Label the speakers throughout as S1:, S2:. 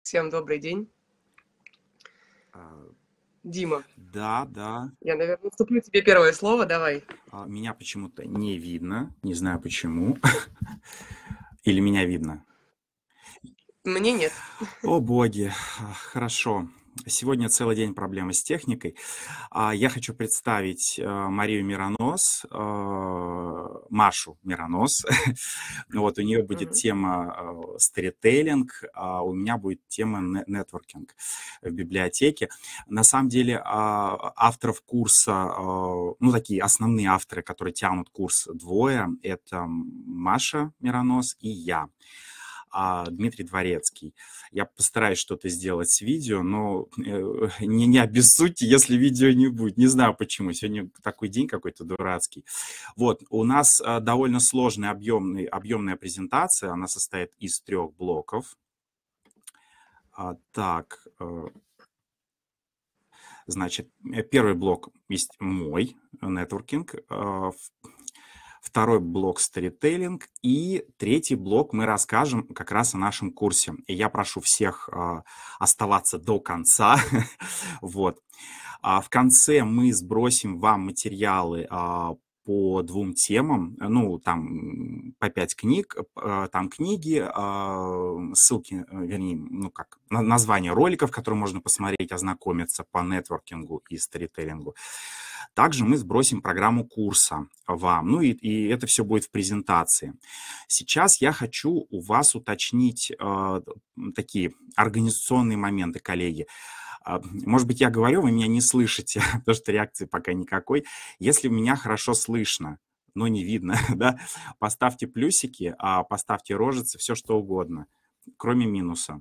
S1: Всем добрый день.
S2: А,
S1: Дима,
S2: Да, да.
S1: я, наверное, уступлю тебе первое слово, давай.
S2: Меня почему-то не видно. Не знаю почему. Или меня видно?
S1: Мне нет.
S2: О, боги. Хорошо. Сегодня целый день проблемы с техникой. Я хочу представить Марию Миронос, Машу Миронос. Вот у нее будет
S1: Мгм.
S2: тема сторителлинг, а у меня будет тема нетворкинг в библиотеке. На самом деле авторов курса, ну такие основные авторы, которые тянут курс, двое. Это Маша Миронос и я. Дмитрий Дворецкий. Я постараюсь что-то сделать с видео, но не обессудьте, если видео не будет. Не знаю почему. Сегодня такой день какой-то дурацкий. Вот, у нас довольно сложная объемная презентация. Она состоит из 3 блоков. Так, значит, первый блок есть мой нетворкинг. Второй блок сторителлинг, и третий блок мы расскажем как раз о нашем курсе. И я прошу всех оставаться до конца. Вот. В конце мы сбросим вам материалы по 2 темам, ну, там по 5 книг, там книги, ссылки, вернее, ну, как, название роликов, которые можно посмотреть, ознакомиться по нетворкингу и сторителлингу. Также мы сбросим программу курса вам, ну, и это все будет в презентации. Сейчас я хочу у вас уточнить такие организационные моменты, коллеги. Может быть, я говорю, вы меня не слышите, потому что реакции пока никакой. Если меня хорошо слышно, но не видно, да, поставьте плюсики, поставьте рожицы, все что угодно, кроме минуса.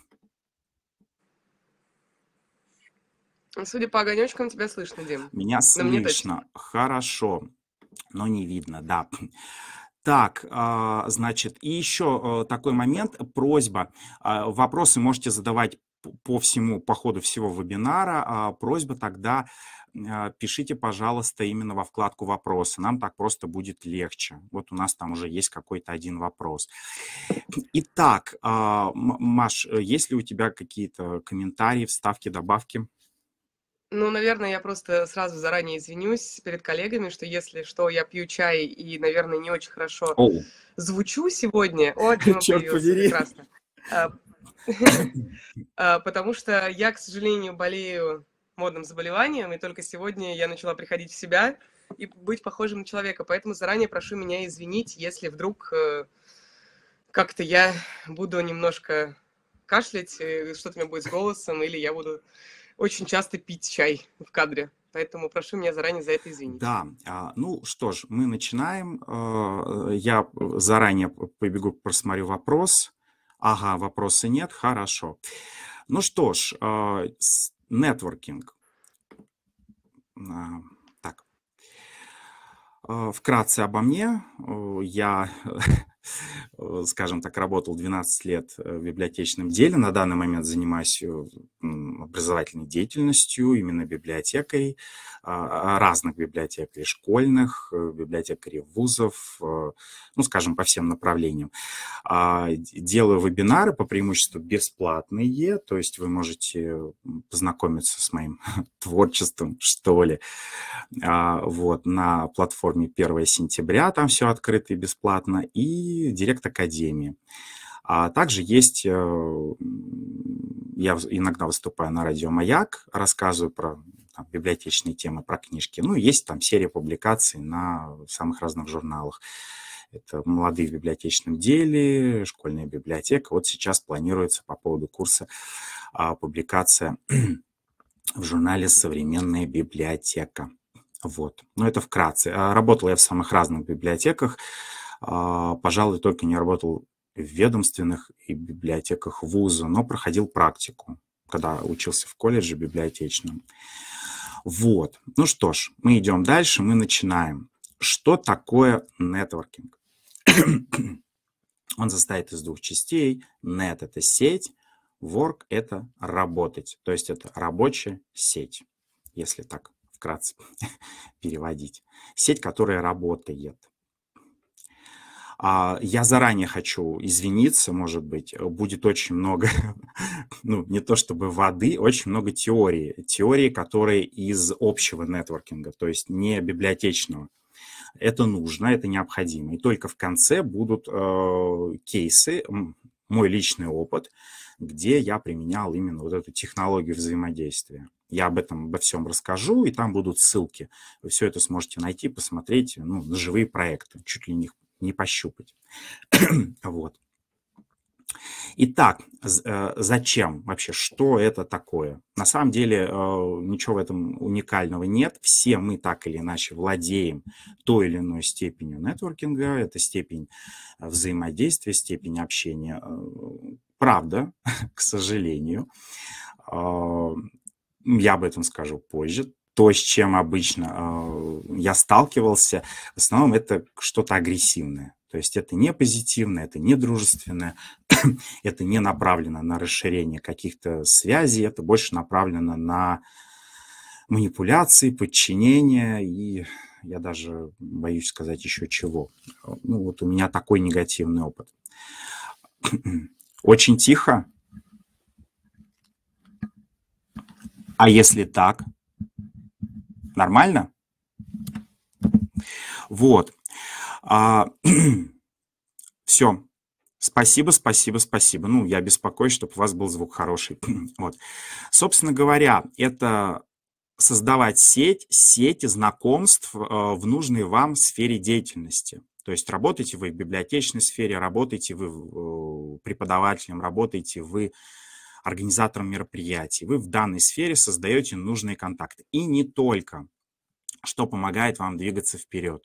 S1: Судя по огонечкам, тебя слышно, Дим.
S2: Меня
S1: Но мне точно.
S2: слышно хорошо, но не видно, да. Так, значит, и еще такой момент, просьба. Вопросы можете задавать по ходу всего вебинара. Просьба тогда пишите, пожалуйста, именно во вкладку «Вопросы». Нам так просто будет легче. Вот у нас там уже есть какой-то один вопрос. Итак, Маш, есть ли у тебя какие-то комментарии, вставки, добавки?
S1: Ну, наверное, я просто сразу заранее извинюсь перед коллегами, что если что, я пью чай и, наверное, не очень хорошо
S2: Оу,
S1: звучу сегодня. О, Дима
S2: черт
S1: появился,
S2: побери.
S1: прекрасно. А, Потому что я, к сожалению, болею модным заболеванием, и только сегодня я начала приходить в себя и быть похожим на человека. Поэтому заранее прошу меня извинить, если вдруг как-то я буду немножко кашлять, что-то у меня будет с голосом, или я буду очень часто пить чай в кадре. Поэтому прошу меня заранее за это извинить.
S2: Да, ну что ж, мы начинаем. Я заранее побегу, просмотрю вопрос. Ага, вопроса нет, хорошо. Ну что ж, нетворкинг. Так, вкратце обо мне. Я, скажем так, работал 12 лет в библиотечном деле. На данный момент занимаюсь образовательной деятельностью, именно библиотекой, разных библиотекарей, школьных, библиотекарей вузов, ну, скажем, по всем направлениям. Делаю вебинары, по преимуществу бесплатные, то есть вы можете познакомиться с моим творчеством, что ли, вот, на платформе 1 сентября, там все открыто и бесплатно, и Директ Академии. Также есть, я иногда выступаю на радио «Маяк», рассказываю про там, библиотечные темы, про книжки. Ну, есть там серия публикаций на самых разных журналах. Это «Молодые в библиотечном деле», «Школьная библиотека». Вот сейчас планируется по поводу курса публикация в журнале «Современная библиотека». Вот. Но это вкратце. Работал я в самых разных библиотеках. Пожалуй, только не работал в ведомственных и библиотеках вуза, но проходил практику, когда учился в колледже библиотечном. Вот. Ну что ж, мы идем дальше, мы начинаем. Что такое нетворкинг? Он состоит из 2 частей. Net – это сеть, work – это работать, то есть это рабочая сеть, если так вкратце переводить. Сеть, которая работает. Я заранее хочу извиниться, может быть, будет очень много, ну, не то чтобы воды, очень много теории, которые из общего нетворкинга, то есть не библиотечного. Это нужно, это необходимо. И только в конце будут кейсы, мой личный опыт, где я применял именно вот эту технологию взаимодействия. Я об этом, обо всем расскажу, и там будут ссылки. Вы все это сможете найти, посмотреть, ну, на живые проекты, чуть ли не пощупать. Вот. Итак, зачем вообще? Что это такое? На самом деле ничего в этом уникального нет. Все мы так или иначе владеем той или иной степенью нетворкинга. Это степень взаимодействия, степень общения. Правда, к сожалению. Я об этом скажу позже. То, с чем обычно я сталкивался, в основном это что-то агрессивное. То есть это не позитивное, это не дружественное, это не направлено на расширение каких-то связей, это больше направлено на манипуляции, подчинение и я даже боюсь сказать еще чего. Ну вот у меня такой негативный опыт. Очень тихо. А если так? Нормально? Вот. Все. Спасибо, спасибо, спасибо. Ну, я беспокоюсь, чтобы у вас был звук хороший. Вот. Собственно говоря, это создавать сети знакомств в нужной вам сфере деятельности. То есть работаете вы в библиотечной сфере, работаете вы преподавателем, работаете вы организатором мероприятий. Вы в данной сфере создаете нужные контакты. И не только, что помогает вам двигаться вперед.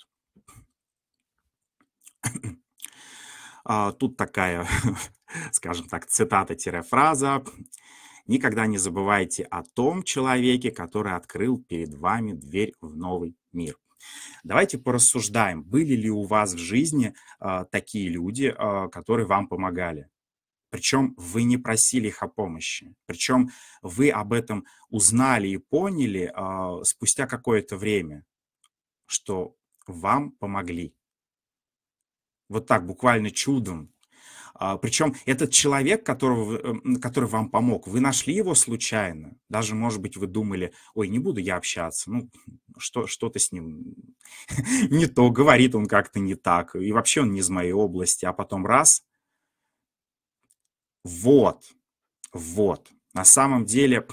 S2: Тут такая, скажем так, цитата-фраза. Никогда не забывайте о том человеке, который открыл перед вами дверь в новый мир. Давайте порассуждаем, были ли у вас в жизни такие люди, которые вам помогали. Причем вы не просили их о помощи. Причем вы об этом узнали и поняли спустя какое-то время, что вам помогли. Вот так, буквально чудом. Причем этот человек, который вам помог, вы нашли его случайно. Даже, может быть, вы думали, ой, не буду я общаться, ну, что-то с ним не то, говорит он как-то не так, и вообще он не из моей области, а потом раз. Вот. На самом деле,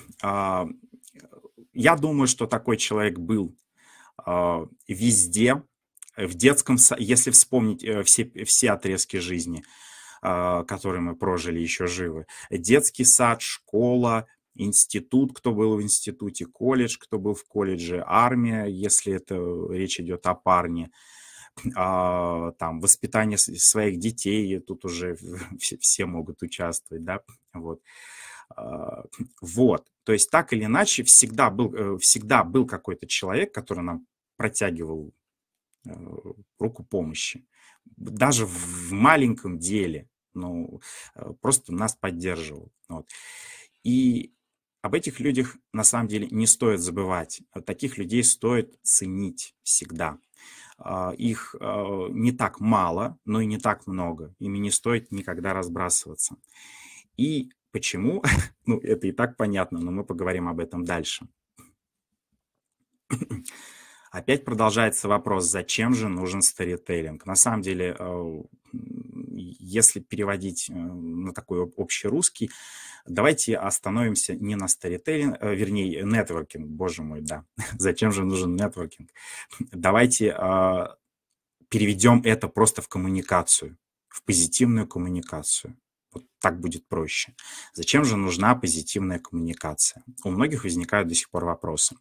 S2: я думаю, что такой человек был везде, в детском саде, если вспомнить все отрезки жизни, которые мы прожили еще живы. Детский сад, школа, институт, кто был в институте, колледж, кто был в колледже, армия, если это речь идет о парне, там, воспитание своих детей, тут уже все могут участвовать, да, вот. Вот, то есть так или иначе всегда был какой-то человек, который нам протягивал руку помощи, даже в маленьком деле, ну, просто нас поддерживал. Вот. И об этих людях на самом деле не стоит забывать. Таких людей стоит ценить всегда. Их не так мало, но и не так много. Ими не стоит никогда разбрасываться. И почему? Ну, это и так понятно, но мы поговорим об этом дальше. Опять продолжается вопрос, зачем же нужен сторителлинг? На самом деле, если переводить на такой общий русский, давайте остановимся не на сторителлинг, вернее, нетворкинг, боже мой, да. Зачем же нужен нетворкинг? Давайте переведем это просто в коммуникацию, в позитивную коммуникацию. Вот так будет проще. Зачем же нужна позитивная коммуникация? У многих возникают до сих пор вопросы.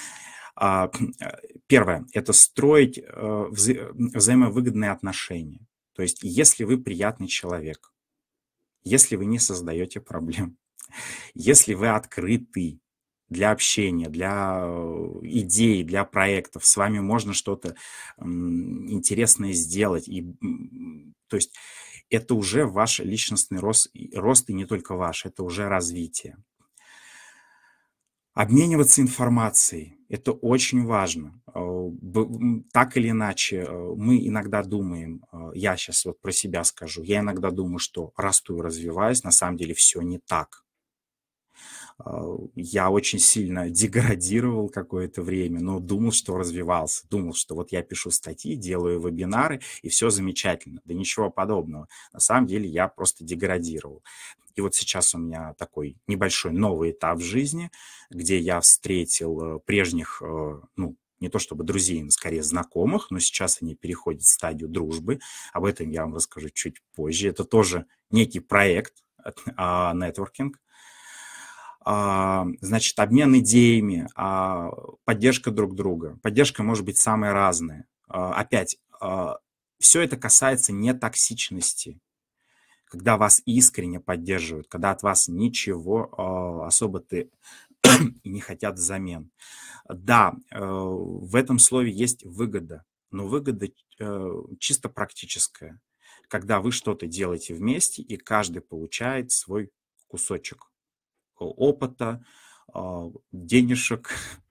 S2: Первое – это строить взаимовыгодные отношения. То есть если вы приятный человек, если вы не создаете проблем, если вы открыты для общения, для идей, для проектов, с вами можно что-то интересное сделать. То есть это уже ваш личностный рост, и не только ваш, это уже развитие. Обмениваться информацией — это очень важно. Так или иначе, мы иногда думаем, я сейчас вот про себя скажу, я иногда думаю, что расту и развиваюсь, на самом деле все не так. Я очень сильно деградировал какое-то время, но думал, что развивался. Думал, что вот я пишу статьи, делаю вебинары, и все замечательно. Да ничего подобного. На самом деле я просто деградировал. И вот сейчас у меня такой небольшой новый этап в жизни, где я встретил прежних, ну, не то чтобы друзей, но скорее знакомых, но сейчас они переходят в стадию дружбы. Об этом я вам расскажу чуть позже. Это тоже некий проект, нетворкинг. Значит, обмен идеями, поддержка друг друга. Поддержка может быть самая разная. Опять, все это касается нетоксичности, когда вас искренне поддерживают, когда от вас ничего особо-то и не хотят взамен. Да, в этом слове есть выгода, но выгода чисто практическая, когда вы что-то делаете вместе, и каждый получает свой кусочек опыта, денежек,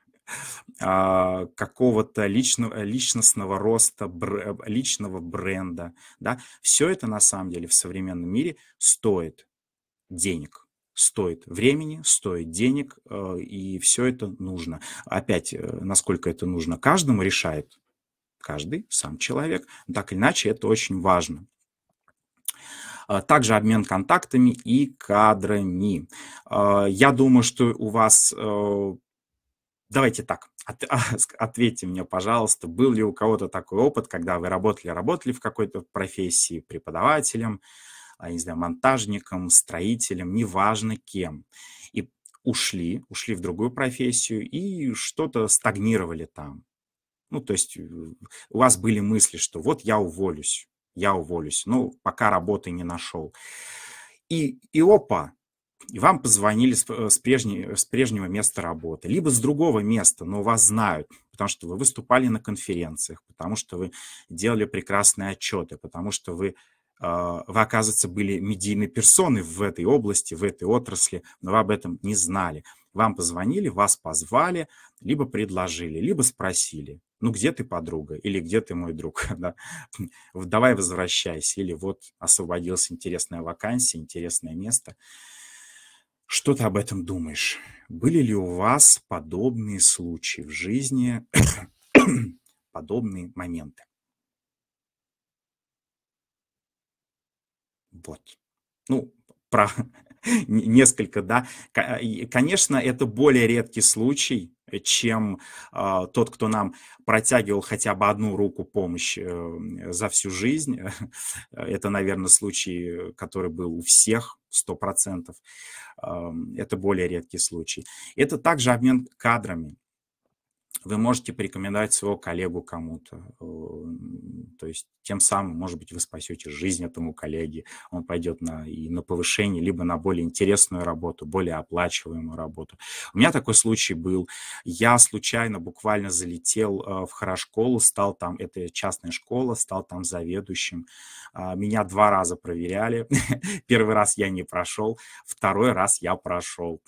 S2: какого-то личностного роста, личного бренда. Да? Все это на самом деле в современном мире стоит денег, стоит времени, стоит денег, и все это нужно. Опять, насколько это нужно каждому, решает каждый сам человек. Так или иначе, это очень важно. Также обмен контактами и кадрами. Я думаю, что у вас... Давайте так, ответьте мне, пожалуйста, был ли у кого-то такой опыт, когда вы работали в какой-то профессии преподавателем, не знаю, монтажником, строителем, неважно кем, и ушли в другую профессию и что-то стагнировали там. Ну, то есть у вас были мысли, что вот я уволюсь, ну, пока работы не нашел. И опа, и вам позвонили с прежнего места работы, либо с другого места, но вас знают, потому что вы выступали на конференциях, потому что вы делали прекрасные отчеты, потому что вы, оказывается, были медийной персоной в этой области, в этой отрасли, но вы об этом не знали. Вам позвонили, вас позвали, либо предложили, либо спросили, ну, где ты, подруга, или где ты, мой друг, да? Давай возвращайся, или вот освободилась интересная вакансия, интересное место. Что ты об этом думаешь? Были ли у вас подобные случаи в жизни, подобные моменты? Вот. Ну, про несколько, да. Конечно, это более редкий случай, чем тот, кто нам протягивал хотя бы одну руку помощи за всю жизнь. Это, наверное, случай, который был у всех 100%. Это более редкий случай. Это также обмен кадрами. Вы можете порекомендовать своего коллегу кому-то. То есть тем самым, может быть, вы спасете жизнь этому коллеге. Он пойдет и на повышение, либо на более интересную работу, более оплачиваемую работу. У меня такой случай был. Я случайно буквально залетел в Хорошколу, стал там, это частная школа, стал там заведующим. Меня 2 раза проверяли. Первый раз я не прошел, второй раз я прошел.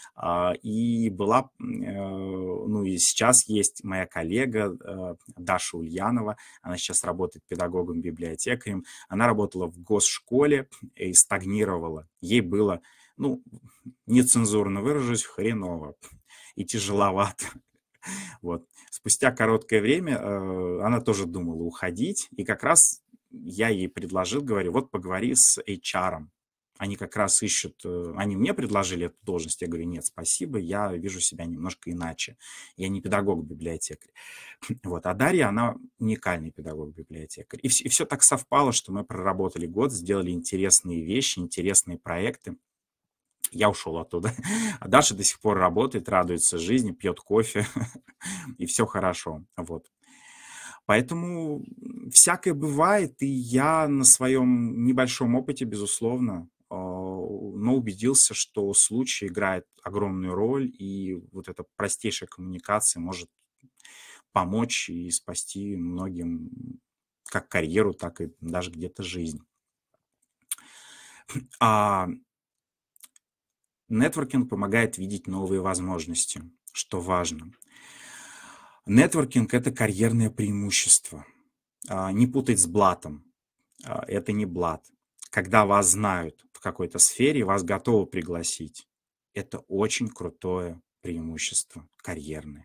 S2: И была, ну и сейчас есть моя коллега Даша Ульянова, она сейчас работает педагогом-библиотекарем, она работала в госшколе и стагнировала. Ей было, ну, нецензурно выражусь, хреново и тяжеловато. Вот. Спустя короткое время она тоже думала уходить, и как раз я ей предложил, говорю, вот поговори с HR. Они как раз ищут, они мне предложили эту должность, я говорю, нет, спасибо, я вижу себя немножко иначе, я не педагог-библиотекарь. Вот. А Дарья, она уникальный педагог-библиотекарь. И все так совпало, что мы проработали год, сделали интересные вещи, интересные проекты. Я ушел оттуда. А Даша до сих пор работает, радуется жизни, пьет кофе, и все хорошо. Вот. Поэтому всякое бывает, и я на своем небольшом опыте, безусловно, но убедился, что случай играет огромную роль, и вот эта простейшая коммуникация может помочь и спасти многим как карьеру, так и даже где-то жизнь. А Нетворкинг помогает видеть новые возможности, что важно. Нетворкинг – это карьерное преимущество. Не путать с блатом. Это не блат. Когда вас знают в какой-то сфере, вас готовы пригласить. Это очень крутое преимущество карьерное.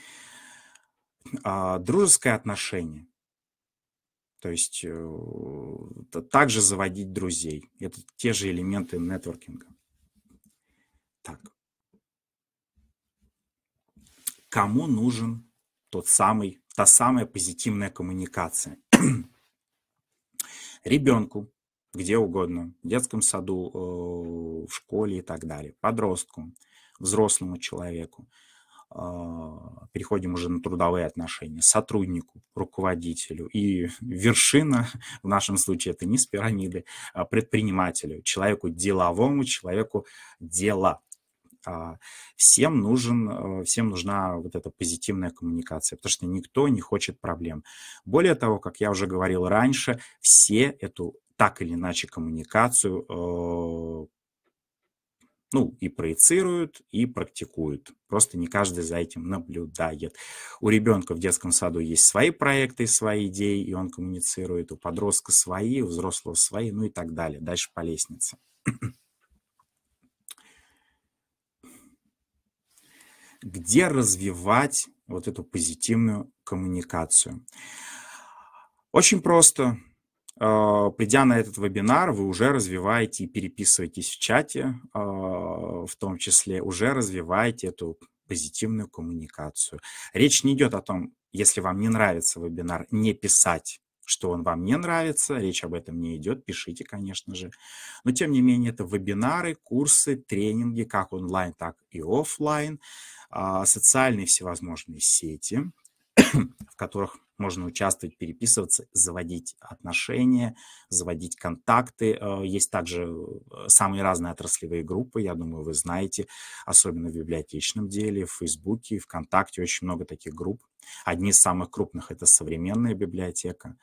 S2: Дружеское отношение. То есть также заводить друзей. Это те же элементы нетворкинга. Так. Кому нужен та самая позитивная коммуникация? Ребенку, где угодно, в детском саду, в школе и так далее, подростку, взрослому человеку. Переходим уже на трудовые отношения, сотруднику, руководителю. И вершина, в нашем случае это низ пирамиды, предпринимателю, человеку деловому, человеку дела. Всем нужна вот эта позитивная коммуникация, потому что никто не хочет проблем. Более того, как я уже говорил раньше, все эту так или иначе коммуникацию и проецируют, и практикуют. Просто не каждый за этим наблюдает. У ребенка в детском саду есть свои проекты, свои идеи, и он коммуницирует. У подростка свои, у взрослого свои, и так далее. Дальше по лестнице. Где развивать вот эту позитивную коммуникацию? Очень просто. Придя на этот вебинар, вы уже развиваете и переписываетесь в чате, в том числе, уже развиваете эту позитивную коммуникацию. Речь не идет о том, если вам не нравится вебинар, не писать, что он вам не нравится, речь об этом не идет, пишите, конечно же. Но, тем не менее, это вебинары, курсы, тренинги, как онлайн, так и офлайн, социальные всевозможные сети, в которых можно участвовать, переписываться, заводить отношения, заводить контакты. Есть также самые разные отраслевые группы, я думаю, вы знаете, особенно в библиотечном деле, в Фейсбуке, ВКонтакте очень много таких групп. Одни из самых крупных – это современная библиотека.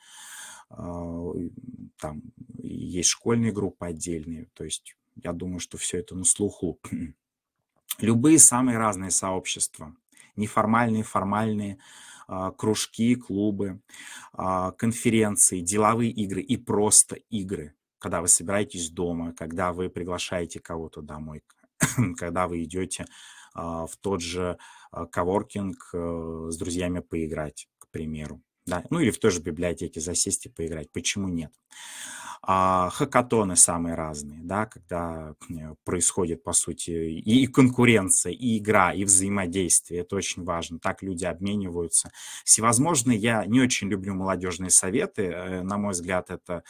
S2: Там есть школьные группы отдельные. То есть я думаю, что все это на слуху. Любые самые разные сообщества, неформальные, формальные, кружки, клубы, конференции, деловые игры и просто игры, когда вы собираетесь дома, когда вы приглашаете кого-то домой, когда вы идете в тот же коворкинг с друзьями поиграть, к примеру. Да? Или в той же библиотеке засесть и поиграть. Почему нет? Хакатоны самые разные, да, когда происходит, по сути, и конкуренция, и игра, и взаимодействие. Это очень важно. Так люди обмениваются. Всевозможные, я не очень люблю молодежные советы. На мой взгляд, это...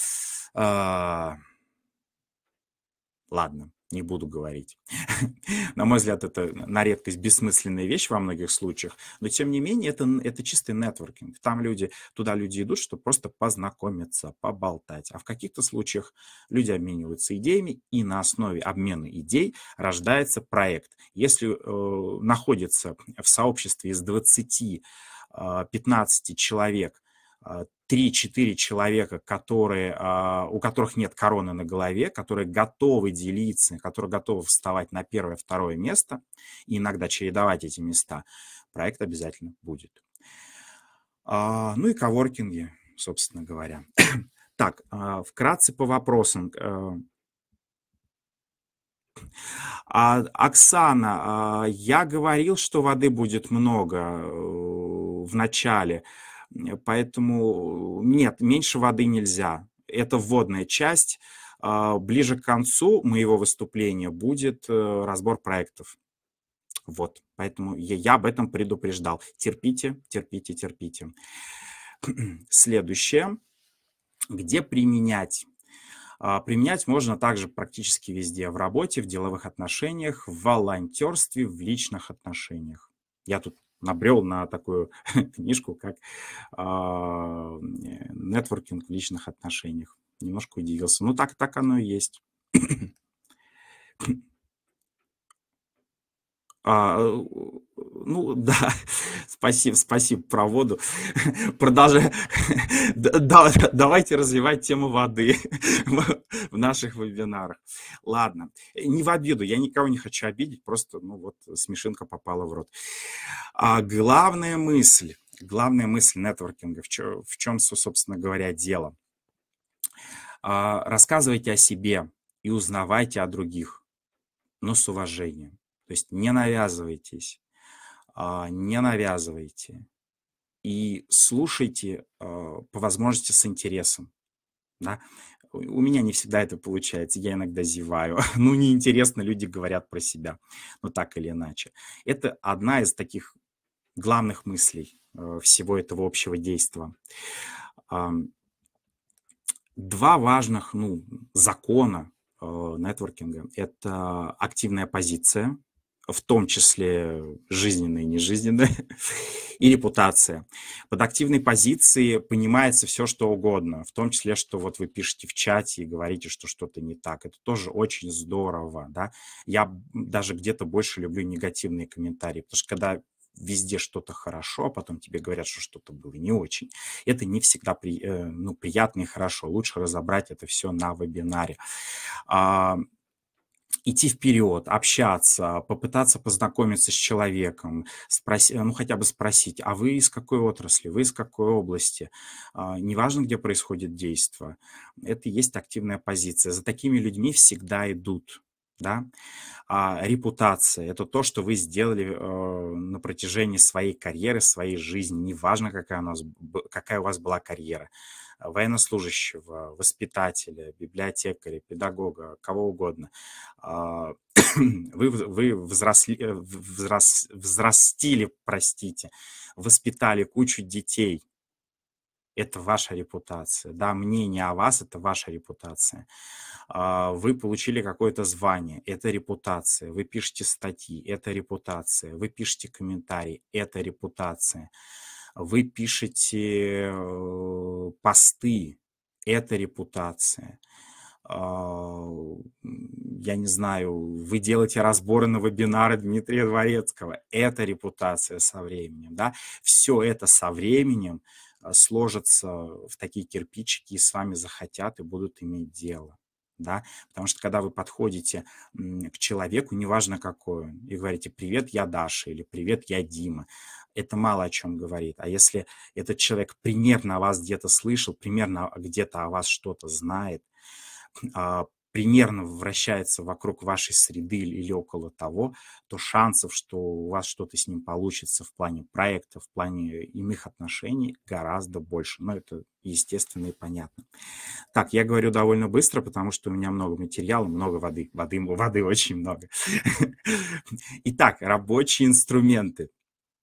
S2: Ладно, не буду говорить. На мой взгляд, это на редкость бессмысленная вещь во многих случаях, но тем не менее это чистый нетворкинг. Туда люди идут, чтобы просто познакомиться, поболтать. А в каких-то случаях люди обмениваются идеями, и на основе обмена идей рождается проект. Если находится в сообществе из 20-15 человек 3-4 человека, у которых нет короны на голове, которые готовы делиться, которые готовы вставать на первое, второе место и иногда чередовать эти места, проект обязательно будет. И коворкинги, собственно говоря. Так, вкратце по вопросам. Оксана, я говорил, что воды будет много в начале. Поэтому нет, меньше воды нельзя. Это вводная часть. Ближе к концу моего выступления будет разбор проектов. Вот, поэтому я об этом предупреждал. Терпите, терпите, терпите. Следующее. Где применять? Применять можно также практически везде. В работе, в деловых отношениях, в волонтерстве, в личных отношениях. Я тут набрел на такую книжку, как «Нетворкинг в личных отношениях». Немножко удивился. Ну, так оно и есть. Ну да, спасибо про воду. Продолжай. Давайте развивать тему воды в наших вебинарах. Ладно, не в обиду, я никого не хочу обидеть, просто, ну вот, смешинка попала в рот. Главная мысль нетворкинга, в чем, собственно говоря, дело. Рассказывайте о себе и узнавайте о других, но с уважением. То есть не навязывайтесь, не навязывайте и слушайте по возможности с интересом. Да? У меня не всегда это получается, я иногда зеваю. Ну, неинтересно, люди говорят про себя, но так или иначе. Это одна из таких главных мыслей всего этого общего действия. Два важных закона нетворкинга – это активная позиция, в том числе жизненная и нежизненная, и репутация. Под активной позицией понимается все, что угодно, в том числе, что вот вы пишете в чате и говорите, что что-то не так. Это тоже очень здорово, да. Я даже где-то больше люблю негативные комментарии, потому что когда везде что-то хорошо, а потом тебе говорят, что что-то было не очень, это не всегда приятно и хорошо. Лучше разобрать это все на вебинаре. Идти вперед, общаться, попытаться познакомиться с человеком, хотя бы спросить, а вы из какой отрасли, вы из какой области, неважно, где происходит действие, это и есть активная позиция. За такими людьми всегда идут, да. Репутация – это то, что вы сделали на протяжении своей карьеры, своей жизни, неважно, какая у вас была карьера. Военнослужащего, воспитателя, библиотекаря, педагога, кого угодно. Вы взрастили, воспитали кучу детей. Это ваша репутация. Да, мнение о вас – это ваша репутация. Вы получили какое-то звание – это репутация. Вы пишете статьи – это репутация. Вы пишете комментарии – это репутация. Вы пишете посты – это репутация. Я не знаю, вы делаете разборы на вебинары Дмитрия Дворецкого – это репутация со временем. Да? Все это со временем сложатся в такие кирпичики и с вами захотят и будут иметь дело. Да? Потому что когда вы подходите к человеку, неважно какой он, и говорите «Привет, я Даша» или «Привет, я Дима», это мало о чем говорит. А если этот человек примерно о вас где-то слышал, примерно где-то о вас что-то знает, примерно вращается вокруг вашей среды или около того, то шансов, что у вас что-то с ним получится в плане проекта, в плане иных отношений гораздо больше. Но это естественно и понятно. Так, я говорю довольно быстро, потому что у меня много материала, много воды. Воды очень много. Итак, рабочие инструменты.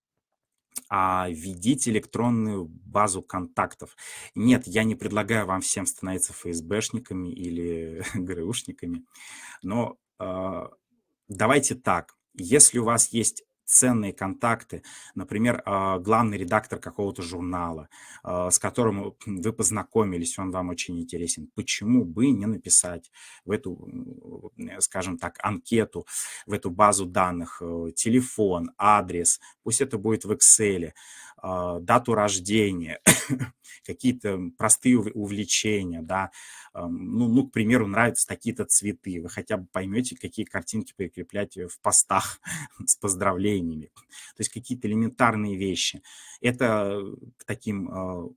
S2: Введите электронную базу контактов. Нет, я не предлагаю вам всем становиться ФСБшниками или ГРУшниками, но давайте так. Если у вас есть ценные контакты, например, главный редактор какого-то журнала, с которым вы познакомились, он вам очень интересен, почему бы не написать в эту, скажем так, анкету, в эту базу данных телефон, адрес, пусть это будет в Excel, дату рождения, какие-то простые увлечения, да, к примеру, нравятся такие-то цветы, вы хотя бы поймете, какие картинки прикреплять в постах с поздравлениями, то есть какие-то элементарные вещи. Это к таким,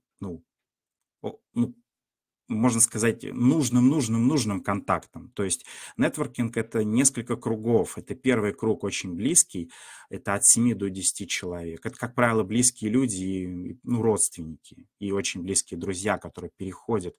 S2: можно сказать, нужным контактам. То есть нетворкинг – это несколько кругов. Это первый круг очень близкий, это от 7 до 10 человек. Это, как правило, близкие люди, и, родственники и очень близкие друзья, которые переходят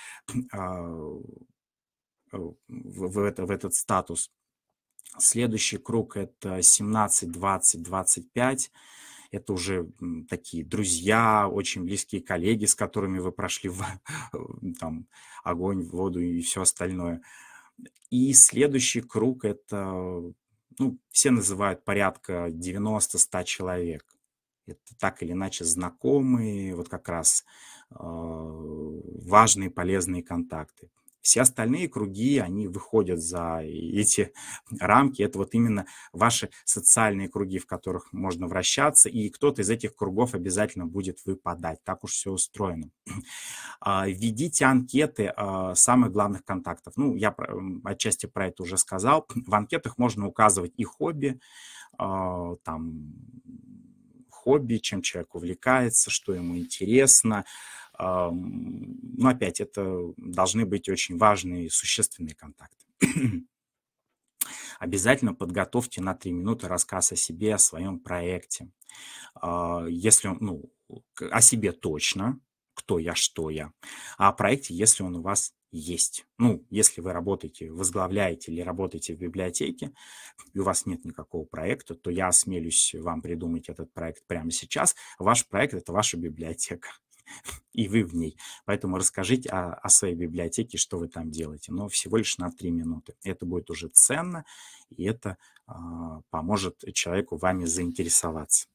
S2: в этот статус. Следующий круг – это 17, 20, 25. Это уже такие друзья, очень близкие коллеги, с которыми вы прошли там, огонь, воду и все остальное. И следующий круг – это, все называют порядка 90-100 человек. Это так или иначе знакомые, вот как раз важные, полезные контакты. Все остальные круги, они выходят за эти рамки. Это вот именно ваши социальные круги, в которых можно вращаться, и кто-то из этих кругов обязательно будет выпадать. Так уж все устроено. Введите анкеты самых главных контактов. Ну, я отчасти про это уже сказал. В анкетах можно указывать и хобби, там, хобби, чем человек увлекается, что ему интересно. Но опять, это должны быть очень важные и существенные контакты. Обязательно подготовьте на 3 минуты рассказ о себе, о своем проекте. Если он, ну, о себе точно, кто я, что я, а о проекте, если он у вас есть. Ну, если вы работаете, возглавляете или работаете в библиотеке, и у вас нет никакого проекта, то я осмелюсь вам придумать этот проект прямо сейчас. Ваш проект – это ваша библиотека, и вы в ней. Поэтому расскажите о своей библиотеке, что вы там делаете. Но всего лишь на 3 минуты. Это будет уже ценно, и это поможет человеку вами заинтересоваться.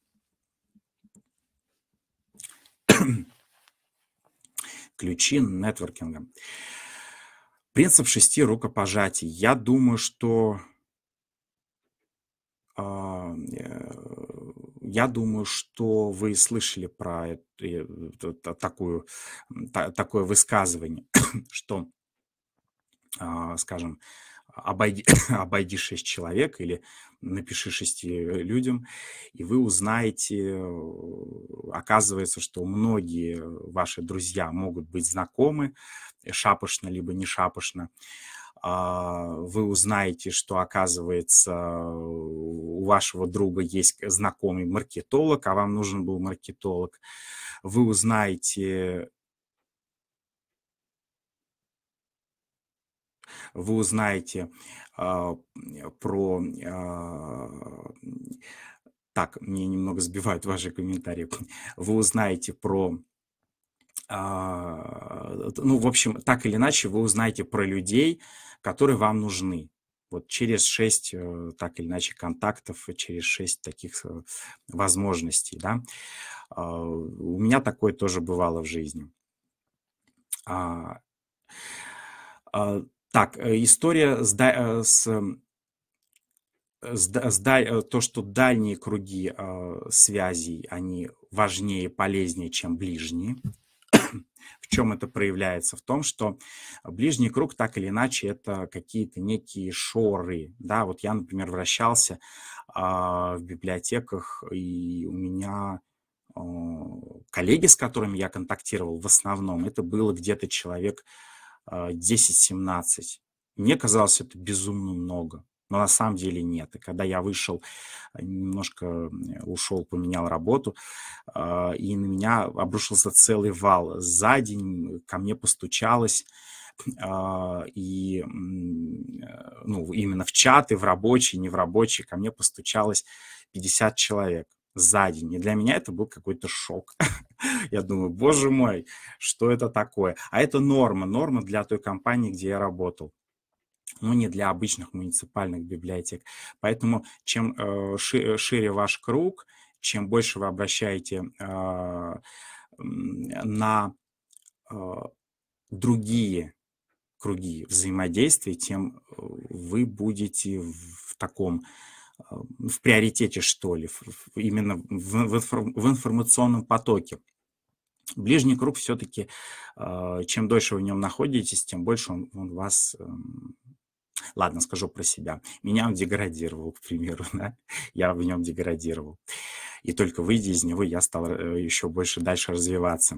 S2: Ключи нетворкинга. Принцип 6 рукопожатий. Я думаю, что вы слышали про такое высказывание, что, скажем, обойди 6 человек или напиши 6 людям, и вы узнаете, оказывается, что многие ваши друзья могут быть знакомы шапошно, либо не шапошно. Вы узнаете, что, оказывается, у вашего друга есть знакомый маркетолог, а вам нужен был маркетолог. Вы узнаете... про... Так, мне немного сбивают ваши комментарии. Вы узнаете про... Ну, в общем, так или иначе, вы узнаете про людей, которые вам нужны. Вот через 6, так или иначе, контактов, через 6 таких возможностей, да. У меня такое тоже бывало в жизни. Так, история то, что дальние круги связей, они важнее и полезнее, чем ближние. В чем это проявляется? В том, что ближний круг, так или иначе, это какие-то некие шоры. Да? Вот я, например, вращался в библиотеках, и у меня коллеги, с которыми я контактировал в основном, это было где-то человек 10-17. Мне казалось, это безумно много. Но на самом деле нет. И когда я вышел, немножко ушел, поменял работу, и на меня обрушился целый вал. За день ко мне постучалось, и ну, именно в чаты, в рабочие, не в рабочие, ко мне постучалось 50 человек за день. И для меня это был какой-то шок. Я думаю, боже мой, что это такое? А это норма для той компании, где я работал. Но не для обычных муниципальных библиотек. Поэтому чем шире ваш круг, чем больше вы обращаете на другие круги взаимодействия, тем вы будете в таком, в приоритете, что ли, именно в информационном потоке. Ближний круг все-таки, чем дольше вы в нем находитесь, тем больше он вас... Ладно, скажу про себя. Меня он деградировал, к примеру, да? Я в нем деградировал. И только выйдя из него, я стал еще больше дальше развиваться.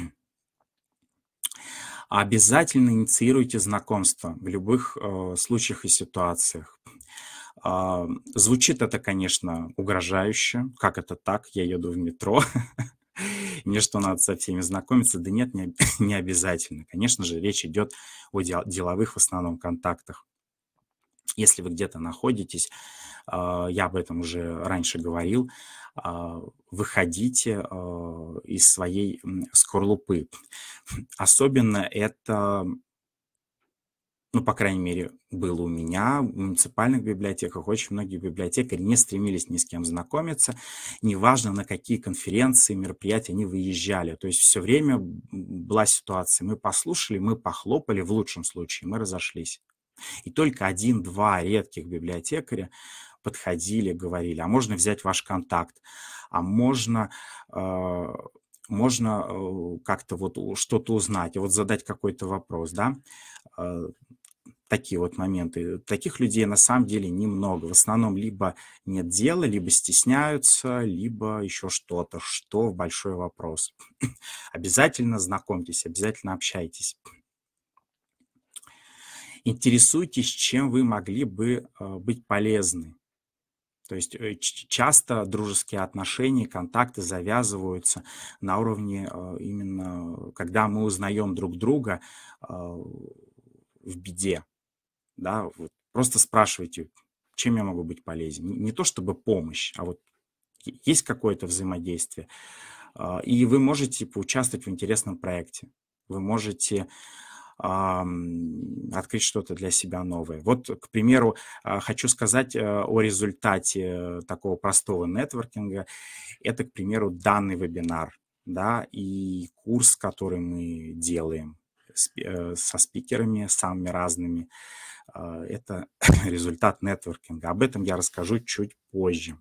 S2: Обязательно инициируйте знакомство в любых случаях и ситуациях. Звучит это, конечно, угрожающе. Как это так? Я еду в метро. Мне что, надо со всеми знакомиться? Да нет, не обязательно. Конечно же, речь идет о деловых в основном контактах. Если вы где-то находитесь, я об этом уже раньше говорил, выходите из своей скорлупы. Особенно это ну, по крайней мере, было у меня, в муниципальных библиотеках, очень многие библиотекари не стремились ни с кем знакомиться, неважно, на какие конференции, мероприятия они выезжали. То есть все время была ситуация, мы послушали, мы похлопали, в лучшем случае, мы разошлись. И только один-два редких библиотекаря подходили, говорили, а можно взять ваш контакт, а э, можно как-то вот что-то узнать, вот задать какой-то вопрос, да. Э, Такие вот моменты. Таких людей на самом деле немного. В основном либо нет дела, либо стесняются, либо еще что-то, что большой вопрос. Обязательно знакомьтесь, обязательно общайтесь. Интересуйтесь, чем вы могли бы быть полезны. То есть часто дружеские отношения, контакты завязываются на уровне именно, когда мы узнаем друг друга в беде. Да, вот просто спрашивайте, чем я могу быть полезен. Не то чтобы помощь, а вот есть какое-то взаимодействие. И вы можете поучаствовать в интересном проекте. Вы можете открыть что-то для себя новое. Вот, к примеру, хочу сказать о результате такого простого нетворкинга. Это, к примеру, данный вебинар, да, и курс, который мы делаем со спикерами самыми разными. Это результат нетворкинга. Об этом я расскажу чуть позже.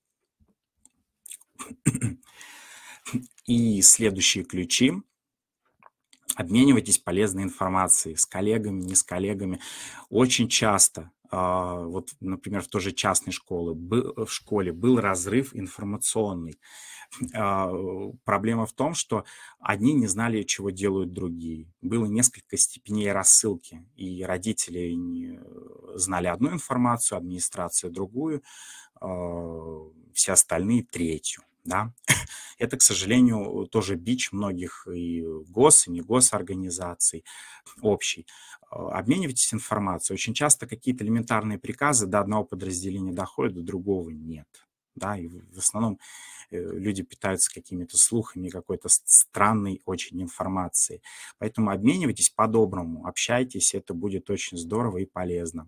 S2: И следующие ключи. Обменивайтесь полезной информацией с коллегами, не с коллегами. Очень часто, вот, например, в той же частной школе был разрыв информационный. Проблема в том, что одни не знали, чего делают другие. Было несколько степеней рассылки, и родители знали одну информацию, администрация другую, все остальные третью. Да? Это, к сожалению, тоже бич многих и гос, и не госорганизаций общий. Обменивайтесь информацией. Очень часто какие-то элементарные приказы до одного подразделения доходят, до другого нет. Да? И в основном люди питаются какими-то слухами, какой-то странной очень информацией. Поэтому обменивайтесь по-доброму, общайтесь, это будет очень здорово и полезно.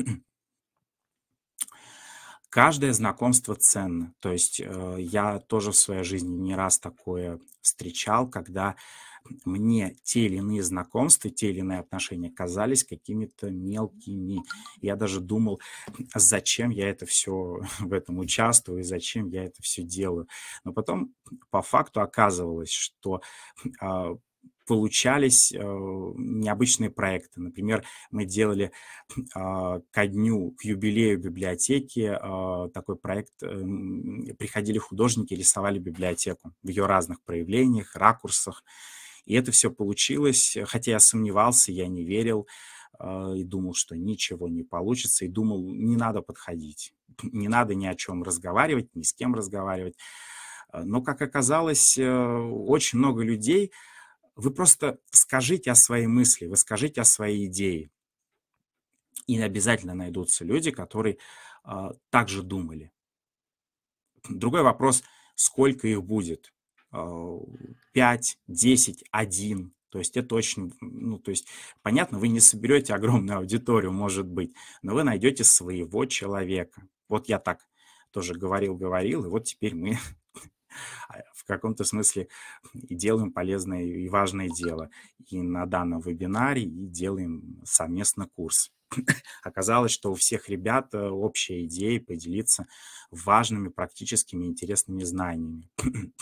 S2: Каждое знакомство ценно. То есть я тоже в своей жизни не раз такое встречал, когда мне те или иные знакомства, те или иные отношения казались какими-то мелкими. Я даже думал, зачем я это все в этом участвую, зачем я это все делаю. Но потом по факту оказывалось, что получались необычные проекты. Например, мы делали ко дню, к юбилею библиотеки такой проект. Приходили художники, рисовали библиотеку в ее разных проявлениях, ракурсах. И это все получилось, хотя я сомневался, я не верил и думал, что ничего не получится, и думал, не надо подходить, не надо ни о чем разговаривать, ни с кем разговаривать. Но, как оказалось, очень много людей, вы просто скажите о своей мысли, вы скажите о своей идее, и обязательно найдутся люди, которые так же думали. Другой вопрос, сколько их будет? 5, 10, 1. То есть это очень, то есть, понятно, вы не соберете огромную аудиторию, может быть, но вы найдете своего человека. Вот я так тоже говорил, и вот теперь мы в каком-то смысле и делаем полезное и важное дело. И на данном вебинаре, и делаем совместно курс. Оказалось, что у всех ребят общая идея поделиться важными, практическими, интересными знаниями.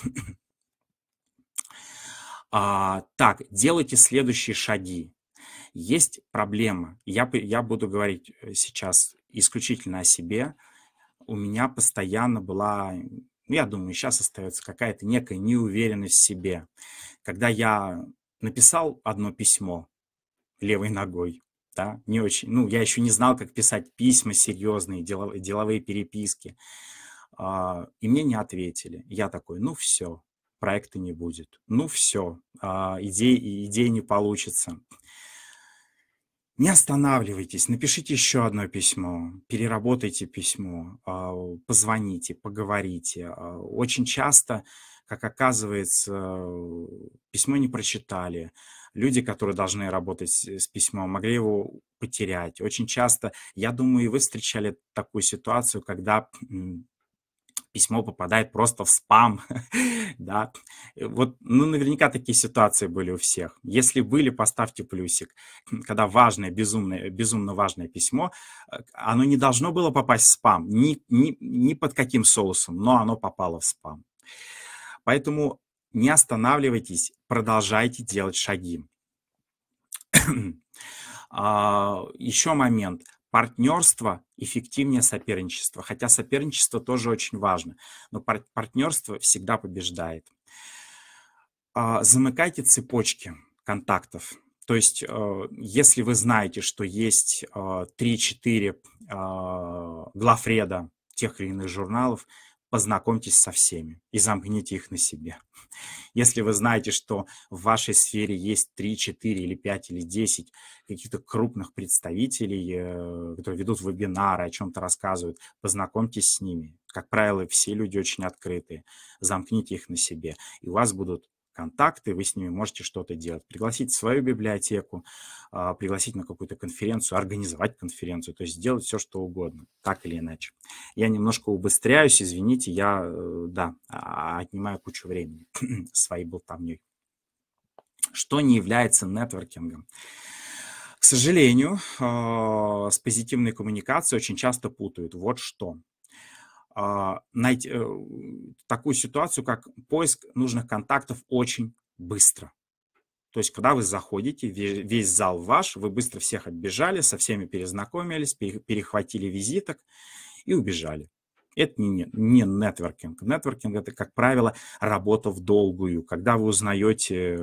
S2: Так, делайте следующие шаги. Есть проблема. Я буду говорить сейчас исключительно о себе. У меня постоянно была, я думаю, сейчас остается какая-то некая неуверенность в себе. Когда я написал одно письмо левой ногой, да, не очень, я еще не знал, как писать письма серьезные, деловые переписки, и мне не ответили. Я такой, все, проекта не будет. Все, идеи не получится. Не останавливайтесь, напишите еще одно письмо, переработайте письмо, позвоните, поговорите. Очень часто, как оказывается, письмо не прочитали, люди, которые должны работать с письмом, могли его потерять. Очень часто, я думаю, и вы встречали такую ситуацию, когда письмо попадает просто в спам, да. Вот, ну, наверняка такие ситуации были у всех. Если были, поставьте плюсик. Когда важное, безумно важное письмо, оно не должно было попасть в спам, ни под каким соусом, но оно попало в спам. Поэтому не останавливайтесь, продолжайте делать шаги. Еще момент. Партнерство эффективнее соперничества. Хотя соперничество тоже очень важно, но партнерство всегда побеждает. Замыкайте цепочки контактов. То есть, если вы знаете, что есть 3-4 главреда тех или иных журналов, познакомьтесь со всеми и замкните их на себе. Если вы знаете, что в вашей сфере есть 3, 4 или 5 или 10 каких-то крупных представителей, которые ведут вебинары, о чем-то рассказывают, познакомьтесь с ними. Как правило, все люди очень открытые. Замкните их на себе, и у вас будут контакты, вы с ними можете что-то делать. Пригласить в свою библиотеку, пригласить на какую-то конференцию, организовать конференцию, то есть сделать все, что угодно, так или иначе. Я немножко убыстряюсь, извините, я, да, отнимаю кучу времени своей болтовней. Что не является нетворкингом? К сожалению, с позитивной коммуникацией очень часто путают. Вот что. Найти такую ситуацию, как поиск нужных контактов очень быстро. То есть, когда вы заходите, весь зал ваш, вы быстро всех оббежали, со всеми перезнакомились, перехватили визиток и убежали. Это не нетворкинг. Нетворкинг – это, как правило, работа в долгую, когда вы узнаете,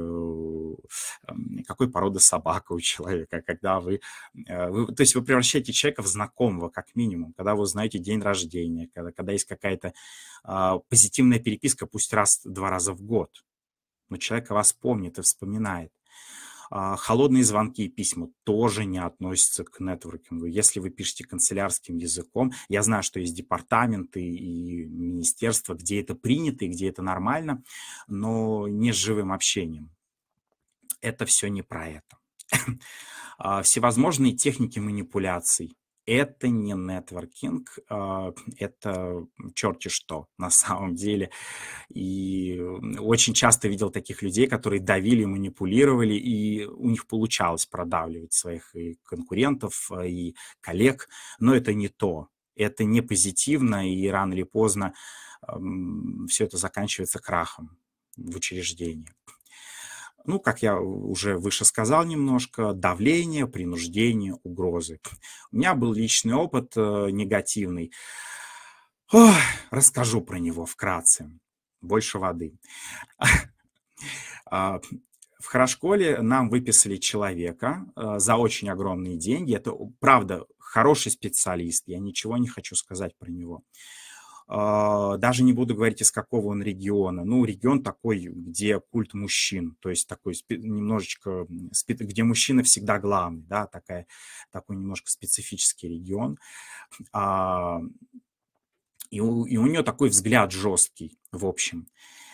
S2: какой породы собака у человека, когда то есть вы превращаете человека в знакомого, как минимум, когда вы узнаете день рождения, когда есть какая-то позитивная переписка, пусть раз-два раза в год, но человек о вас помнит и вспоминает. Холодные звонки и письма тоже не относятся к нетворкингу. Если вы пишете канцелярским языком, я знаю, что есть департаменты и министерства, где это принято и где это нормально, но не с живым общением. Это все не про это. Всевозможные техники манипуляций. Это не нетворкинг, это черти что на самом деле. И очень часто видел таких людей, которые давили, манипулировали, и у них получалось продавливать своих и конкурентов, и коллег, но это не то. Это не позитивно, и рано или поздно все это заканчивается крахом в учреждении. Ну, как я уже выше сказал немножко, давление, принуждение, угрозы. У меня был личный опыт негативный. Расскажу про него вкратце. Больше воды. В хорошколе нам выписали человека за очень огромные деньги. Это, правда, хороший специалист. Я ничего не хочу сказать про него. Даже не буду говорить, из какого он региона. Ну, регион такой, где культ мужчин, то есть такой немножечко, где мужчина всегда главный, да, такой немножко специфический регион. И у него такой взгляд жесткий, в общем.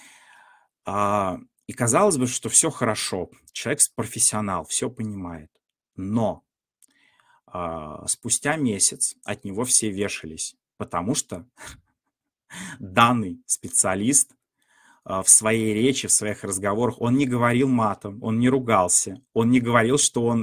S2: И казалось бы, что все хорошо, человек профессионал, все понимает. Но спустя месяц от него все вешались, потому что данный специалист в своей речи, в своих разговорах, он не говорил матом, он не ругался, он не говорил, что он,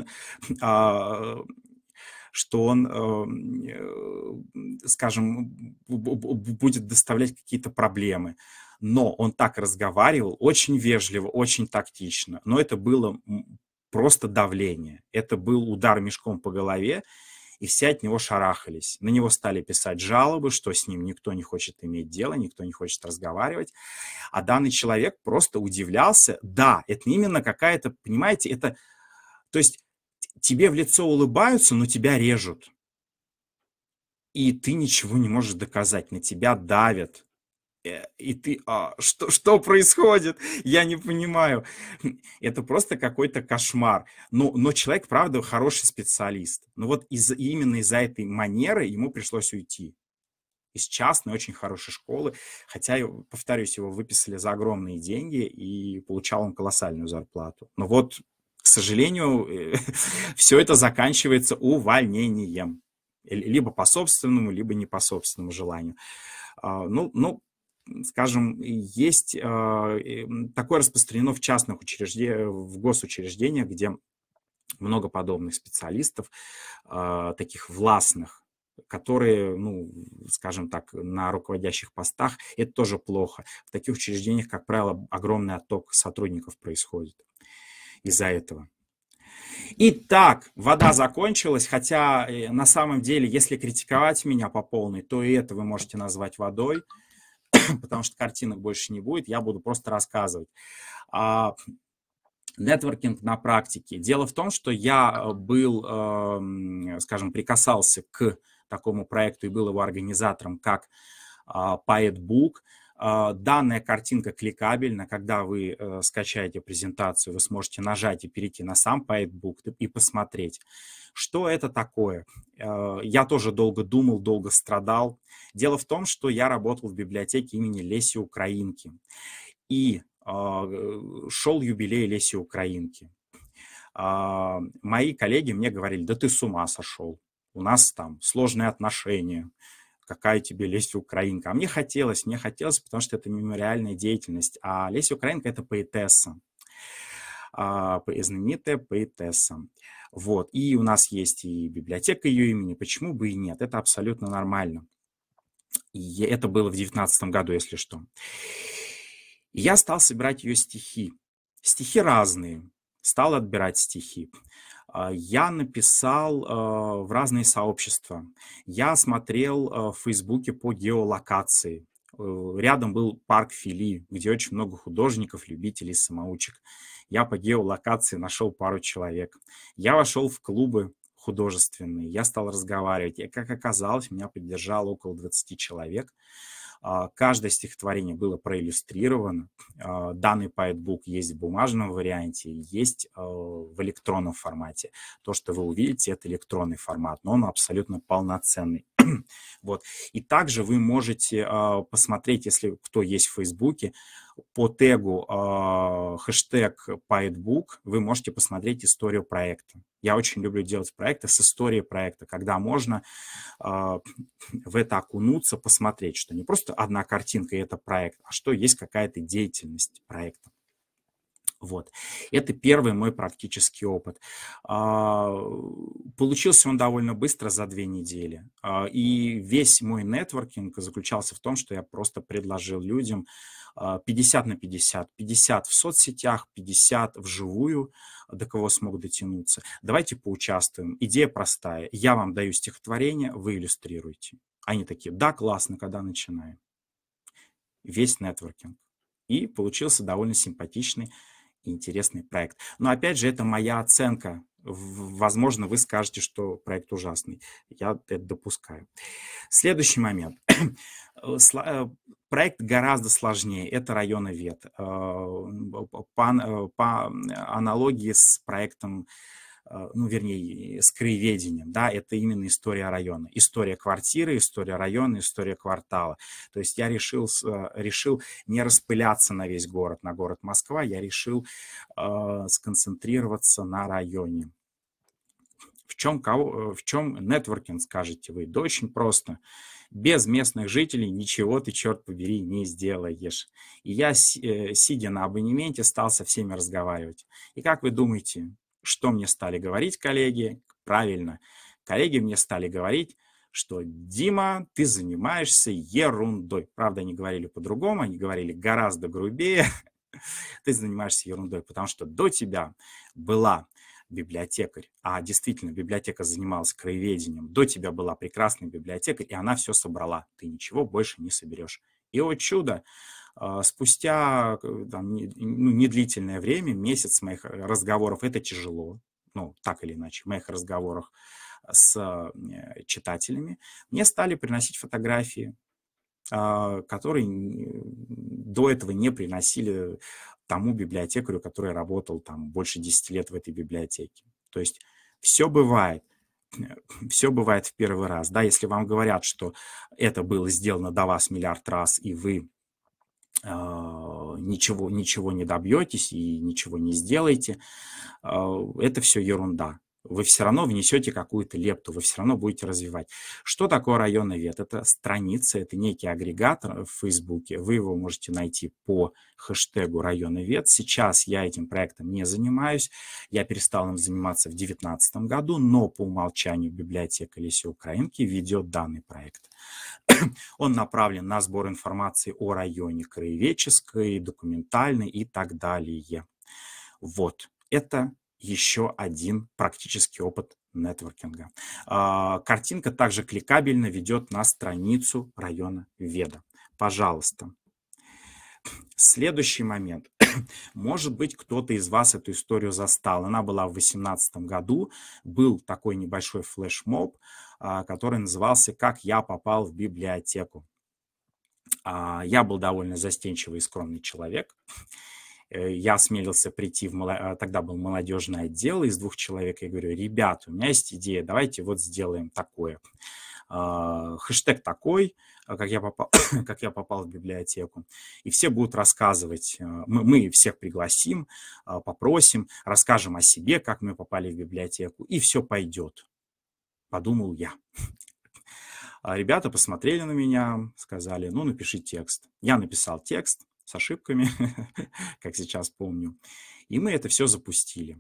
S2: скажем, будет доставлять какие-то проблемы. Но он так разговаривал, очень вежливо, очень тактично. Но это было просто давление. Это был удар мешком по голове, и все от него шарахались. На него стали писать жалобы, что с ним никто не хочет иметь дело, никто не хочет разговаривать. А данный человек просто удивлялся. Да, это именно какая-то, понимаете, это... То есть тебе в лицо улыбаются, но тебя режут. И ты ничего не можешь доказать, на тебя давят. И ты, что происходит? Я не понимаю. Это просто какой-то кошмар. Но человек, правда, хороший специалист. Но вот именно из-за этой манеры ему пришлось уйти. Из частной, очень хорошей школы. Хотя, повторюсь, его выписали за огромные деньги, и получал он колоссальную зарплату. Но вот, к К сожалению, все это заканчивается увольнением. Либо по собственному, либо не по собственному желанию. Ну, скажем, есть такое распространено в частных учреждениях, в госучреждениях, где много подобных специалистов, таких властных, которые, ну, скажем так, на руководящих постах. Это тоже плохо. В таких учреждениях, как правило, огромный отток сотрудников происходит из-за этого. Итак, вода закончилась, хотя на самом деле, если критиковать меня по полной, то и это вы можете назвать водой, потому что картинок больше не будет, я буду просто рассказывать. Нетворкинг на практике. Дело в том, что я был, скажем, прикасался к такому проекту и был его организатором, как Poetbook. Данная картинка кликабельна. Когда вы скачаете презентацию, вы сможете нажать и перейти на сам Poetbook и посмотреть, что это такое. Я тоже долго думал, долго страдал. Дело в том, что я работал в библиотеке имени Леси Украинки. И шел юбилей Леси Украинки. Мои коллеги мне говорили: да ты с ума сошел, у нас там сложные отношения, какая тебе Леся Украинка. А мне хотелось, потому что это мемориальная деятельность. А Леся Украинка — это поэтесса, знаменитая поэтесса. Вот. И у нас есть и библиотека ее имени, почему бы и нет, это абсолютно нормально. И это было в 2019 году, если что. Я стал собирать ее стихи. Стихи разные. Стал отбирать стихи. Я написал в разные сообщества. Я смотрел в Фейсбуке по геолокации. Рядом был парк Фили, где очень много художников, любителей, самоучек. Я по геолокации нашел пару человек. Я вошел в клубы художественные. Я стал разговаривать. И, как оказалось, меня поддержало около 20 человек. Каждое стихотворение было проиллюстрировано. Данный поэтбук есть в бумажном варианте, есть в электронном формате. То, что вы увидите, это электронный формат, но он абсолютно полноценный. Вот. И также вы можете посмотреть, если кто есть в Фейсбуке, по тегу хэштег поэтбук, вы можете посмотреть историю проекта. Я очень люблю делать проекты с историей проекта, когда можно в это окунуться, посмотреть, что не просто одна картинка и это проект, а что есть какая-то деятельность проекта. Вот. Это первый мой практический опыт. Получился он довольно быстро, за 2 недели. И весь мой нетворкинг заключался в том, что я просто предложил людям 50 на 50. 50 в соцсетях, 50 вживую, до кого смог дотянуться. Давайте поучаствуем. Идея простая. Я вам даю стихотворение, вы иллюстрируете. Они такие: да, классно, когда начинаем. Весь нетворкинг. И получился довольно симпатичный и интересный проект. Но опять же, это моя оценка. Возможно, вы скажете, что проект ужасный. Я это допускаю. Следующий момент. Проект гораздо сложнее. Это районовед. По аналогии с проектом, ну, вернее, с краеведением, да, это именно история района. История квартиры, история района, история квартала. То есть я решил не распыляться на весь город, на город Москва, я решил сконцентрироваться на районе. В чем нетворкинг, скажете вы? Да очень просто. Без местных жителей ничего ты, черт побери, не сделаешь. И я, сидя на абонементе, стал со всеми разговаривать. И как вы думаете, что мне стали говорить коллеги? Правильно, коллеги мне стали говорить, что: Дима, ты занимаешься ерундой. Правда, они говорили по-другому, они говорили гораздо грубее. Ты занимаешься ерундой, потому что до тебя была библиотекарь, а действительно библиотека занималась краеведением, до тебя была прекрасная библиотекарь, и она все собрала. Ты ничего больше не соберешь. И, о чудо, спустя недлительное время, месяц моих разговоров, это тяжело, ну, так или иначе, в моих разговорах с читателями, мне стали приносить фотографии, которые до этого не приносили тому библиотекарю, который работал там больше 10 лет в этой библиотеке. То есть все бывает в первый раз. Да, если вам говорят, что это было сделано до вас миллиард раз, и вы ничего не добьетесь и ничего не сделаете. Это все ерунда. Вы все равно внесете какую-то лепту, вы все равно будете развивать. Что такое районный вет? Это страница, это некий агрегатор в Фейсбуке. Вы его можете найти по хэштегу районный вет. Сейчас я этим проектом не занимаюсь. Я перестал им заниматься в 2019 году, но по умолчанию библиотека Леси Украинки ведет данный проект. Он направлен на сбор информации о районе краеведческой, документальной и так далее. Вот. Это еще один практический опыт нетворкинга. Картинка также кликабельно ведет на страницу района Веда. Пожалуйста. Следующий момент. Может быть, кто-то из вас эту историю застал. Она была в 2018 году. Был такой небольшой флешмоб, который назывался «Как я попал в библиотеку». Я был довольно застенчивый и скромный человек. Я осмелился прийти, тогда был молодежный отдел из 2 человек, и говорю: ребят, у меня есть идея, давайте вот сделаем такое. Хэштег такой, как я попал в библиотеку. И все будут рассказывать, мы всех пригласим, попросим, расскажем о себе, как мы попали в библиотеку, и все пойдет, подумал я. Ребята посмотрели на меня, сказали: ну, напиши текст. Я написал текст с ошибками, как сейчас помню. И мы это все запустили.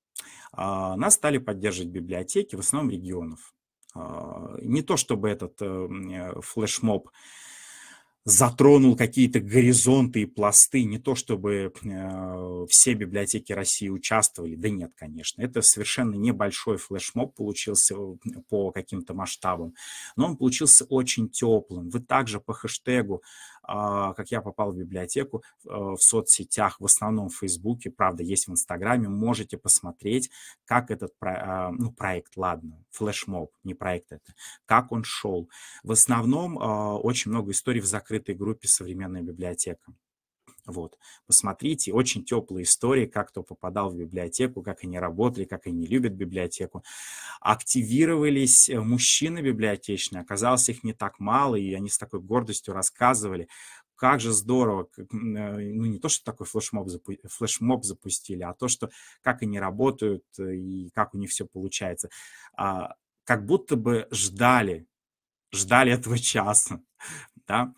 S2: Нас стали поддерживать библиотеки, в основном регионов. Не то чтобы этот флешмоб затронул какие-то горизонты и пласты, не то чтобы все библиотеки России участвовали, да нет, конечно. Это совершенно небольшой флешмоб получился по каким-то масштабам, но он получился очень теплым. Вы также по хэштегу «Как я попал в библиотеку» в соцсетях, в основном в Фейсбуке, правда, есть в Инстаграме, можете посмотреть, как этот проект, ладно, флешмоб, не проект это, как он шел. В основном очень много историй в закрытой группе «Современная библиотека». Вот, посмотрите, очень теплые истории, как кто попадал в библиотеку, как они работали, как они любят библиотеку. Активировались мужчины библиотечные, оказалось, их не так мало, и они с такой гордостью рассказывали, как же здорово, ну не то, что такой флешмоб запустили, а то, что как они работают и как у них все получается. Как будто бы ждали этого часа, да,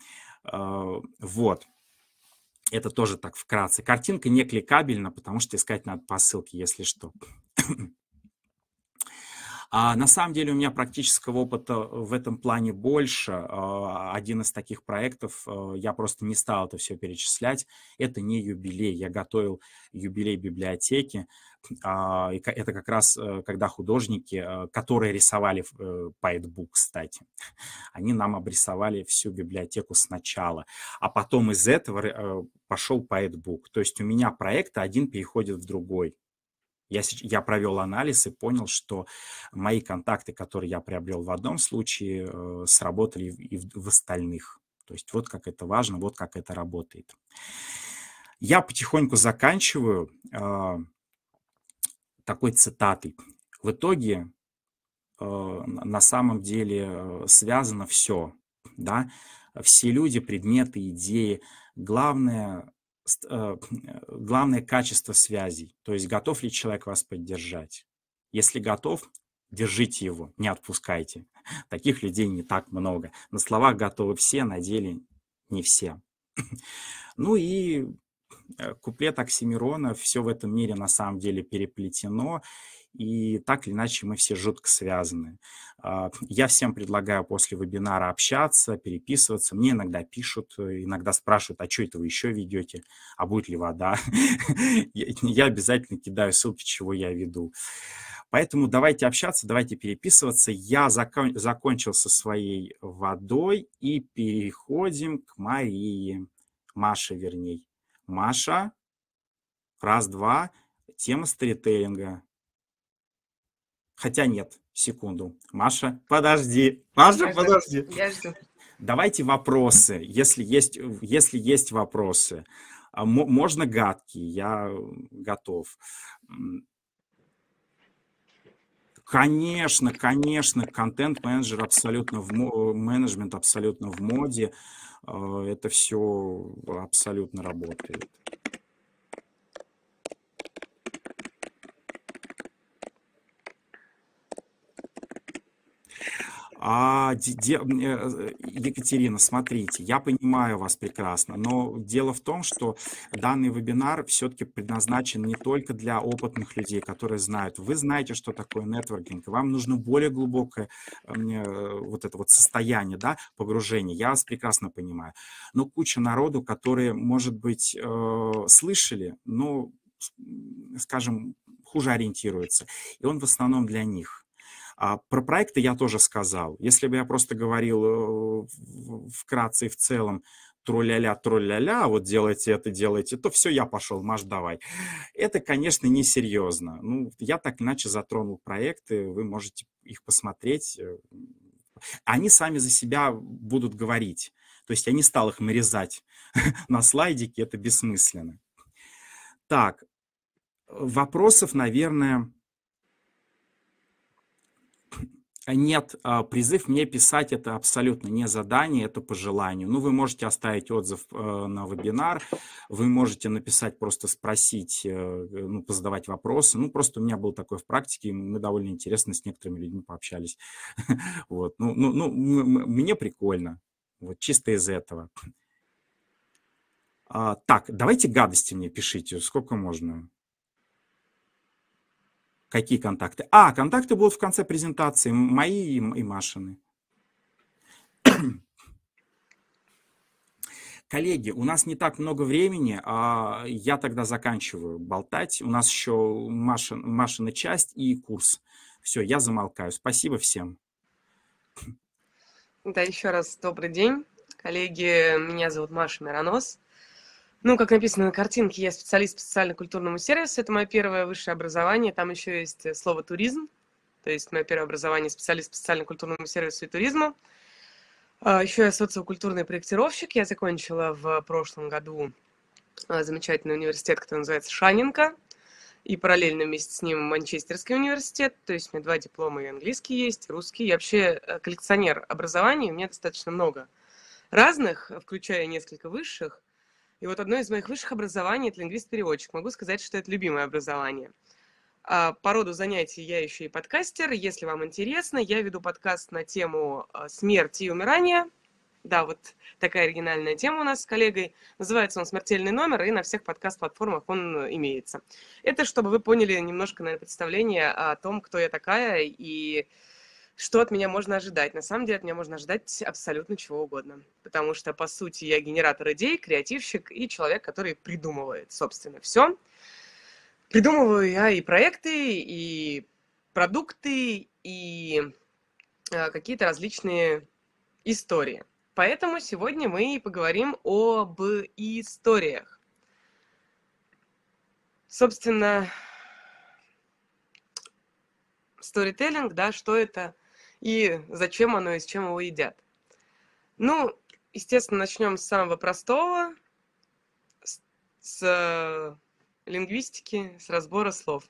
S2: вот. Это тоже так вкратце. Картинка не кликабельна, потому что искать надо по ссылке, если что. На самом деле у меня практического опыта в этом плане больше. Один из таких проектов, я просто не стал это все перечислять, это не юбилей. Я готовил юбилей библиотеки. Это как раз когда художники, которые рисовали Poetbook, кстати, они нам обрисовали всю библиотеку сначала, а потом из этого пошел Poetbook. То есть у меня проекты один переходит в другой. Я провел анализ и понял, что мои контакты, которые я приобрел в одном случае, сработали и в остальных. То есть вот как это важно, вот как это работает. Я потихоньку заканчиваю такой цитатой. В итоге на самом деле связано все. Да? Все люди, предметы, идеи. Главное качество связей, то есть готов ли человек вас поддержать. Если готов, держите его, не отпускайте. Таких людей не так много. На словах готовы все, на деле не все. Ну и куплет Оксимирона: все в этом мире на самом деле переплетено, и так или иначе мы все жутко связаны. Я всем предлагаю после вебинара общаться, переписываться. Мне иногда пишут, иногда спрашивают: а что это вы еще ведете, а будет ли вода? Я обязательно кидаю ссылки, чего я веду. Поэтому давайте общаться, давайте переписываться. Я закончил со своей водой, и переходим к Марии. Маше, вернее. Маша, раз, два, тема сторителлинга. Хотя нет, секунду. Маша, подожди. Маша, подожди.
S1: Я жду.
S2: Давайте вопросы, если есть вопросы. Можно гадкие, я готов. Конечно, конечно, контент-менеджер абсолютно менеджмент абсолютно в моде. Это все абсолютно работает. Екатерина, смотрите, я понимаю вас прекрасно, но дело в том, что данный вебинар все-таки предназначен не только для опытных людей, которые знают. Вы знаете, что такое нетворкинг, вам нужно более глубокое вот это вот состояние, да, погружения. Я вас прекрасно понимаю. Но куча народу, которые, может быть, слышали, но, скажем, хуже ориентируются. И он в основном для них. Про проекты я тоже сказал. Если бы я просто говорил вкратце и в целом тру-ля-ля, вот делайте, то все, я пошел, маш, давай. Это, конечно, несерьезно. Ну, я так иначе затронул проекты, вы можете их посмотреть. Они сами за себя будут говорить. То есть я не стал их нарезать на слайдике, это бессмысленно. Так, вопросов, наверное... Нет, призыв мне писать — это абсолютно не задание, это по желанию. Ну, вы можете оставить отзыв на вебинар, вы можете написать, просто спросить, ну, позадавать вопросы. Ну, просто у меня был такой в практике, мы довольно интересно с некоторыми людьми пообщались. Вот, мне прикольно, вот, чисто из этого. Так, давайте гадости мне пишите, сколько можно. Какие контакты? Контакты будут в конце презентации, мои и Машины. Коллеги, у нас не так много времени, я тогда заканчиваю болтать. У нас еще Машина часть и курс. Все, я замолкаю. Спасибо всем.
S1: Да, еще раз добрый день, коллеги. Меня зовут Маша Миронос. Ну, как написано на картинке, я специалист по социально-культурному сервису. Это мое первое высшее образование. Там еще есть слово «туризм». То есть мое первое образование — специалист по социально-культурному сервису и туризму. Еще я социокультурный проектировщик. Я закончила в прошлом году замечательный университет, который называется Шаненко. И параллельно вместе с ним Манчестерский университет. То есть у меня 2 диплома, и английский есть, и русский. Я вообще коллекционер образований. У меня достаточно много разных, включая несколько высших. И вот одно из моих высших образований — это лингвист-переводчик. Могу сказать, что это любимое образование. По роду занятий я еще и подкастер. Если вам интересно, я веду подкаст на тему смерти и умирания. Да, вот такая оригинальная тема у нас с коллегой. Называется он «Смертельный номер», и на всех подкаст-платформах он имеется. Это чтобы вы поняли немножко, наверное, представление о том, кто я такая и что от меня можно ожидать. На самом деле от меня можно ожидать абсолютно чего угодно. Потому что, по сути, я генератор идей, креативщик и человек, который придумывает, собственно, все. Придумываю я и проекты, и продукты, и какие-то различные истории. Поэтому сегодня мы поговорим об историях. Собственно, сторителлинг, да, что это и зачем оно, и с чем его едят. Ну, естественно, начнем с самого простого, с лингвистики, с разбора слов.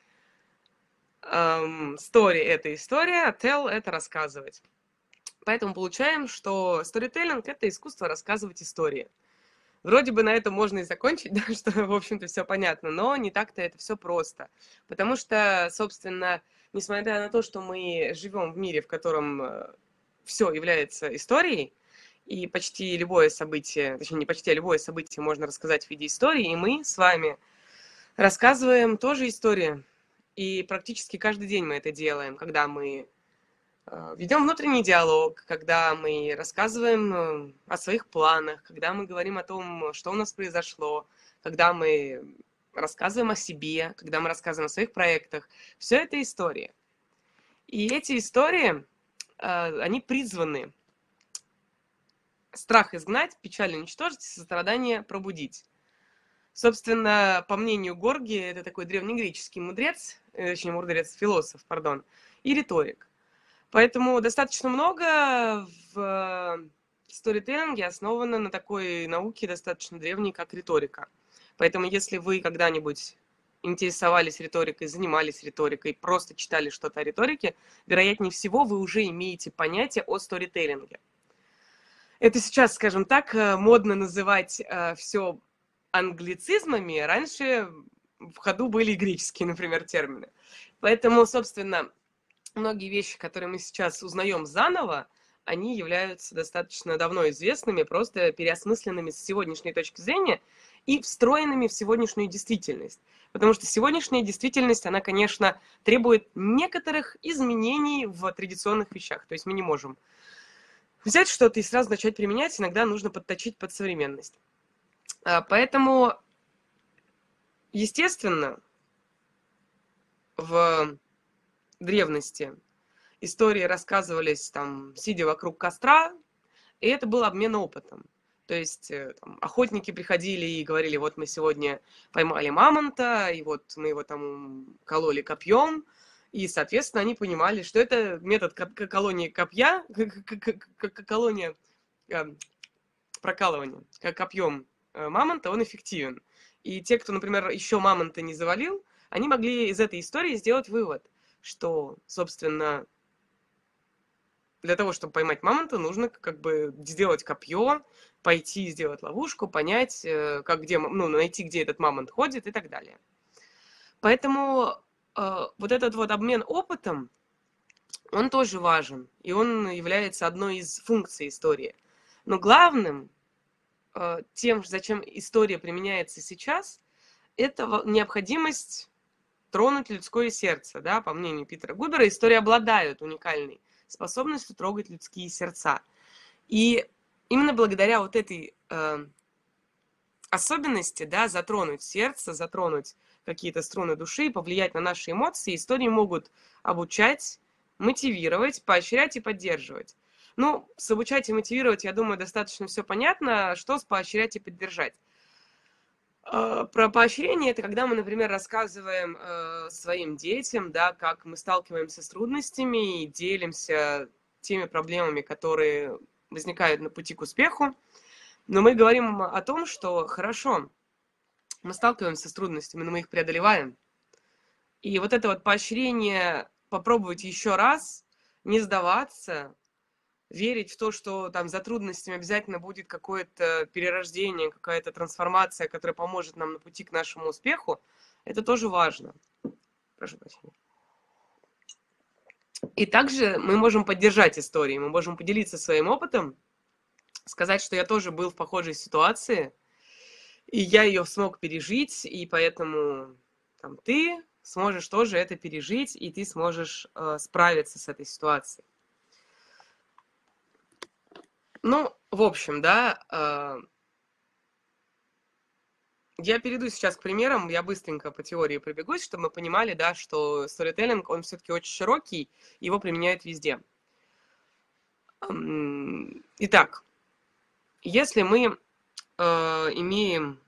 S1: Story — это история, tell — это рассказывать. Поэтому получаем, что сторителлинг — это искусство рассказывать истории. Вроде бы на этом можно и закончить, да, что, в общем-то, все понятно, но не так-то это все просто. Потому что, собственно, несмотря на то, что мы живем в мире, в котором все является историей, и почти любое событие, точнее, не почти, а любое событие можно рассказать в виде истории, и мы с вами рассказываем тоже истории. И практически каждый день мы это делаем, когда мы ведем внутренний диалог, когда мы рассказываем о своих планах, когда мы говорим о том, что у нас произошло, когда мы рассказываем о себе, когда мы рассказываем о своих проектах. Все это истории. И эти истории, они призваны страх изгнать, печаль уничтожить, сострадание пробудить. Собственно, по мнению Горги, это такой древнегреческий мудрец, точнее, философ, и риторик. Поэтому достаточно много в сторителлинге основано на такой науке достаточно древней, как риторика. Поэтому если вы когда-нибудь интересовались риторикой, занимались риторикой, просто читали что-то о риторике, вероятнее всего, вы уже имеете понятие о сторителлинге. Это сейчас, скажем так, модно называть все англицизмами. Раньше в ходу были и греческие, например, термины. Поэтому, собственно, многие вещи, которые мы сейчас узнаем заново, они являются достаточно давно известными, просто переосмысленными с сегодняшней точки зрения и встроенными в сегодняшнюю действительность. Потому что сегодняшняя действительность, она, конечно, требует некоторых изменений в традиционных вещах. То есть мы не можем взять что-то и сразу начать применять, иногда нужно подточить под современность. Поэтому, естественно, в древности истории рассказывались там, сидя вокруг костра, и это был обмен опытом. То есть там, охотники приходили и говорили, вот мы сегодня поймали мамонта, и вот мы его там кололи копьем, и, соответственно, они понимали, что это метод колония копья, колония прокалывания копьем мамонта, он эффективен. И те, кто, например, еще мамонта не завалил, они могли из этой истории сделать вывод, что, собственно, для того, чтобы поймать мамонта, нужно как бы сделать копье, пойти сделать ловушку, понять, как, где, ну, найти, где этот мамонт ходит и так далее. Поэтому вот этот вот обмен опытом, он тоже важен, и он является одной из функций истории. Но главным, тем, зачем история применяется сейчас, это необходимость тронуть людское сердце. Да? По мнению Питера Губера, истории обладают уникальной способностью трогать людские сердца. И именно благодаря вот этой особенности, да, затронуть сердце, затронуть какие-то струны души, повлиять на наши эмоции, истории могут обучать, мотивировать, поощрять и поддерживать. Ну, с обучать и мотивировать, я думаю, достаточно все понятно. Что с поощрять и поддержать? Про поощрение — это когда мы, например, рассказываем своим детям, да, как мы сталкиваемся с трудностями и делимся теми проблемами, которые возникают на пути к успеху. Но мы говорим о том, что хорошо, мы сталкиваемся с трудностями, но мы их преодолеваем. И вот это вот поощрение попробовать еще раз, не сдаваться, верить в то, что там за трудностями обязательно будет какое-то перерождение, какая-то трансформация, которая поможет нам на пути к нашему успеху, это тоже важно. Прошу прощения. И также мы можем поддержать истории, мы можем поделиться своим опытом, сказать, что я тоже был в похожей ситуации, и я ее смог пережить, и поэтому там, ты сможешь тоже это пережить, и ты сможешь справиться с этой ситуацией. Ну, в общем, да, я перейду сейчас к примерам, я быстренько по теории пробегусь, чтобы мы понимали, да, что сторителлинг, он все-таки очень широкий, его применяют везде. Итак, если мы имеем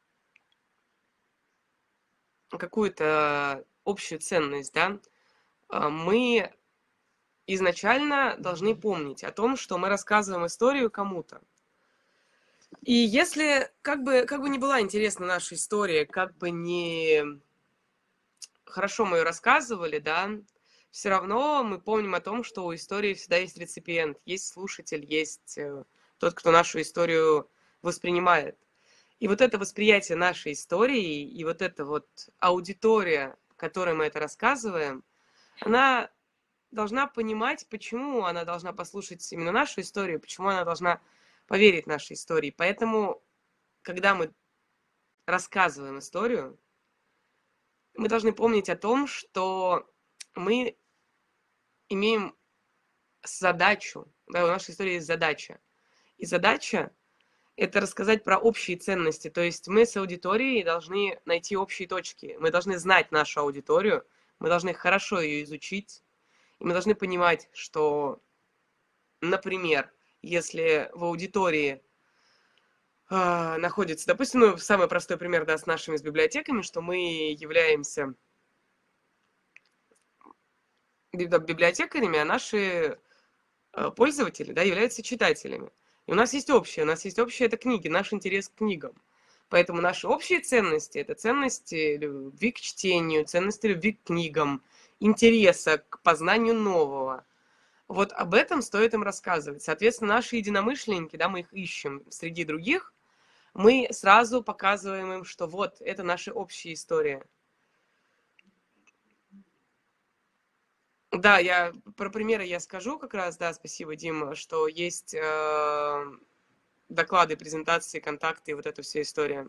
S1: какую-то общую ценность, да, мы изначально должны помнить о том, что мы рассказываем историю кому-то. И если, как бы ни была интересна наша история, как бы не хорошо мы ее рассказывали, да, все равно мы помним о том, что у истории всегда есть реципиент, есть слушатель, есть тот, кто нашу историю воспринимает. И вот это восприятие нашей истории, и вот эта вот аудитория, которой мы это рассказываем, она должна понимать, почему она должна послушать именно нашу историю, почему она должна поверить нашей истории. Поэтому, когда мы рассказываем историю, мы должны помнить о том, что мы имеем задачу, да, у нашей истории есть задача. И задача — это рассказать про общие ценности. То есть мы с аудиторией должны найти общие точки. Мы должны знать нашу аудиторию, мы должны хорошо ее изучить, и мы должны понимать, что, например, если в аудитории находится, допустим, ну, самый простой пример, да, с нашими с библиотеками, что мы являемся библиотекарями, а наши пользователи, да, являются читателями. И у нас есть общее это книги, наш интерес к книгам. Поэтому наши общие ценности – это ценности любви к чтению, ценности любви к книгам, интереса к познанию нового. Вот об этом стоит им рассказывать. Соответственно, наши единомышленники, да, мы их ищем среди других, мы сразу показываем им, что вот, это наша общая история. Да, я про примеры я скажу как раз, да, спасибо, Дима, что есть доклады, презентации, контакты и вот эта вся история.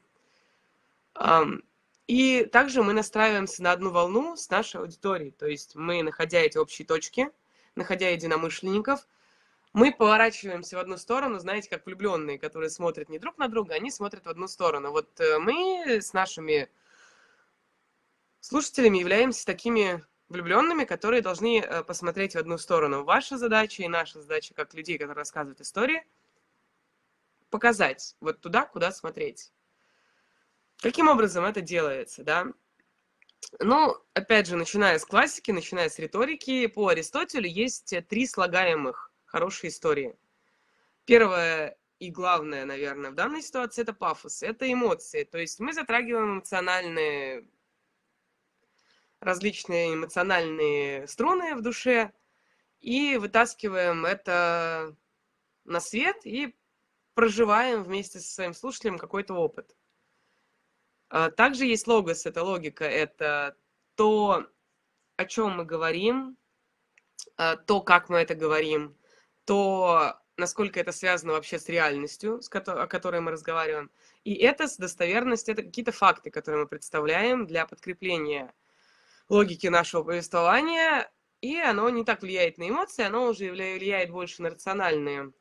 S1: И также мы настраиваемся на одну волну с нашей аудиторией, то есть мы, находя эти общие точки, находя единомышленников, мы поворачиваемся в одну сторону, знаете, как влюбленные, которые смотрят не друг на друга, они смотрят в одну сторону. Вот мы с нашими слушателями являемся такими влюбленными, которые должны посмотреть в одну сторону. Ваша задача и наша задача, как людей, которые рассказывают истории, показать вот туда, куда смотреть. Каким образом это делается, да? Ну, опять же, начиная с классики, начиная с риторики, по Аристотелю есть 3 слагаемых хорошей истории. Первое и главное, наверное, в данной ситуации – это пафос, это эмоции. То есть мы затрагиваем эмоциональные, различные эмоциональные струны в душе и вытаскиваем это на свет и проживаем вместе со своим слушателем какой-то опыт. Также есть логос, это логика, это то, о чем мы говорим, то, как мы это говорим, то, насколько это связано вообще с реальностью, о которой мы разговариваем. И это с достоверностью, это какие-то факты, которые мы представляем для подкрепления логики нашего повествования, и оно не так влияет на эмоции, оно уже влияет больше на рациональные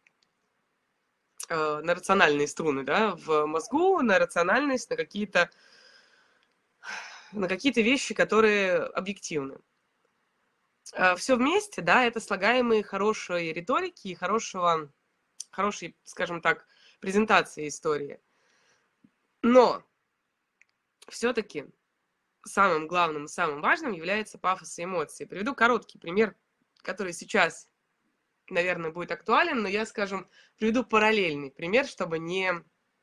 S1: струны, да, в мозгу, на рациональность, на какие-то вещи, которые объективны. Все вместе, да, это слагаемые хорошей риторики и хорошей, скажем так, презентации истории. Но все-таки самым главным и самым важным является пафос и эмоции. Приведу короткий пример, который сейчас, наверное, будет актуален, но я, скажем, приведу параллельный пример, чтобы не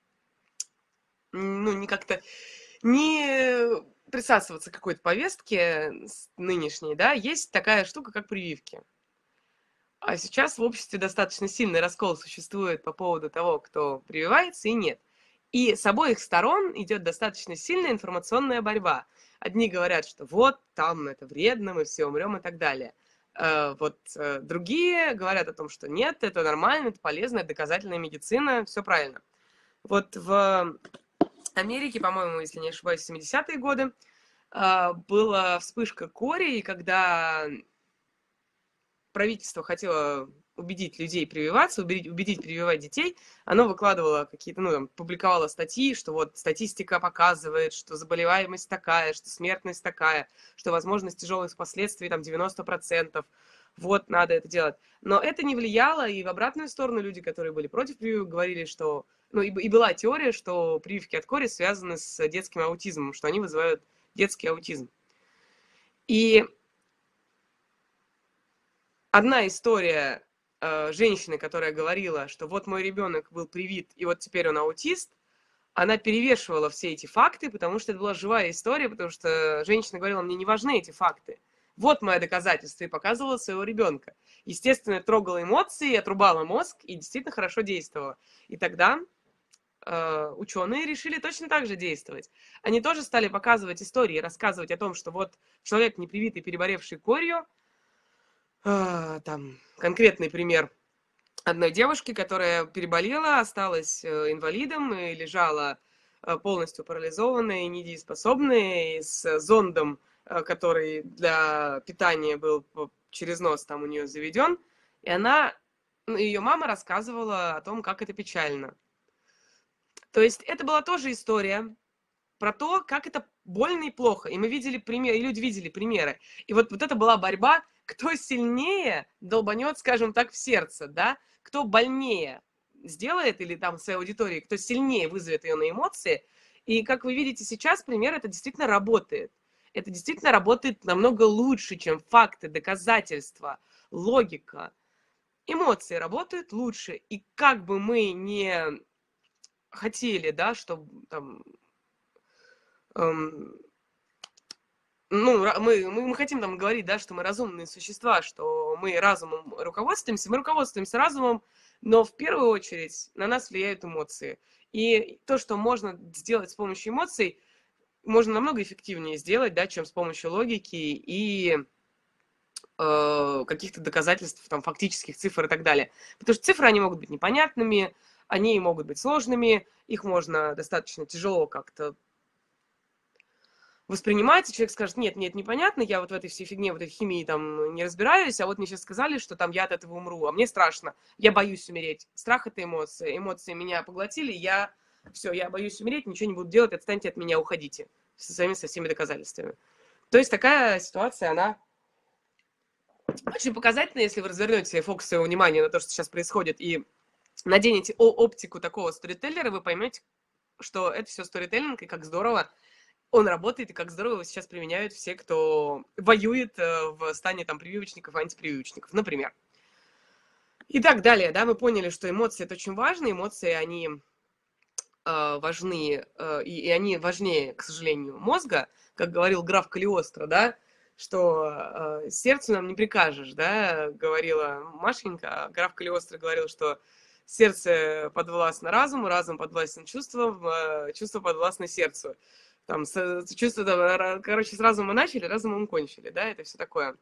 S1: как-то не присасываться к какой-то повестке нынешней, да, есть такая штука, как прививки. А сейчас в обществе достаточно сильный раскол существует по поводу того, кто прививается и нет. И с обоих сторон идет достаточно сильная информационная борьба. Одни говорят, что вот, там это вредно, мы все умрем и так далее. Другие говорят о том, что нет, это нормально, это полезно, это доказательная медицина, все правильно. Вот в Америке, по-моему, если не ошибаюсь, в 70-е годы была вспышка кори, и когда правительство хотело убедить людей прививаться, убедить прививать детей, оно выкладывало какие-то, публиковало статьи, что вот статистика показывает, что заболеваемость такая, что смертность такая, что возможность тяжелых последствий там 90%, вот надо это делать. Но это не влияло, и в обратную сторону люди, которые были против прививок, говорили, что... и была теория, что прививки от кори связаны с детским аутизмом, что они вызывают детский аутизм. И одна история женщины, которая говорила, что вот мой ребенок был привит, и вот теперь он аутист, она перевешивала все эти факты, потому что это была живая история, потому что женщина говорила, мне не важны эти факты. Вот мое доказательство, и показывала своего ребенка. Естественно, трогала эмоции, отрубала мозг, и действительно хорошо действовала. И тогда ученые решили точно так же действовать. Они тоже стали показывать истории, рассказывать о том, что вот человек, не привитый, переболевший корью, там конкретный пример одной девушки, которая переболела, осталась инвалидом и лежала полностью парализованная и недееспособная, и с зондом, который для питания был через нос там у нее заведен. И ее мама рассказывала о том, как это печально. То есть это была тоже история про то, как это больно и плохо. И мы видели примеры, и люди видели примеры. И вот это была борьба, кто сильнее долбанет, скажем так, в сердце, да? Кто больнее сделает, или там в своей аудитории, кто сильнее вызовет ее на эмоции. И как вы видите сейчас, пример, это действительно работает. Это действительно работает намного лучше, чем факты, доказательства, логика. Эмоции работают лучше. И как бы мы не хотели, да, чтобы там, эм, ну, мы хотим там говорить, да, что мы разумные существа, что мы руководствуемся разумом, но в первую очередь на нас влияют эмоции. И то, что можно сделать с помощью эмоций, можно намного эффективнее сделать, да, чем с помощью логики и каких-то доказательств, там, фактических цифр и так далее. Потому что цифры, они могут быть непонятными, они могут быть сложными, их можно достаточно тяжело как-то воспринимать, и человек скажет, нет, непонятно, я вот в этой всей фигне, вот этой химии там не разбираюсь, а вот мне сейчас сказали, что там я от этого умру, а мне страшно, я боюсь умереть. Страх — это эмоции, эмоции меня поглотили, я боюсь умереть, ничего не буду делать, отстаньте от меня, уходите со всеми доказательствами. То есть такая ситуация, она очень показательна, если вы развернете фокус своего внимания на то, что сейчас происходит, и наденете оптику такого сторителлера, вы поймете, что это все сторителлинг, и как здорово он работает, и как здорово его сейчас применяют все, кто воюет в стане там прививочников, антипрививочников, например. И так далее, да, мы поняли, что эмоции — это очень важно, эмоции, они важны, и они важнее, к сожалению, мозга, как говорил граф Калиостро, да, что сердцу нам не прикажешь, да, говорила Машенька, а граф Калиостро говорил, что сердце подвластно разуму, разум подвластен чувствам, чувство подвластно сердцу. Там чувства, да, короче, с разума начали, разумом кончили, да, это все такое.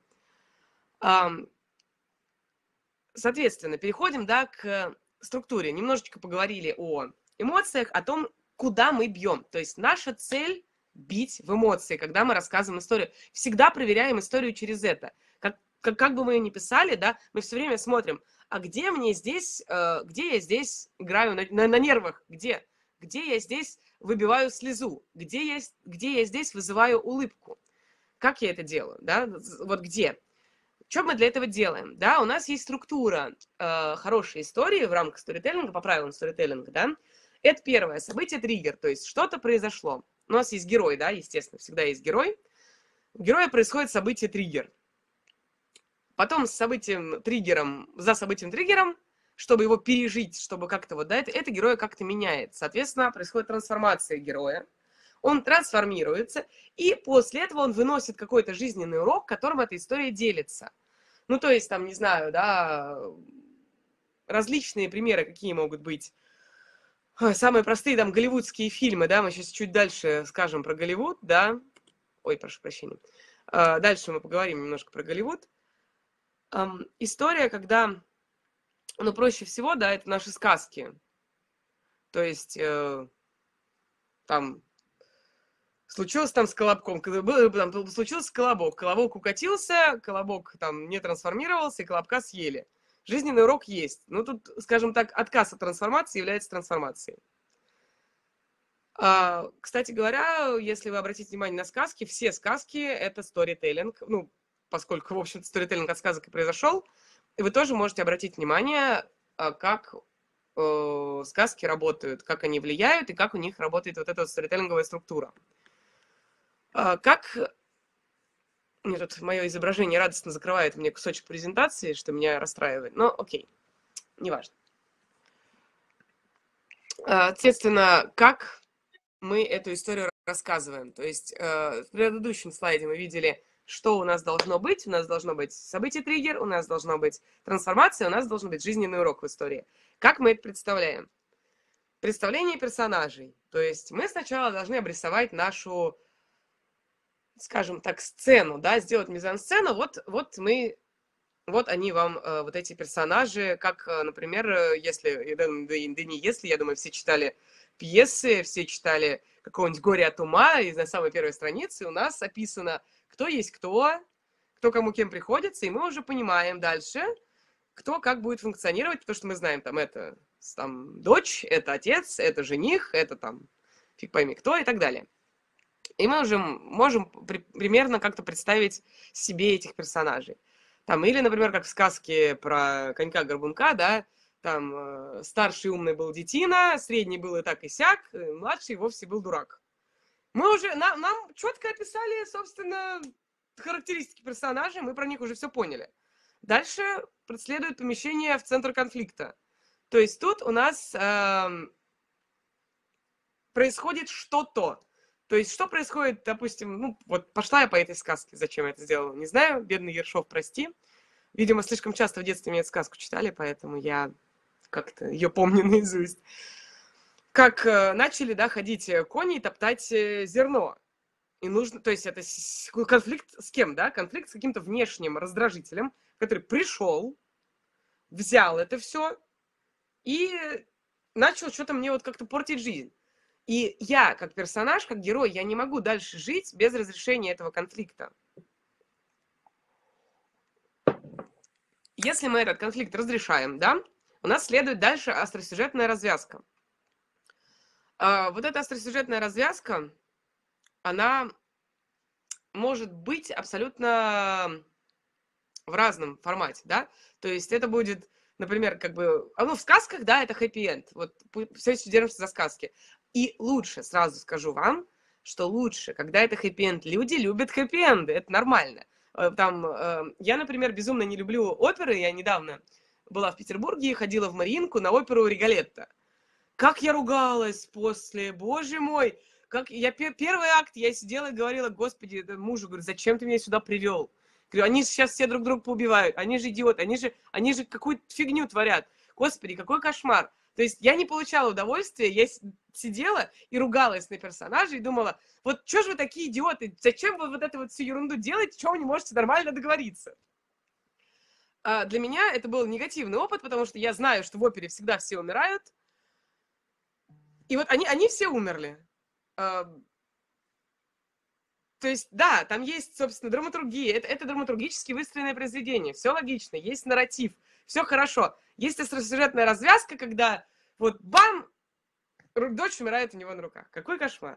S1: Соответственно, переходим, да, к структуре. Немножечко поговорили о эмоциях, о том, куда мы бьем. То есть наша цель — бить в эмоции, когда мы рассказываем историю. Всегда проверяем историю через это. Как бы мы ее ни писали, да, мы все время смотрим, а где я здесь играю на нервах, где я здесь выбиваю слезу, где я здесь вызываю улыбку. Как я это делаю, да, вот где. Что мы для этого делаем? Да, у нас есть структура хорошей истории в рамках сторителлинга, по правилам сторителлинга, да. Это первое, событие-триггер, то есть что-то произошло. У нас есть герой, да, естественно, всегда есть герой. У героя происходит событие-триггер. Потом за событием-триггером, чтобы его пережить, чтобы как-то вот, да, это героя как-то меняет. Соответственно, происходит трансформация героя. Он трансформируется, и после этого он выносит какой-то жизненный урок, которым эта история делится. Ну, то есть, там, не знаю, да, различные примеры, какие могут быть. Самые простые, там, голливудские фильмы, да, мы сейчас чуть дальше скажем про Голливуд, да. Ой, прошу прощения. Дальше мы поговорим немножко про Голливуд. История, когда, ну, проще всего, да, это наши сказки. То есть, там, случилось там с колобком, случился колобок, колобок укатился, колобок там не трансформировался, и колобка съели. Жизненный урок есть. Ну, тут, скажем так, отказ от трансформации является трансформацией. Кстати говоря, если вы обратите внимание на сказки, все сказки — это сторителлинг. Ну, поскольку, в общем-то, сторителлинг от сказок и произошел, и вы тоже можете обратить внимание, как сказки работают, как они влияют, и как у них работает вот эта сторителлинговая структура. Как... Мне тут мое изображение радостно закрывает мне кусочек презентации, что меня расстраивает. Но окей, неважно. Соответственно, как мы эту историю рассказываем. То есть в предыдущем слайде мы видели, что у нас должно быть. У нас должно быть событие-триггер, у нас должна быть трансформация, у нас должен быть жизненный урок в истории. Как мы это представляем? Представление персонажей. То есть мы сначала должны обрисовать нашу, скажем так, сцену, да, сделать мизансцену. Вот они вам, вот эти персонажи, как, например, если, да не если, я думаю, все читали пьесы, все читали какого-нибудь «Горе от ума», и на самой первой странице у нас описано, кто есть кто кому кем приходится, и мы уже понимаем дальше, кто как будет функционировать, потому что мы знаем, там, это там дочь, это отец, это жених, это там фиг пойми кто и так далее. И мы уже можем примерно как-то представить себе этих персонажей. Там, или, например, как в сказке про конька-горбунка, да, там старший умный был детина, средний был и так и сяк, младший вовсе был дурак. Мы уже, нам четко описали, собственно, характеристики персонажей, мы про них уже все поняли. Дальше следует помещение в центр конфликта. То есть тут у нас происходит что-то. То есть, что происходит, допустим, ну, вот пошла я по этой сказке, зачем я это сделала, не знаю, бедный Ершов, прости. Видимо, слишком часто в детстве мне эту сказку читали, поэтому я как-то ее помню наизусть. Как начали, да, ходить кони и топтать зерно. И нужно, то есть это конфликт с кем, да? Конфликт с каким-то внешним раздражителем, который пришел, взял это все и начал что-то мне вот как-то портить жизнь. И я, как персонаж, как герой, я не могу дальше жить без разрешения этого конфликта. Если мы этот конфликт разрешаем, да, у нас следует дальше остросюжетная развязка. Вот эта остросюжетная развязка, она может быть абсолютно в разном формате, да, то есть это будет, например, как бы, ну, в сказках, да, это хэппи-энд, вот все еще держимся за сказки, и лучше, сразу скажу вам, что лучше, когда это хэппи-энд, люди любят хэппи-энды, это нормально, там, я, например, безумно не люблю оперы, я недавно была в Петербурге и ходила в Мариинку на оперу «Риголетто». Как я ругалась после, боже мой, как я первый акт, я сидела и говорила, господи, мужу, говорю, зачем ты меня сюда привел? Говорю, они же сейчас все друг друга поубивают, они же идиоты, они же какую-то фигню творят. Господи, какой кошмар. То есть я не получала удовольствия, я сидела и ругалась на персонажа и думала, вот что же вы такие идиоты, зачем вы вот эту вот всю ерунду делаете, чего вы не можете нормально договориться? Для меня это был негативный опыт, потому что я знаю, что в опере всегда все умирают, и вот они все умерли. То есть, да, там есть, собственно, драматургия, это драматургически выстроенное произведение, все логично, есть нарратив, все хорошо. Есть остросюжетная развязка, когда вот бам, дочь умирает у него на руках. Какой кошмар.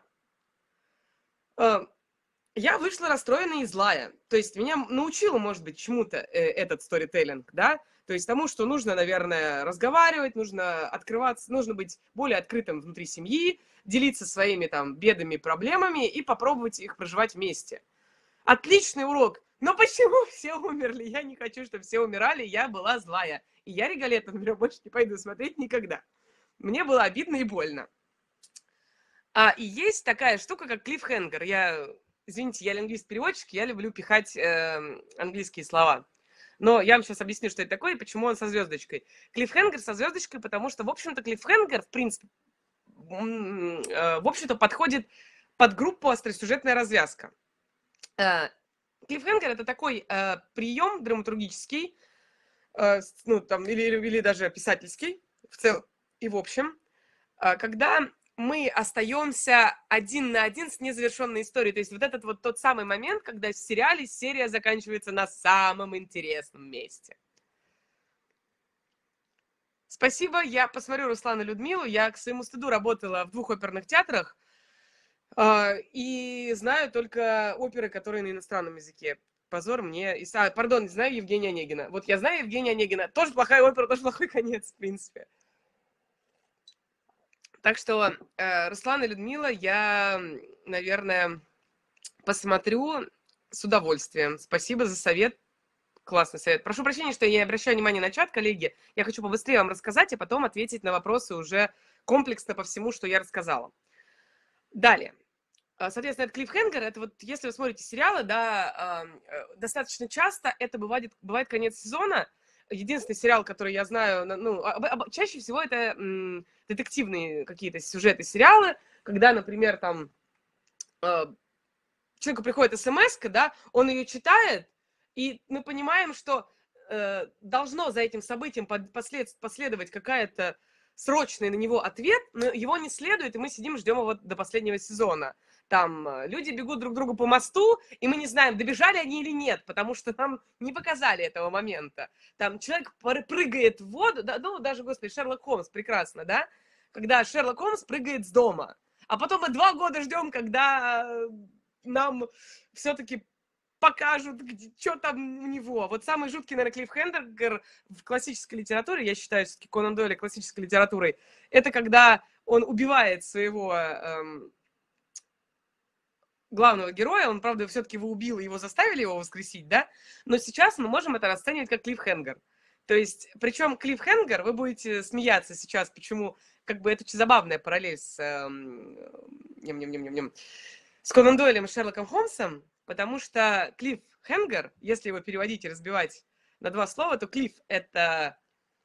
S1: Я вышла расстроенная и злая. То есть меня научила, может быть, чему-то этот сторителлинг, да? То есть тому, что нужно, наверное, разговаривать, нужно открываться, нужно быть более открытым внутри семьи, делиться своими там бедами, проблемами и попробовать их проживать вместе. Отличный урок. Но почему все умерли? Я не хочу, чтобы все умирали, я была злая. И я «Риголетто», например, больше не пойду смотреть никогда. Мне было обидно и больно. И есть такая штука, как клиффхенгер. Извините, я лингвист-переводчик, я люблю пихать английские слова. Но я вам сейчас объясню, что это такое и почему он со звездочкой. Клиффхенгер со звездочкой, потому что, в общем-то, клиффхенгер, в принципе, в общем-то, подходит под группу остросюжетная развязка. Клиффхенгер — это такой прием драматургический, ну, там, или даже писательский, в целом и в общем, когда мы остаемся один на один с незавершенной историей. То есть вот этот вот тот самый момент, когда в сериале серия заканчивается на самом интересном месте. Спасибо, я посмотрю «Руслана и Людмилу». Я, к своему стыду, работала в 2 оперных театрах и знаю только оперы, которые на иностранном языке. Позор мне. Пардон, знаю Евгения Онегина. Вот я знаю Евгения Онегина. Тоже плохая опера, тоже плохой конец, в принципе. Так что «Руслан и Людмила» я, наверное, посмотрю с удовольствием. Спасибо за совет. Классный совет. Прошу прощения, что я не обращаю внимания на чат, коллеги. Я хочу побыстрее вам рассказать, а потом ответить на вопросы уже комплексно по всему, что я рассказала. Далее. Соответственно, это клиффхенгер. Это вот, если вы смотрите сериалы, да, достаточно часто это бывает конец сезона. Единственный сериал, который я знаю, ну, чаще всего это детективные какие-то сюжеты, сериалы, когда, например, там человеку приходит смс-ка, да, он ее читает, и мы понимаем, что должно за этим событием последовать какая-то срочный на него ответ, но его не следует, и мы сидим, ждем его до последнего сезона. Там люди бегут друг к другу по мосту, и мы не знаем, добежали они или нет, потому что нам не показали этого момента. Там человек прыгает в воду, да, ну, даже, господи, Шерлок Холмс, прекрасно, да? Когда Шерлок Холмс прыгает с дома. А потом мы 2 года ждем, когда нам все-таки покажут, что там у него. Вот самый жуткий, наверное, клиффхенгер в классической литературе, я считаю, все-таки Конан Дойля классической литературой, это когда он убивает своего главного героя, он, правда, все-таки его убил, и его заставили его воскресить, да, но сейчас мы можем это расценивать как клиффхенгер. То есть, причем клиффхенгер, вы будете смеяться сейчас, почему, как бы это очень забавная параллель с, с Конан Дойлем и Шерлоком Холмсом, потому что клиффхенгер, если его переводить и разбивать на два слова, то клифф – это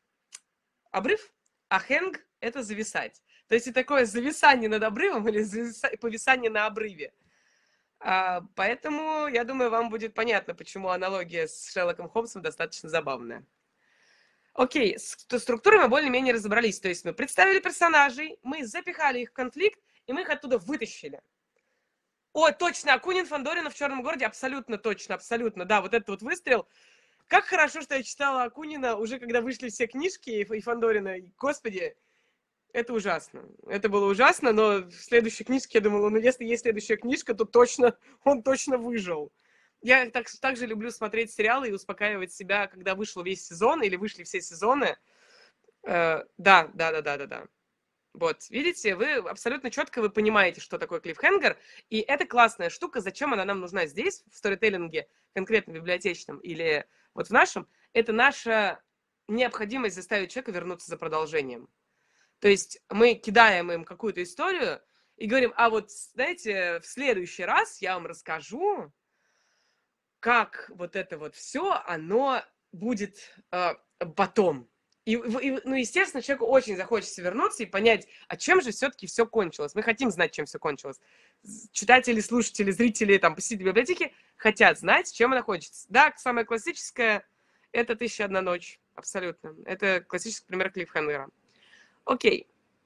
S1: обрыв, а хэнг – это зависать. То есть, это такое зависание над обрывом или повисание на обрыве. Поэтому, я думаю, вам будет понятно, почему аналогия с Шерлоком Холмсом достаточно забавная. Окей, с структурой мы более-менее разобрались. То есть мы представили персонажей, мы запихали их в конфликт, и мы их оттуда вытащили. О, точно, Акунин Фандорина в «Черном городе», абсолютно точно, абсолютно. Да, вот этот вот выстрел. Как хорошо, что я читала Акунина уже когда вышли все книжки и Фандорина. Господи, это ужасно. Это было ужасно, но в следующей книжке я думала, ну если есть следующая книжка, то точно, он точно выжил. Я также люблю смотреть сериалы и успокаивать себя, когда вышел весь сезон или вышли все сезоны. Да. Вот, видите, вы абсолютно четко вы понимаете, что такое клиффхенгер, и это классная штука. Зачем она нам нужна здесь, в сторителлинге, конкретно библиотечном или вот в нашем, это наша необходимость заставить человека вернуться за продолжением. То есть мы кидаем им какую-то историю и говорим, а вот, знаете, в следующий раз я вам расскажу, как вот это вот все, оно будет потом. Ну, естественно, человеку очень захочется вернуться и понять, а чем же все-таки все кончилось. Мы хотим знать, чем все кончилось. Читатели, слушатели, зрители, там, посетители библиотеки хотят знать, чем она кончится. Да, самое классическое – это «1001 ночь». Абсолютно. Это классический пример клиффхенгера. Окей.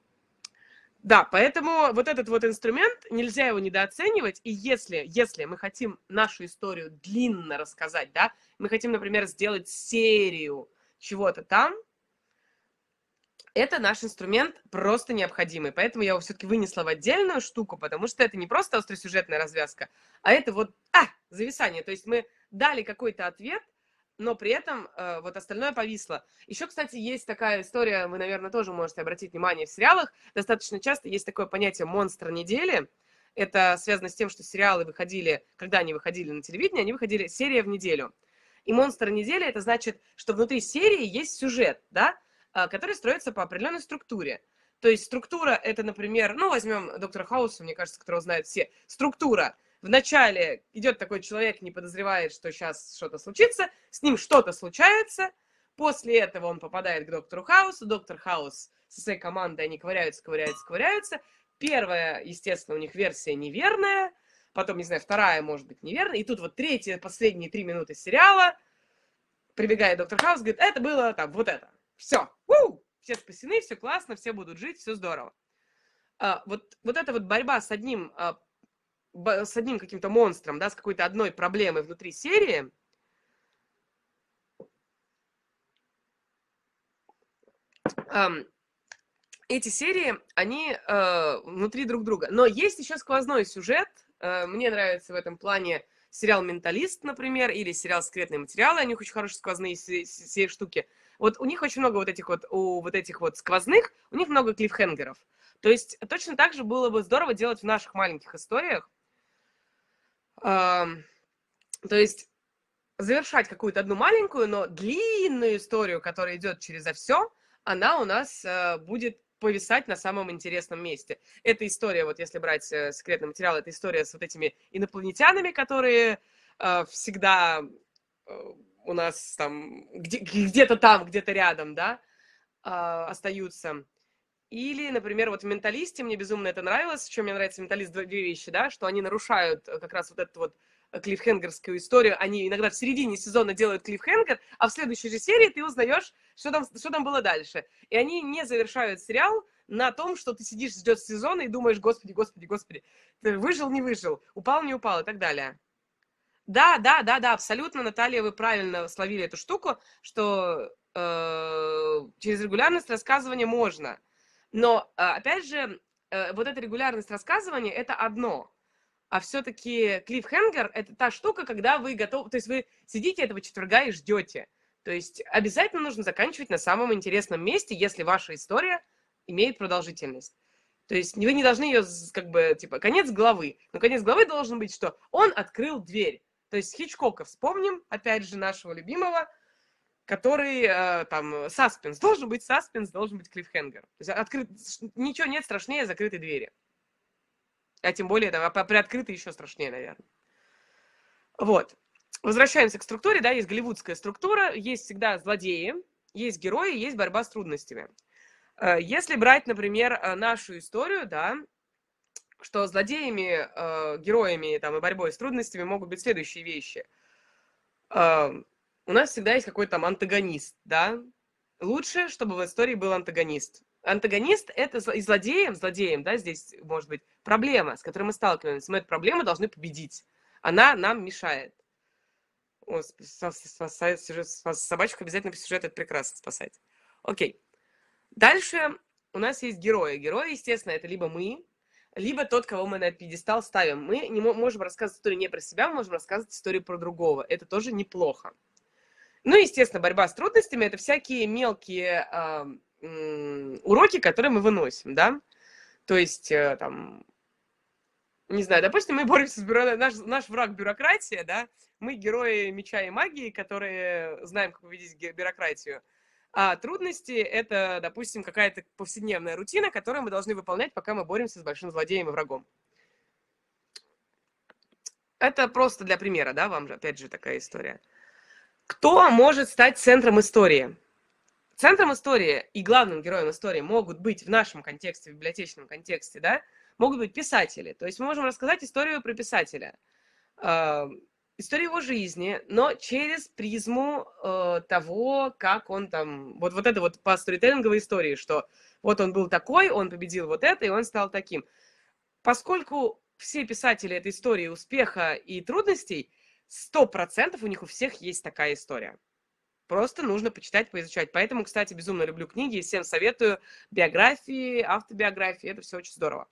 S1: Да, поэтому вот этот вот инструмент, нельзя его недооценивать, и если мы хотим нашу историю длинно рассказать, да, мы хотим, например, сделать серию чего-то там, это наш инструмент просто необходимый, поэтому я его все-таки вынесла в отдельную штуку, потому что это не просто остросюжетная развязка, а это вот, зависание, то есть мы дали какой-то ответ, но при этом вот остальное повисло. Еще, кстати, есть такая история, вы, наверное, тоже можете обратить внимание в сериалах. Достаточно часто есть такое понятие «монстр недели». Это связано с тем, что сериалы выходили, когда они выходили на телевидении, они выходили серия в неделю. И «монстр недели» — это значит, что внутри серии есть сюжет, да, который строится по определенной структуре. То есть структура — это, например, ну, возьмем «Доктора Хауса», мне кажется, которого знают все. Структура. Вначале идет такой человек, не подозревает, что сейчас что-то случится, с ним что-то случается, после этого он попадает к доктору Хаусу, доктор Хаус со своей командой, они ковыряются. Первая, естественно, у них версия неверная, потом, не знаю, вторая, может быть, неверная, и тут вот третья, последние 3 минуты сериала прибегает доктор Хаус, говорит, это было там, вот это, все, все спасены, все классно, все будут жить, все здорово. Вот эта вот борьба с одним каким-то монстром, да, с какой-то одной проблемой внутри серии, эти серии, они внутри друг друга. Но есть еще сквозной сюжет. Мне нравится в этом плане сериал «Менталист», например, или сериал «Секретные материалы». У них очень хорошие сквозные штуки. Вот у них очень много вот этих вот сквозных, у них много клиффхенгеров. То есть точно так же было бы здорово делать в наших маленьких историях. То есть завершать какую-то одну маленькую, но длинную историю, которая идет через все, она у нас будет повисать на самом интересном месте. Эта история, вот если брать секретный материал, это история с вот этими инопланетянами, которые всегда у нас там где-то там, где-то рядом, да, остаются. Или, например, вот в «Менталисте» мне безумно это нравилось. Чем мне нравится «Менталист» две вещи, да, что они нарушают как раз вот эту вот клиффхенгерскую историю. Они иногда в середине сезона делают клиффхенгер, а в следующей же серии ты узнаешь, что там было дальше. И они не завершают сериал на том, что ты сидишь, ждешь сезона и думаешь, господи, ты выжил, не выжил, упал, не упал и так далее. Да, абсолютно, Наталья, вы правильно словили эту штуку, что через регулярность рассказывания можно. Но, опять же, вот эта регулярность рассказывания – это одно. А все-таки клиффхенгер – это та штука, когда вы готовы… То есть вы сидите этого четверга и ждете. То есть обязательно нужно заканчивать на самом интересном месте, если ваша история имеет продолжительность. То есть вы не должны ее, как бы, типа, конец главы. Но конец главы должен быть, что он открыл дверь. То есть Хичкока вспомним, опять же, нашего любимого. который там саспенс. Должен быть саспенс, должен быть клиффхенгер. Ничего нет страшнее закрытой двери. А тем более, там, приоткрытой еще страшнее, наверное. Вот. Возвращаемся к структуре, да, есть голливудская структура, есть всегда злодеи, есть герои, есть борьба с трудностями. Если брать, например, нашу историю, да, что злодеями, героями там, и борьбой с трудностями могут быть следующие вещи. У нас всегда есть какой-то там антагонист, да. Лучше, чтобы в истории был антагонист. Антагонист – это и злодеем, да, здесь может быть проблема, с которой мы сталкиваемся. Мы эту проблему должны победить. Она нам мешает. О, собачек обязательно по сюжету, это прекрасно спасать. Окей. Дальше у нас есть герои. Герои, естественно, это либо мы, либо тот, кого мы на пьедестал ставим. Мы не можем рассказывать историю не про себя, мы можем рассказывать историю про другого. Это тоже неплохо. Ну, естественно, борьба с трудностями – это всякие мелкие уроки, которые мы выносим, да. То есть, там, не знаю, допустим, мы боремся с бюрократией, наш враг – бюрократия, да. Мы герои меча и магии, которые знаем, как победить бюрократию. А трудности – это, допустим, какая-то повседневная рутина, которую мы должны выполнять, пока мы боремся с большим злодеем и врагом. Это просто для примера, да, вам же, опять же, такая история. Кто может стать центром истории? Центром истории и главным героем истории могут быть в нашем контексте, в библиотечном контексте, да, могут быть писатели. То есть мы можем рассказать историю про писателя, историю его жизни, но через призму того, как он там... Вот это вот по сторителлинговой истории, что вот он был такой, он победил вот это, и он стал таким. Поскольку все писатели этой истории успеха и трудностей, 100% у них у всех есть такая история. Просто нужно почитать, поизучать. Поэтому, кстати, безумно люблю книги, всем советую биографии, автобиографии, это все очень здорово.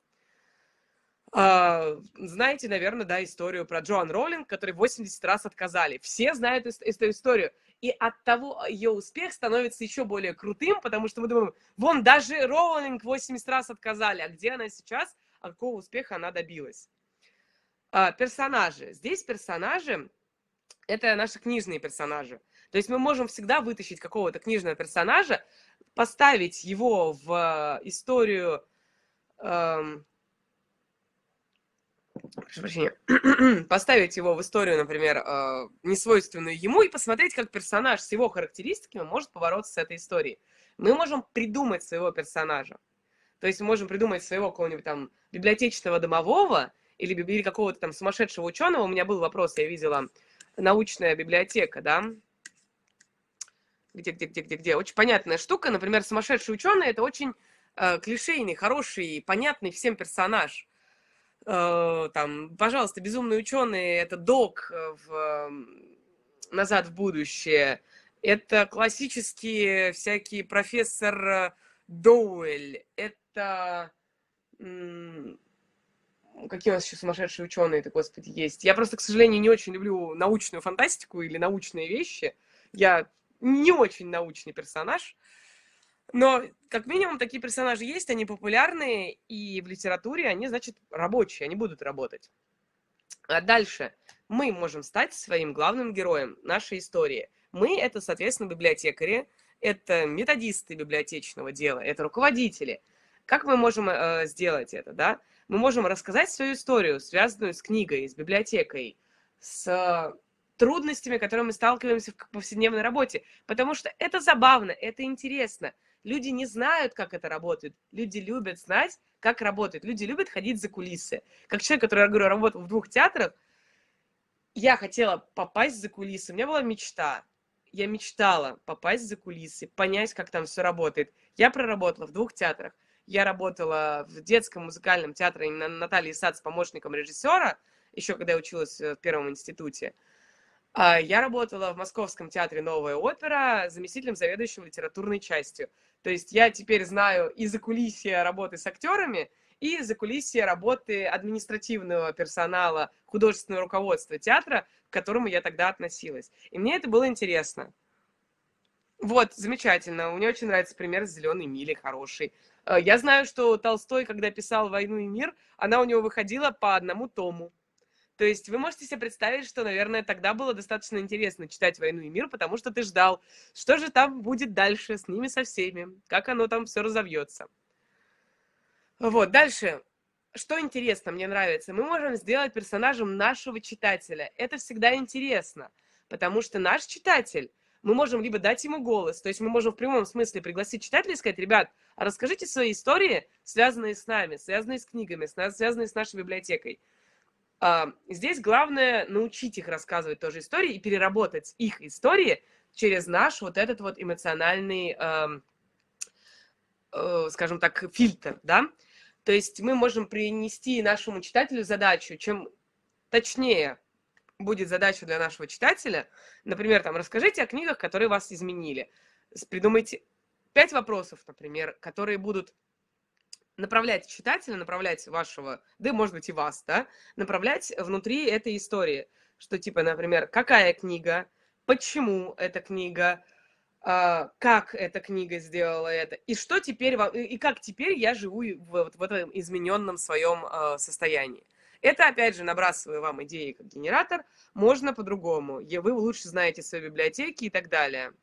S1: Знаете, наверное, да, историю про Джоан Роулинг, которой 80 раз отказали. Все знают эту историю. И от того ее успех становится еще более крутым, потому что мы думаем, вон, даже Роулинг 80 раз отказали, а где она сейчас, а какого успеха она добилась? Персонажи. Здесь персонажи – это наши книжные персонажи. То есть мы можем всегда вытащить какого-то книжного персонажа, поставить его в историю... прошу прощения, поставить его в историю, например, несвойственную ему, и посмотреть, как персонаж с его характеристиками может побороться с этой историей. Мы можем придумать своего персонажа. То есть мы можем придумать своего какого-нибудь там библиотечного домового или какого-то там сумасшедшего ученого. У меня был вопрос, я видела, научная библиотека, да? Где? Очень понятная штука. Например, сумасшедший ученый – это очень клишейный, хороший, понятный всем персонаж. Там, пожалуйста, безумный ученый – это Док в «Назад в будущее». Это классические всякие профессор Доуэль. Это... Какие у нас еще сумасшедшие ученые-то, господи, есть? Я просто, к сожалению, не очень люблю научную фантастику или научные вещи. Я не очень научный персонаж. Но, как минимум, такие персонажи есть, они популярные, и в литературе они, значит, рабочие, они будут работать. А дальше мы можем стать своим главным героем нашей истории. Мы – это, соответственно, библиотекари, это методисты библиотечного дела, это руководители. Как мы можем сделать это, да? Мы можем рассказать свою историю, связанную с книгой, с библиотекой, с трудностями, с которыми мы сталкиваемся в повседневной работе. Потому что это забавно, это интересно. Люди не знают, как это работает. Люди любят знать, как работает. Люди любят ходить за кулисы. Как человек, который, я говорю, работал в 2 театрах, я хотела попасть за кулисы. У меня была мечта. Я мечтала попасть за кулисы, понять, как там все работает. Я проработала в 2 театрах. Я работала в детском музыкальном театре Натальи Сац с помощником режиссера, еще когда я училась в первом институте. Я работала в Московском театре «Новая опера» заместителем заведующего литературной частью. То есть я теперь знаю и закулисье работы с актерами, и закулисье работы административного персонала, художественного руководства театра, к которому я тогда относилась. И мне это было интересно. Вот, замечательно. Мне очень нравится пример с «Зеленой милей», хороший. Я знаю, что Толстой, когда писал «Войну и мир», она у него выходила по 1 тому. То есть вы можете себе представить, что, наверное, тогда было достаточно интересно читать «Войну и мир», потому что ты ждал, что же там будет дальше с ними со всеми, как оно там все разовьется. Вот, дальше. Что интересно, мне нравится, мы можем сделать персонажем нашего читателя. Это всегда интересно, потому что наш читатель, мы можем либо дать ему голос, то есть мы можем в прямом смысле пригласить читателя и сказать: ребят, а расскажите свои истории, связанные с нами, связанные с книгами, связанные с нашей библиотекой. Здесь главное научить их рассказывать тоже истории и переработать их истории через наш вот этот вот эмоциональный, скажем так, фильтр, да. То есть мы можем принести нашему читателю задачу, чем точнее будет задача для нашего читателя, например, там, расскажите о книгах, которые вас изменили. Придумайте 5 вопросов, например, которые будут направлять читателя, направлять вашего, да, может быть, и вас, да, направлять внутри этой истории. Что, типа, например, какая книга, почему эта книга, как эта книга сделала это, и что теперь, и как теперь я живу в этом измененном своем состоянии. Это, опять же, набрасываю вам идеи как генератор, можно по-другому. Вы лучше знаете свои библиотеки и так далее.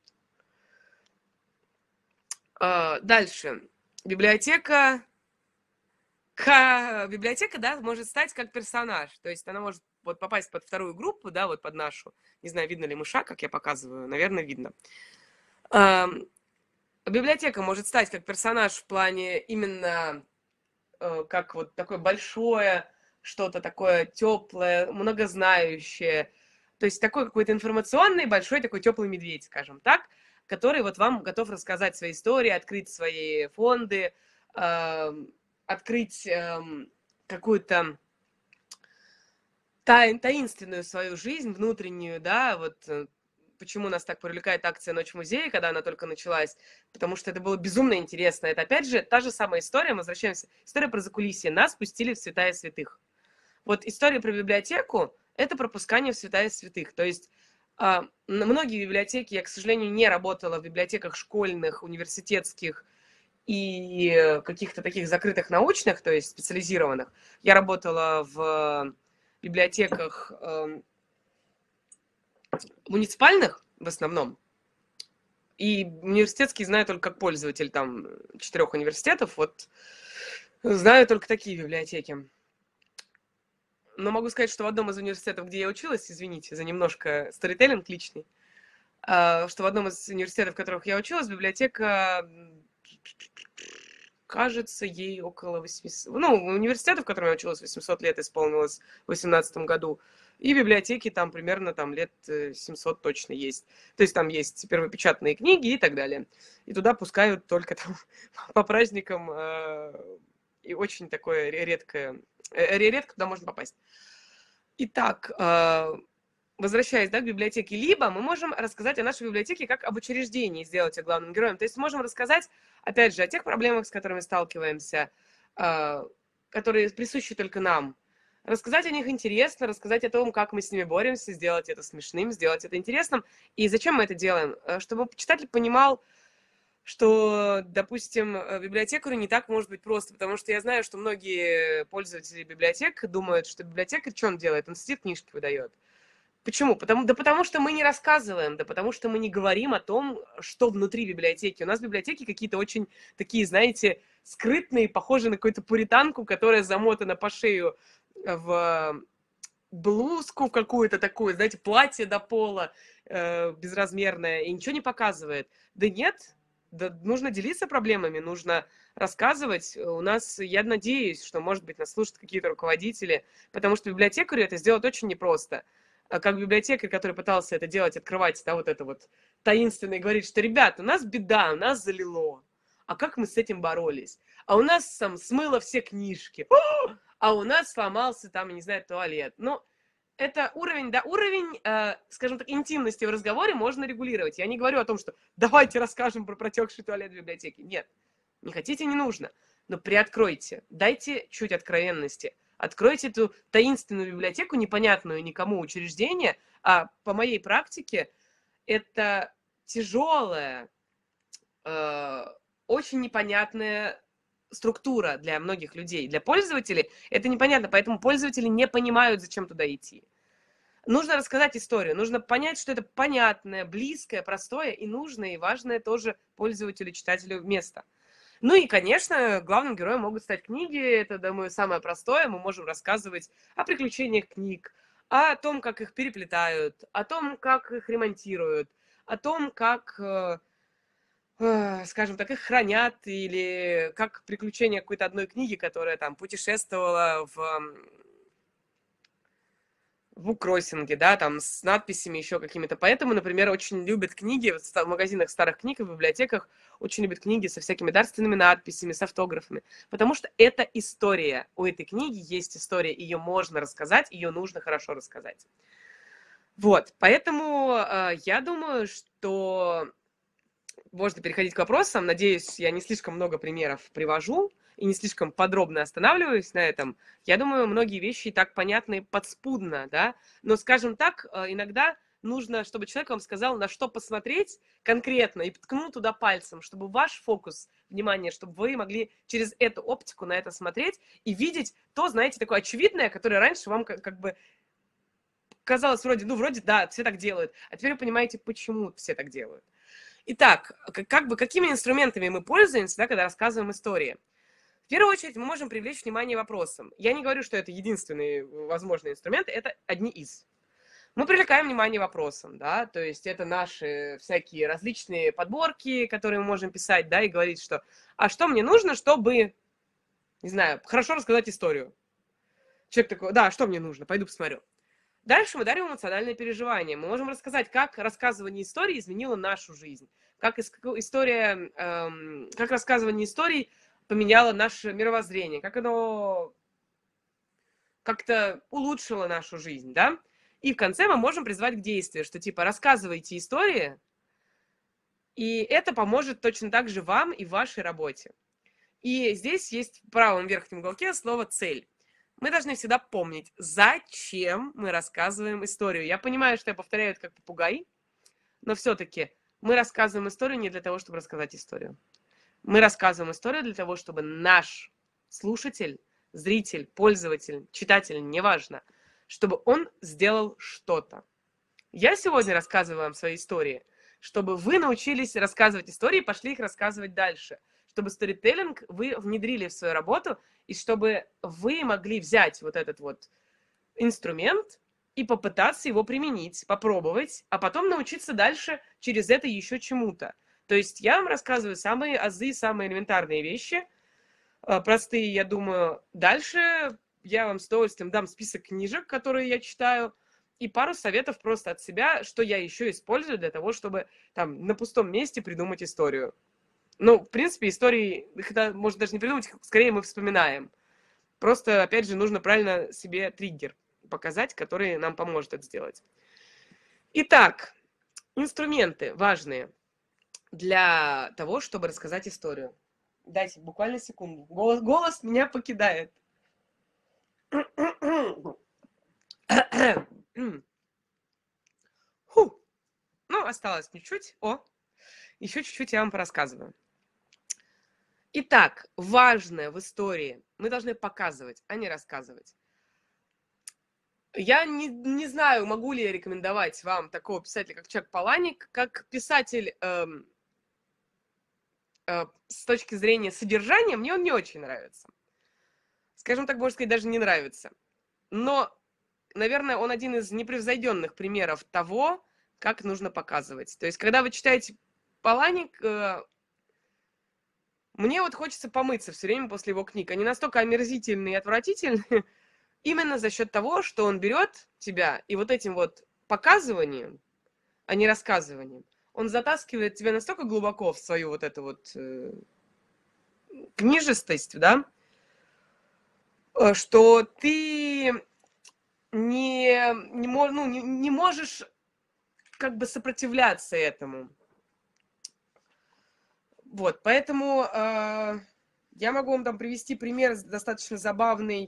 S1: Дальше. Библиотека, да, может стать как персонаж. То есть она может вот попасть под вторую группу, да, вот под нашу. Не знаю, видно ли мыша, как я показываю. Наверное, видно. Библиотека может стать как персонаж в плане именно как вот такое большое, что-то такое теплое, многознающее. То есть такой какой-то информационный, большой такой теплый медведь, скажем так, который вот вам готов рассказать свои истории, открыть свои фонды, открыть какую-то таинственную свою жизнь, внутреннюю, да, вот почему нас так привлекает акция «Ночь в музее», когда она только началась, потому что это было безумно интересно. Это, опять же, та же самая история, мы возвращаемся, история про закулисье. Нас пустили в святая святых. Вот история про библиотеку – это пропускание в святая святых. То есть многие библиотеки, я, к сожалению, не работала в библиотеках школьных, университетских и каких-то таких закрытых научных, то есть специализированных. Я работала в библиотеках муниципальных в основном. И университетские знаю только как пользователь там 4 университетов. Вот знаю только такие библиотеки. Но могу сказать, что в одном из университетов, где я училась, извините за немножко сторителлинг личный, что в одном из университетов, в которых я училась, библиотека, кажется, ей около 800... Ну, университету, в котором я училась, 800 лет исполнилось в 2018 году. И библиотеки там примерно там лет 700 точно есть. То есть там есть первопечатные книги и так далее. И туда пускают только там по праздникам. И очень такое редкое... Редко туда можно попасть. Итак, возвращаясь, да, к библиотеке, либо мы можем рассказать о нашей библиотеке как об учреждении, сделать ее главным героем. То есть можем рассказать, опять же, о тех проблемах, с которыми сталкиваемся, которые присущи только нам. Рассказать о них интересно, рассказать о том, как мы с ними боремся, сделать это смешным, сделать это интересным. И зачем мы это делаем? Чтобы читатель понимал, что, допустим, библиотекарю не так может быть просто, потому что я знаю, что многие пользователи библиотек думают, что библиотекарь, что он делает? Он сидит, книжки выдает. Почему? Потому что мы не рассказываем, да потому что мы не говорим о том, что внутри библиотеки. У нас библиотеки какие-то очень такие, знаете, скрытные, похожие на какую-то пуританку, которая замотана по шею в блузку какую-то такую, знаете, платье до пола безразмерное, и ничего не показывает. Да нет, да нужно делиться проблемами, нужно рассказывать. У нас, я надеюсь, что, может быть, нас слушают какие-то руководители, потому что библиотекарю это сделать очень непросто. Как библиотекарь, который пытался это делать, открывать, да, вот это вот таинственно и говорить, что, ребят, у нас беда, у нас залило. А как мы с этим боролись? А у нас там смыло все книжки. А у нас сломался там, не знаю, туалет. Ну, это уровень, да, уровень, скажем так, интимности в разговоре можно регулировать. Я не говорю о том, что давайте расскажем про протекший туалет в библиотеке. Нет, не хотите, не нужно. Но приоткройте, дайте чуть откровенности. Откройте эту таинственную библиотеку, непонятную никому учреждение, а по моей практике это тяжелое, очень непонятное структура для многих людей. Для пользователей это непонятно, поэтому пользователи не понимают, зачем туда идти. Нужно рассказать историю, нужно понять, что это понятное, близкое, простое и нужное, и важное тоже пользователю, читателю место. Ну и, конечно, главным героем могут стать книги. Это, думаю, самое простое. Мы можем рассказывать о приключениях книг, о том, как их переплетают, о том, как их ремонтируют, о том, как, скажем так, их хранят, или как приключения какой-то одной книги, которая там путешествовала в буккроссинге, да, там с надписями еще какими-то. Поэтому, например, очень любят книги в магазинах старых книг и в библиотеках, очень любят книги со всякими дарственными надписями, с автографами, потому что это история. У этой книги есть история, ее можно рассказать, ее нужно хорошо рассказать. Вот, поэтому я думаю, что можно переходить к вопросам. Надеюсь, я не слишком много примеров привожу и не слишком подробно останавливаюсь на этом. Я думаю, многие вещи и так понятны подспудно, да, но, скажем так, иногда нужно, чтобы человек вам сказал, на что посмотреть конкретно, и ткнул туда пальцем, чтобы ваш фокус внимания, чтобы вы могли через эту оптику на это смотреть и видеть то, знаете, такое очевидное, которое раньше вам как бы казалось вроде, ну, вроде, да, все так делают, а теперь вы понимаете, почему все так делают. Итак, как бы какими инструментами мы пользуемся, да, когда рассказываем истории? В первую очередь мы можем привлечь внимание вопросом. Я не говорю, что это единственный возможный инструмент, это одни из. Мы привлекаем внимание вопросом, да, то есть это наши всякие различные подборки, которые мы можем писать, да, и говорить, что, а что мне нужно, чтобы, не знаю, хорошо рассказать историю. Человек такой, да, что мне нужно, пойду посмотрю. Дальше мы дарим эмоциональное переживание. Мы можем рассказать, как рассказывание истории изменило нашу жизнь, как история, как рассказывание историй поменяло наше мировоззрение, как оно как-то улучшило нашу жизнь, да? И в конце мы можем призвать к действию, что типа рассказывайте истории, и это поможет точно так же вам и в вашей работе. И здесь есть в правом верхнем уголке слово «цель». Мы должны всегда помнить, зачем мы рассказываем историю. Я понимаю, что я повторяю это как попугай, но все-таки мы рассказываем историю не для того, чтобы рассказать историю. Мы рассказываем историю для того, чтобы наш слушатель, зритель, пользователь, читатель, неважно, чтобы он сделал что-то. Я сегодня рассказываю вам свои истории, чтобы вы научились рассказывать истории и пошли их рассказывать дальше. Чтобы сторителлинг вы внедрили в свою работу, и чтобы вы могли взять вот этот вот инструмент и попытаться его применить, попробовать, а потом научиться дальше через это еще чему-то. То есть я вам рассказываю самые азы, самые элементарные вещи, простые, я думаю. Дальше я вам с удовольствием дам список книжек, которые я читаю, и пару советов просто от себя, что я еще использую для того, чтобы там на пустом месте придумать историю. Ну, в принципе, истории, их можно даже не придумать, скорее мы вспоминаем. Просто, опять же, нужно правильно себе триггер показать, который нам поможет это сделать. Итак, инструменты важные для того, чтобы рассказать историю. Дайте буквально секунду. Голос меня покидает. Фу. Ну, осталось чуть-чуть. Еще чуть-чуть я вам порассказываю. Итак, важное в истории мы должны показывать, а не рассказывать. Я не знаю, могу ли я рекомендовать вам такого писателя, как Чак Паланик, как писатель с точки зрения содержания, мне он не очень нравится. Скажем так, можно сказать, даже не нравится. Но, наверное, он один из непревзойденных примеров того, как нужно показывать. То есть, когда вы читаете Паланик, мне вот хочется помыться все время после его книг. Они настолько омерзительные и отвратительные, именно за счет того, что он берет тебя и вот этим вот показыванием, а не рассказыванием, он затаскивает тебя настолько глубоко в свою вот эту вот книжестость, да, что ты не можешь как бы сопротивляться этому. Вот, поэтому я могу вам там привести пример достаточно забавный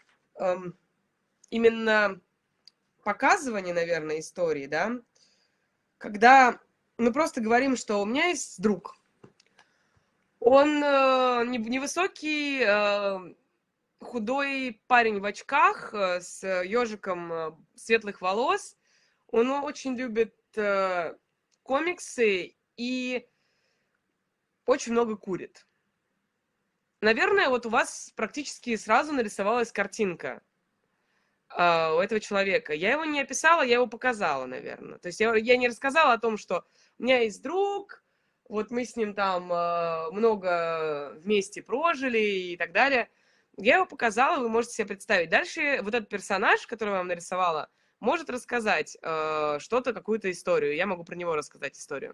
S1: именно показывания, наверное, истории, да, когда мы просто говорим, что у меня есть друг, Он невысокий, худой парень в очках с ежиком светлых волос. Он очень любит комиксы и очень много курит. Наверное, вот у вас практически сразу нарисовалась картинка у этого человека. Я его не описала, я его показала, наверное. То есть я не рассказала о том, что у меня есть друг, вот мы с ним там много вместе прожили и так далее. Я его показала, вы можете себе представить. Дальше вот этот персонаж, который я вам нарисовала, может рассказать что-то, какую-то историю. Я могу про него рассказать историю.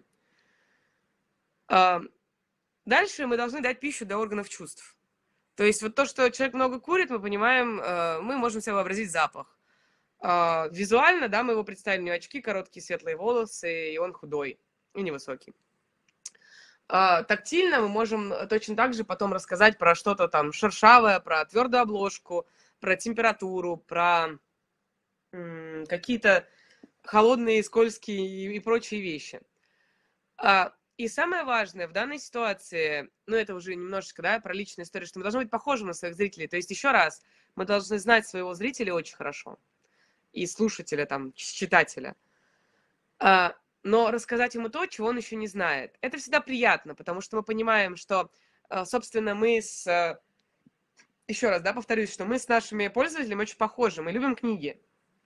S1: Дальше мы должны дать пищу для органов чувств. То есть вот то, что человек много курит, мы понимаем, мы можем себе вообразить запах. Визуально, да, мы его представили, у него очки, короткие светлые волосы, и он худой и невысокий. Тактильно мы можем точно так же потом рассказать про что-то там шершавое, про твердую обложку, про температуру, про какие-то холодные, скользкие и прочие вещи. И самое важное в данной ситуации, ну это уже немножечко, да, про личную историю, что мы должны быть похожи на своих зрителей. То есть еще раз, мы должны знать своего зрителя очень хорошо. И слушателя, там, читателя. Но рассказать ему то, чего он еще не знает. Это всегда приятно, потому что мы понимаем, что, собственно, мы с... Еще раз, да, повторюсь, что мы с нашими пользователями очень похожи. Мы любим книги.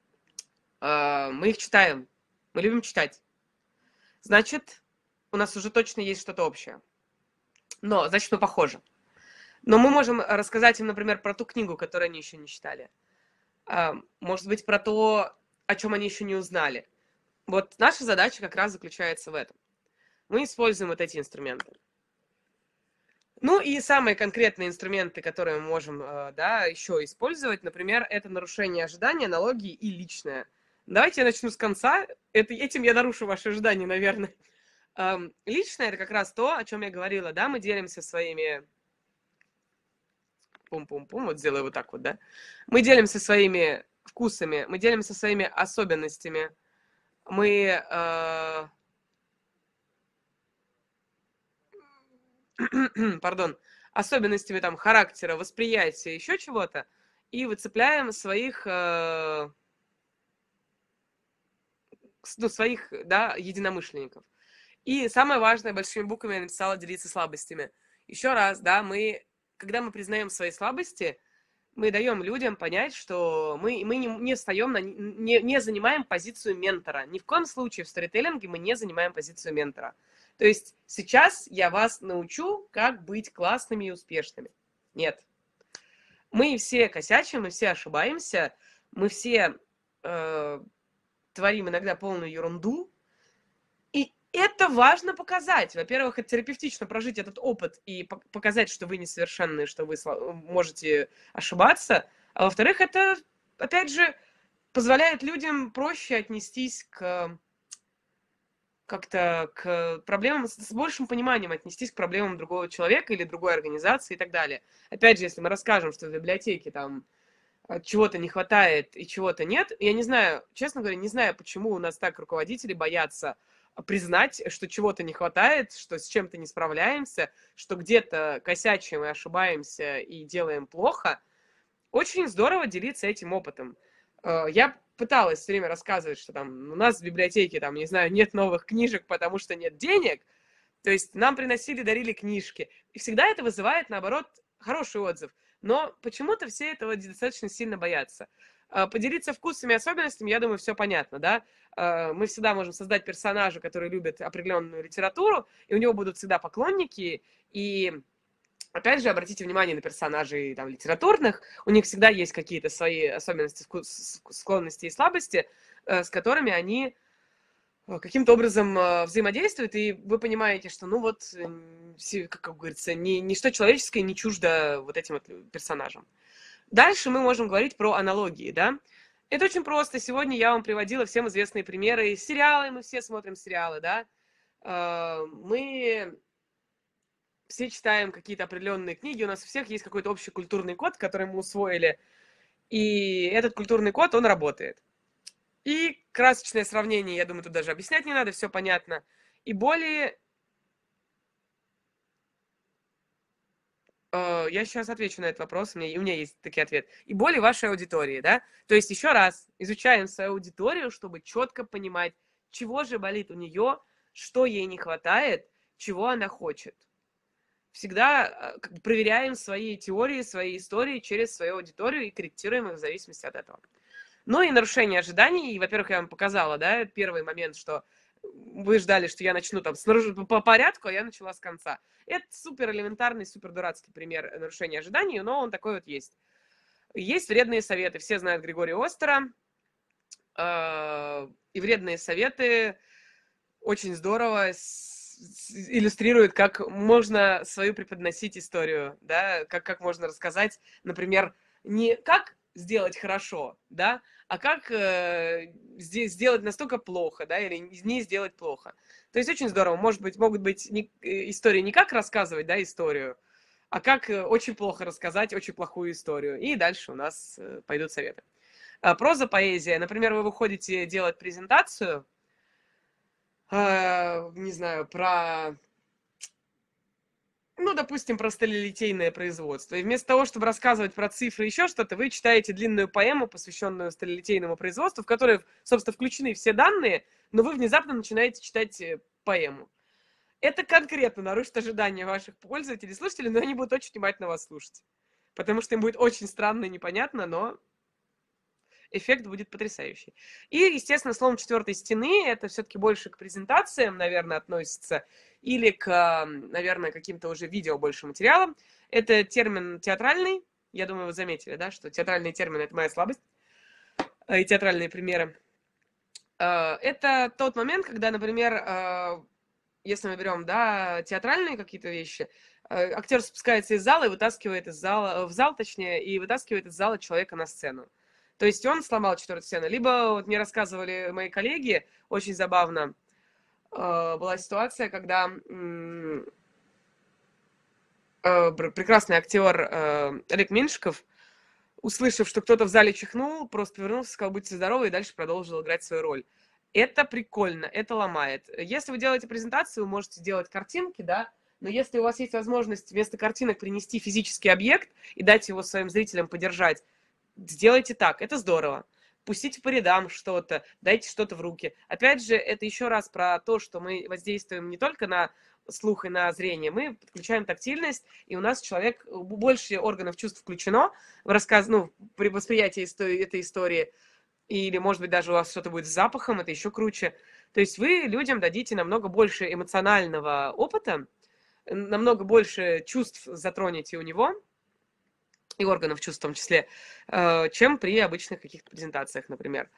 S1: Мы их читаем. Мы любим читать. Значит, у нас уже точно есть что-то общее. Но, значит, мы похожи. Но мы можем рассказать им, например, про ту книгу, которую они еще не читали. Может быть, про то, о чем они еще не узнали. Вот наша задача как раз заключается в этом. Мы используем вот эти инструменты. Ну и самые конкретные инструменты, которые мы можем, да, еще использовать, например, это нарушение ожиданий, аналогии и личное. Давайте я начну с конца. Этим я нарушу ваши ожидания, наверное. Личное – это как раз то, о чем я говорила, да, мы делимся своими... Пум-пум-пум, вот сделаю вот так вот, да. Мы делимся своими вкусами, мы делимся своими особенностями, мы... пардон, особенностями там характера, восприятия, еще чего-то, и выцепляем своих, своих, да, единомышленников. И самое важное, большими буквами я написала делиться слабостями. Еще раз, да, когда мы признаем свои слабости, мы даем людям понять, что мы не встаем, не занимаем позицию ментора. Ни в коем случае в сторителлинге мы не занимаем позицию ментора. То есть сейчас я вас научу, как быть классными и успешными. Нет. Мы все косячим, мы все ошибаемся, мы все творим иногда полную ерунду. И это важно показать. Во-первых, это терапевтично прожить этот опыт и показать, что вы несовершенны, что вы можете ошибаться. А во-вторых, это, опять же, позволяет людям проще отнестись к проблемам, с большим пониманием отнестись к проблемам другого человека или другой организации и так далее. Опять же, если мы расскажем, что в библиотеке там чего-то не хватает и чего-то нет, я не знаю, честно говоря, не знаю, почему у нас так руководители боятся признать, что чего-то не хватает, что с чем-то не справляемся, что где-то косячим и ошибаемся и делаем плохо. Очень здорово делиться этим опытом. Я пыталась все время рассказывать, что там у нас в библиотеке, там, не знаю, нет новых книжек, потому что нет денег. То есть нам приносили, дарили книжки. И всегда это вызывает, наоборот, хороший отзыв. Но почему-то все этого достаточно сильно боятся. Поделиться вкусами и особенностями, я думаю, все понятно, да? Мы всегда можем создать персонажа, который любит определенную литературу, и у него будут всегда поклонники, и опять же, обратите внимание на персонажей там, литературных, у них всегда есть какие-то свои особенности, склонности и слабости, с которыми они каким-то образом взаимодействуют, и вы понимаете, что, ну вот, как говорится, ничто человеческое не чуждо вот этим вот персонажам. Дальше мы можем говорить про аналогии, да. Это очень просто. Сегодня я вам приводила всем известные примеры. Сериалы, мы все смотрим сериалы, да. Мы все читаем какие-то определенные книги, у нас у всех есть какой-то общий культурный код, который мы усвоили, и этот культурный код, он работает. И красочное сравнение, я думаю, тут даже объяснять не надо, все понятно. И более Я сейчас отвечу на этот вопрос, у меня есть такой ответ. И боли вашей аудитории, да? То есть еще раз изучаем свою аудиторию, чтобы четко понимать, чего же болит у нее, что ей не хватает, чего она хочет. Всегда проверяем свои теории, свои истории через свою аудиторию и корректируем их в зависимости от этого. Ну и нарушение ожиданий. И, во-первых, я вам показала, да, первый момент, что вы ждали, что я начну там по порядку, а я начала с конца. Это супер элементарный, супер дурацкий пример нарушения ожиданий, но он такой вот есть. Есть вредные советы. Все знают Григория Остера. И вредные советы очень здорово иллюстрируют, как можно свою преподносить историю, да, как можно рассказать, например, не как сделать хорошо, да, а как сделать настолько плохо, да, или не сделать плохо. То есть очень здорово. Могут быть истории не как рассказывать, да, историю, а как очень плохо рассказать очень плохую историю. И дальше у нас пойдут советы. Проза, поэзия. Например, вы выходите делать презентацию, не знаю, допустим, про сталелитейное производство. И вместо того, чтобы рассказывать про цифры и еще что-то, вы читаете длинную поэму, посвященную сталелитейному производству, в которой, собственно, включены все данные, но вы внезапно начинаете читать поэму. Это конкретно нарушит ожидания ваших пользователей, слушателей, но они будут очень внимательно вас слушать. Потому что им будет очень странно и непонятно, но эффект будет потрясающий. И, естественно, слом четвертой стены, это все-таки больше к презентациям, наверное, относится, или к, наверное, каким-то уже видео больше материалам. Это термин театральный. Я думаю, вы заметили, да, что театральные термины – это моя слабость. И театральные примеры. Это тот момент, когда, например, если мы берем, да, театральные какие-то вещи, актер спускается из зала и вытаскивает из зала, в зал, точнее, и вытаскивает из зала человека на сцену. То есть он сломал четвертую стену. Либо, вот мне рассказывали мои коллеги, очень забавно, была ситуация, когда прекрасный актер Олег Меньшиков, услышав, что кто-то в зале чихнул, просто повернулся, сказал: будьте здоровы, и дальше продолжил играть свою роль. Это прикольно, это ломает. Если вы делаете презентацию, вы можете делать картинки, да, но если у вас есть возможность вместо картинок принести физический объект и дать его своим зрителям подержать, сделайте так, это здорово. Пустите по рядам что-то, дайте что-то в руки. Опять же, это еще раз про то, что мы воздействуем не только на слух и на зрение, мы подключаем тактильность, и у нас человек, больше органов чувств включено в рассказ, при восприятии этой истории, или, может быть, даже у вас что-то будет с запахом, это еще круче. То есть вы людям дадите намного больше эмоционального опыта, намного больше чувств затронете у него, и органов чувств в том числе, чем при обычных каких-то презентациях, например.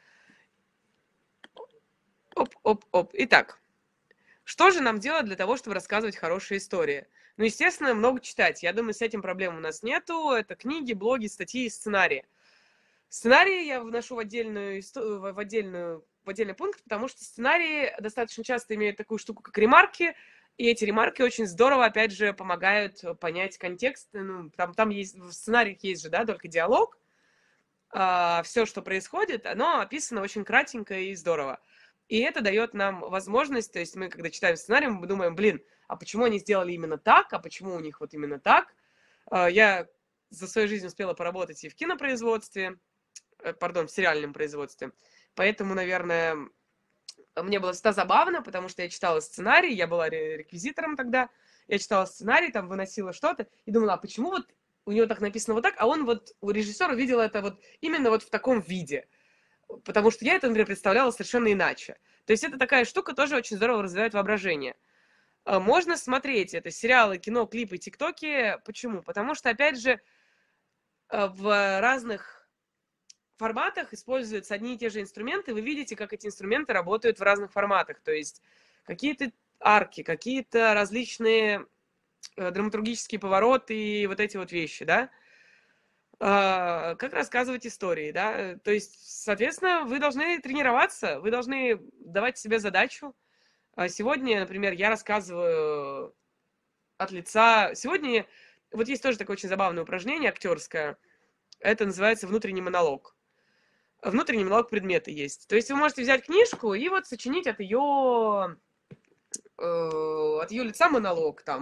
S1: Оп-оп-оп. Итак, что же нам делать для того, чтобы рассказывать хорошие истории? Естественно, много читать. Я думаю, с этим проблем у нас нету. Это книги, блоги, статьи и сценарии. Сценарии я вношу в отдельный пункт, потому что сценарии достаточно часто имеют такую штуку, как ремарки, и эти ремарки очень здорово, опять же, помогают понять контекст. Там есть, в сценариях есть же, да, только диалог. Все, что происходит, оно описано очень кратенько и здорово. И это дает нам возможность, то есть мы, когда читаем сценарий, мы думаем, а почему они сделали именно так, а почему у них вот именно так? Я за свою жизнь успела поработать и в кинопроизводстве, в сериальном производстве. Поэтому, наверное, мне было всегда забавно, потому что я читала сценарий, я была реквизитором тогда, я читала сценарий, там выносила что-то, и думала, а почему вот у него так написано вот так, а он вот, у режиссера видел это вот именно вот в таком виде. Потому что я это, например, представляла совершенно иначе. То есть это такая штука, тоже очень здорово развивает воображение. Можно смотреть это сериалы, кино, клипы, тиктоки. Почему? Потому что, опять же, в разных форматах используются одни и те же инструменты. Вы видите, как эти инструменты работают в разных форматах. То есть какие-то арки, какие-то различные драматургические повороты и вот эти вот вещи, да. Как рассказывать истории, да. То есть, соответственно, вы должны тренироваться, вы должны давать себе задачу. Сегодня, например, я рассказываю от лица... Сегодня вот есть тоже такое очень забавное упражнение актерское. Это называется внутренний монолог. Внутренний монолог предмета есть. То есть вы можете взять книжку и вот сочинить от ее лица монолог. Там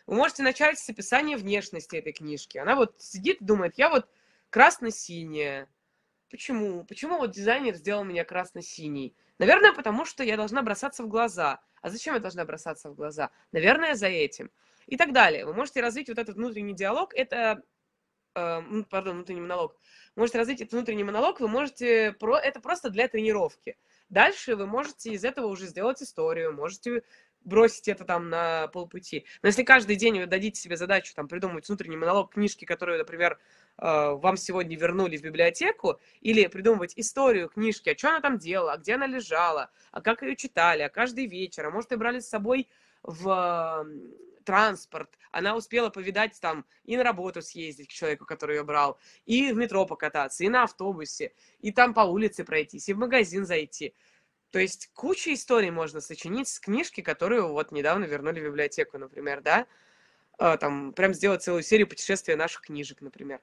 S1: Вы можете начать с описания внешности этой книжки. Она вот сидит и думает, я вот красно-синяя. Почему? Почему вот дизайнер сделал меня красно-синий? Наверное, потому что я должна бросаться в глаза. А зачем я должна бросаться в глаза? Наверное, за этим. И так далее. Вы можете развить вот этот внутренний диалог. Это, внутренний монолог. Вы можете развить этот внутренний монолог, вы можете... Это просто для тренировки. Дальше вы можете из этого уже сделать историю, можете бросить это там на полпути. Но если каждый день вы дадите себе задачу там придумать внутренний монолог книжки, которую, например, вам сегодня вернули в библиотеку, или придумывать историю книжки, а что она там делала, а где она лежала, а как ее читали, а каждый вечер, а может, и брали с собой в транспорт, она успела повидать там и на работу съездить к человеку, который ее брал, и в метро покататься, и на автобусе, и там по улице пройтись, и в магазин зайти. То есть куча историй можно сочинить с книжки, которую вот недавно вернули в библиотеку, например, да? Там прям сделать целую серию путешествия наших книжек, например.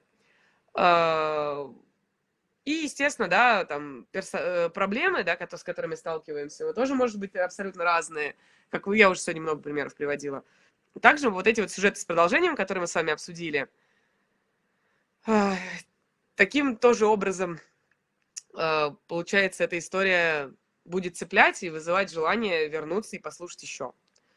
S1: И, естественно, да, там проблемы, да, с которыми сталкиваемся, тоже может быть абсолютно разные. Как я уже сегодня много примеров приводила. Также вот эти вот сюжеты с продолжением, которые мы с вами обсудили, таким тоже образом, получается, эта история будет цеплять и вызывать желание вернуться и послушать еще.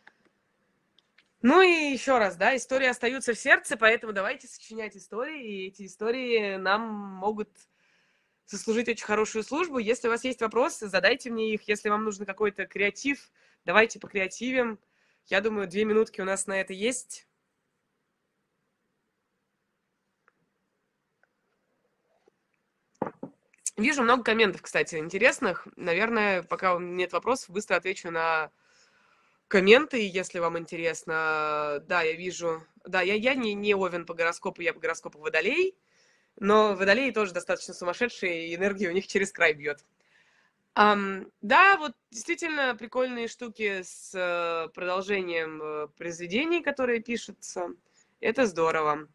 S1: Ну и еще раз, да, истории остаются в сердце, поэтому давайте сочинять истории, и эти истории нам могут сослужить очень хорошую службу. Если у вас есть вопросы, задайте мне их. Если вам нужен какой-то креатив, давайте покреативим. Я думаю, 2 минутки у нас на это есть. Вижу много комментов, кстати, интересных. Наверное, пока нет вопросов, быстро отвечу на комменты, если вам интересно. Да, я вижу. Да, я не Овен по гороскопу, я по гороскопу Водолей. Но водолеи тоже достаточно сумасшедшие, и энергия у них через край бьет. Да, вот действительно прикольные штуки с продолжением произведений, которые пишутся. Это здорово.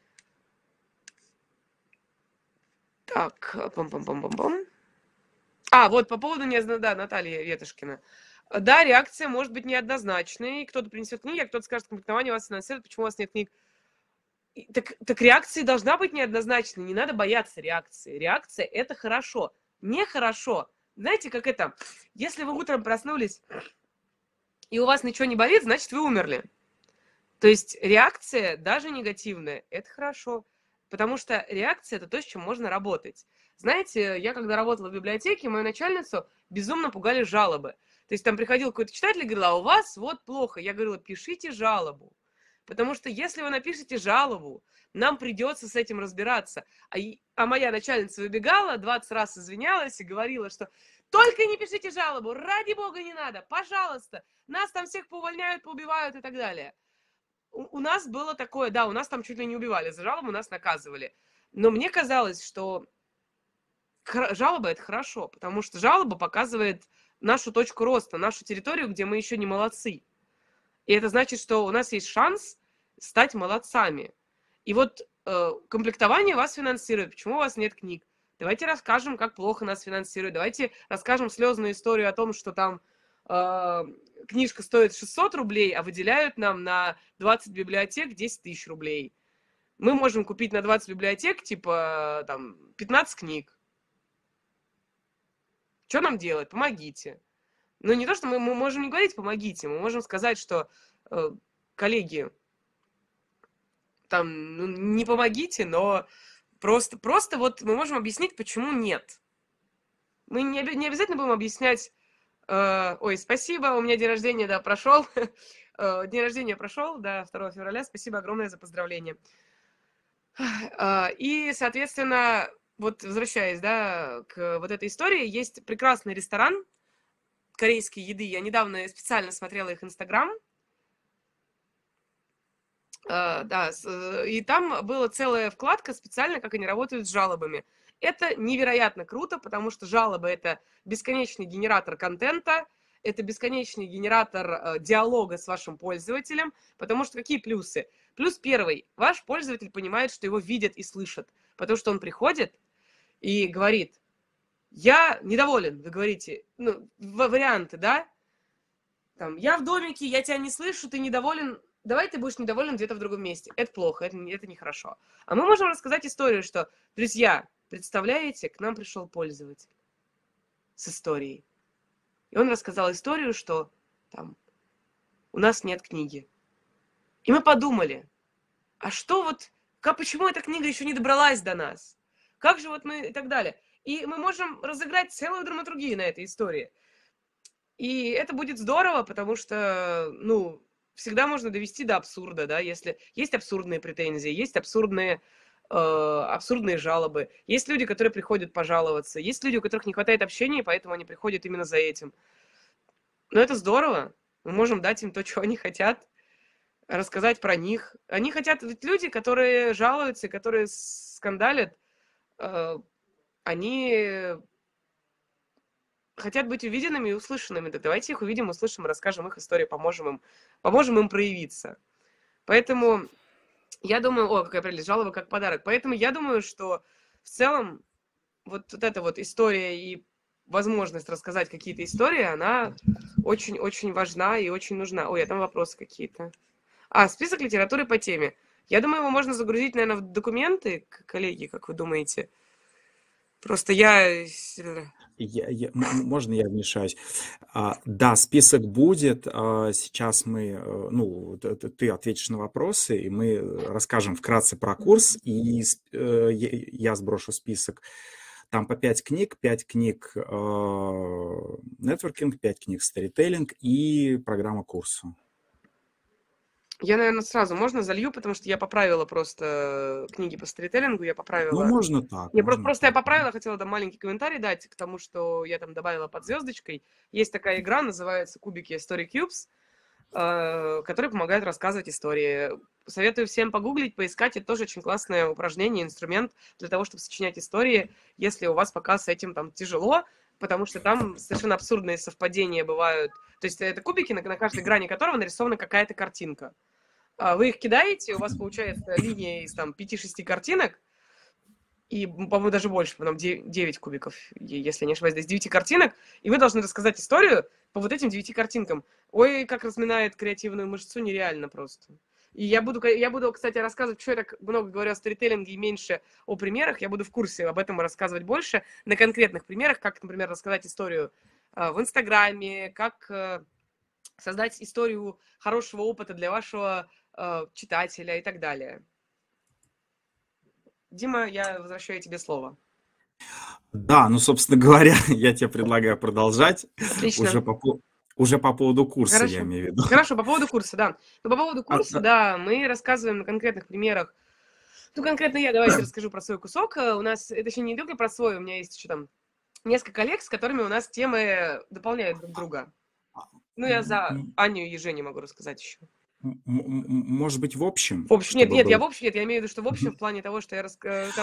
S1: Так, пам-пам-пам-пам-пам. Вот по поводу, да, Наталья Ветошкина. Да, реакция может быть неоднозначной. Кто-то принесет книги, а кто-то скажет, комплектование вас финансирует, почему у вас нет книг. Так реакция должна быть неоднозначной, не надо бояться реакции. Реакция – это хорошо. Нехорошо. Знаете, как это? Если вы утром проснулись, и у вас ничего не болит, значит, вы умерли. То есть реакция, даже негативная, это хорошо. Потому что реакция – это то, с чем можно работать. Знаете, я когда работала в библиотеке, мою начальницу безумно пугали жалобы. То есть там приходил какой-то читатель и говорил, а у вас вот плохо. Я говорила, пишите жалобу. Потому что если вы напишете жалобу, нам придется с этим разбираться. А моя начальница выбегала, 20 раз извинялась и говорила, что только не пишите жалобу, ради бога не надо, пожалуйста, нас там всех поувольняют, поубивают и так далее. У нас было такое, да, у нас там чуть ли не убивали за жалобу, нас наказывали. Но мне казалось, что жалоба – это хорошо, потому что жалоба показывает нашу точку роста, нашу территорию, где мы еще не молодцы. И это значит, что у нас есть шанс стать молодцами. И вот комплектование вас финансирует. Почему у вас нет книг? Давайте расскажем, как плохо нас финансируют. Давайте расскажем слезную историю о том, что там книжка стоит 600 рублей, а выделяют нам на 20 библиотек 10 тысяч рублей. Мы можем купить на 20 библиотек, типа, там, 15 книг. Что нам делать? Помогите. Ну, не то, что мы можем не говорить «помогите», мы можем сказать, что, коллеги, там, ну, не помогите, но просто вот мы можем объяснить, почему нет. Мы не обязательно будем объяснять, ой, спасибо, у меня день рождения, да, прошел, день рождения прошел, да, 2 февраля, спасибо огромное за поздравление. И, соответственно, вот возвращаясь, да, к вот этой истории, есть прекрасный ресторан корейской еды. Я недавно специально смотрела их Инстаграм. Да, и там была целая вкладка специально, как они работают с жалобами. Это невероятно круто, потому что жалобы – это бесконечный генератор контента, это бесконечный генератор диалога с вашим пользователем, потому что какие плюсы? Плюс первый. Ваш пользователь понимает, что его видят и слышат, потому что он приходит и говорит, я недоволен, вы говорите, ну, варианты, да? Там, я в домике, я тебя не слышу, ты недоволен. давай ты будешь недоволен где-то в другом месте. Это плохо, это нехорошо. А мы можем рассказать историю, что, друзья, представляете, к нам пришел пользователь с историей. И он рассказал историю, что там у нас нет книги. И мы подумали, а что вот, почему эта книга еще не добралась до нас? Как же вот мы и так далее. И мы можем разыграть целую драматургию на этой истории. И это будет здорово, потому что, ну, всегда можно довести до абсурда, да, если есть абсурдные претензии, есть абсурдные жалобы, есть люди, которые приходят пожаловаться, есть люди, у которых не хватает общения, поэтому они приходят именно за этим. Но это здорово, мы можем дать им то, чего они хотят, рассказать про них. Они хотят, ведь люди, которые жалуются, которые скандалят, они хотят быть увиденными и услышанными. Так давайте их увидим, услышим, расскажем их истории, поможем им проявиться. Поэтому я думаю, какая прелесть, жалоба как подарок. Поэтому я думаю, что в целом вот эта вот история и возможность рассказать какие-то истории, она очень-очень важна и очень нужна. Ой, а там вопросы какие-то. Список литературы по теме. Я думаю, его можно загрузить, наверное, в документы, коллеги, как вы думаете? Просто
S2: Можно я вмешаюсь? Да, список будет. Сейчас мы, ты ответишь на вопросы, и мы расскажем вкратце про курс, и я сброшу список. Там по 5 книг нетворкинг, 5 книг сторителлинг и программа курса.
S1: Я, наверное, сразу можно залью, потому что я поправила просто книги по сторителлингу, я поправила.
S2: Ну, можно так.
S1: Я поправила, хотела там маленький комментарий дать к тому, что я там добавила под звездочкой. Есть такая игра, называется кубики Story Cubes, которые помогают рассказывать истории. Советую всем погуглить, поискать. Это тоже очень классное упражнение, инструмент для того, чтобы сочинять истории, если у вас пока с этим там тяжело, потому что там совершенно абсурдные совпадения бывают. То есть это кубики, на каждой грани которого нарисована какая-то картинка. Вы их кидаете, у вас получается линия из там 5-6 картинок, и, по-моему, даже больше, потом 9 кубиков, если не ошибаюсь, из 9 картинок, и вы должны рассказать историю по вот этим 9 картинкам. Ой, как разминает креативную мышцу, нереально просто. И я буду, кстати, рассказывать, что я так много говорю о сторителлинге и меньше о примерах, я буду в курсе об этом рассказывать больше, на конкретных примерах, как, например, рассказать историю в Инстаграме, как создать историю хорошего опыта для вашего читателя и так далее. Дима, я возвращаю тебе слово.
S2: Да, собственно говоря, я тебе предлагаю продолжать.
S1: Отлично.
S2: Уже по поводу курса,
S1: Хорошо.
S2: я имею в виду.
S1: Хорошо, по поводу курса, да. По поводу курса, да, мы рассказываем на конкретных примерах. Конкретно я давайте расскажу про свой кусок. У нас, это еще не только про свой, у меня есть еще там несколько коллег, с которыми у нас темы дополняют друг друга. Я за Аню и Женю могу рассказать еще.
S2: Может быть, в общем?
S1: В общем, нет, я в общем, нет, я имею в виду, что в общем в плане того, что я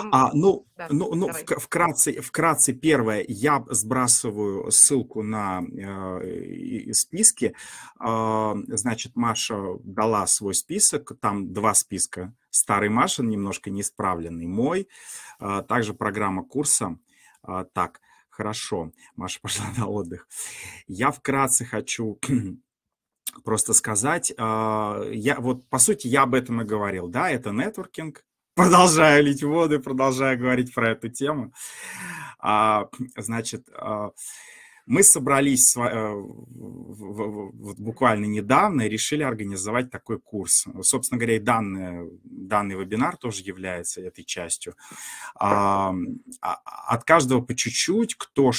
S2: вкратце первое, я сбрасываю ссылку на списки. Значит, Маша дала свой список, там 2 списка. Старый Машин, немножко неисправленный мой, также программа курса. Так, хорошо, Маша пошла на отдых. Я вкратце хочу просто сказать, по сути, я об этом и говорил, да, это нетворкинг, продолжаю лить воды, продолжаю говорить про эту тему. Значит, мы собрались буквально недавно и решили организовать такой курс. Собственно говоря, и данный вебинар тоже является этой частью. От каждого по чуть-чуть, кто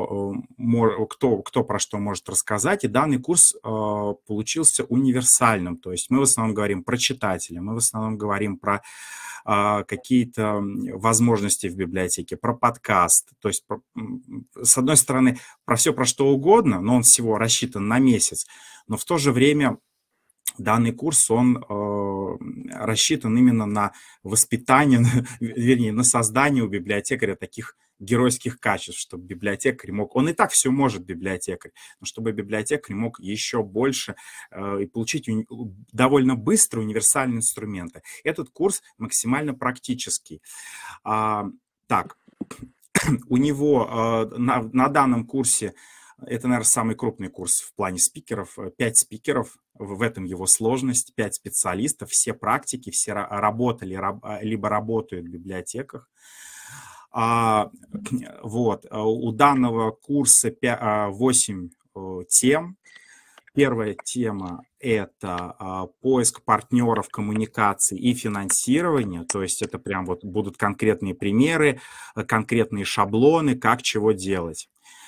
S2: про что может рассказать. И данный курс получился универсальным. То есть мы в основном говорим про читателя, мы в основном говорим про какие-то возможности в библиотеке, про подкаст. То есть, с одной стороны, про все, про что угодно, но он всего рассчитан на месяц, но в то же время данный курс, он рассчитан именно на воспитание, вернее, на создание у библиотекаря таких геройских качеств, чтобы библиотекарь мог... Он и так все может, библиотекарь, но чтобы библиотекарь мог еще больше и получить довольно быстро универсальные инструменты. Этот курс максимально практический. Так, у него на данном курсе Это, наверное, самый крупный курс в плане спикеров. 5 спикеров, в этом его сложность, 5 специалистов, все практики, все работали, либо работают в библиотеках. Вот. У данного курса 8 тем. Первая тема – это поиск партнеров, коммуникации и финансирования. То есть это прям вот будут конкретные примеры, конкретные шаблоны, как чего делать.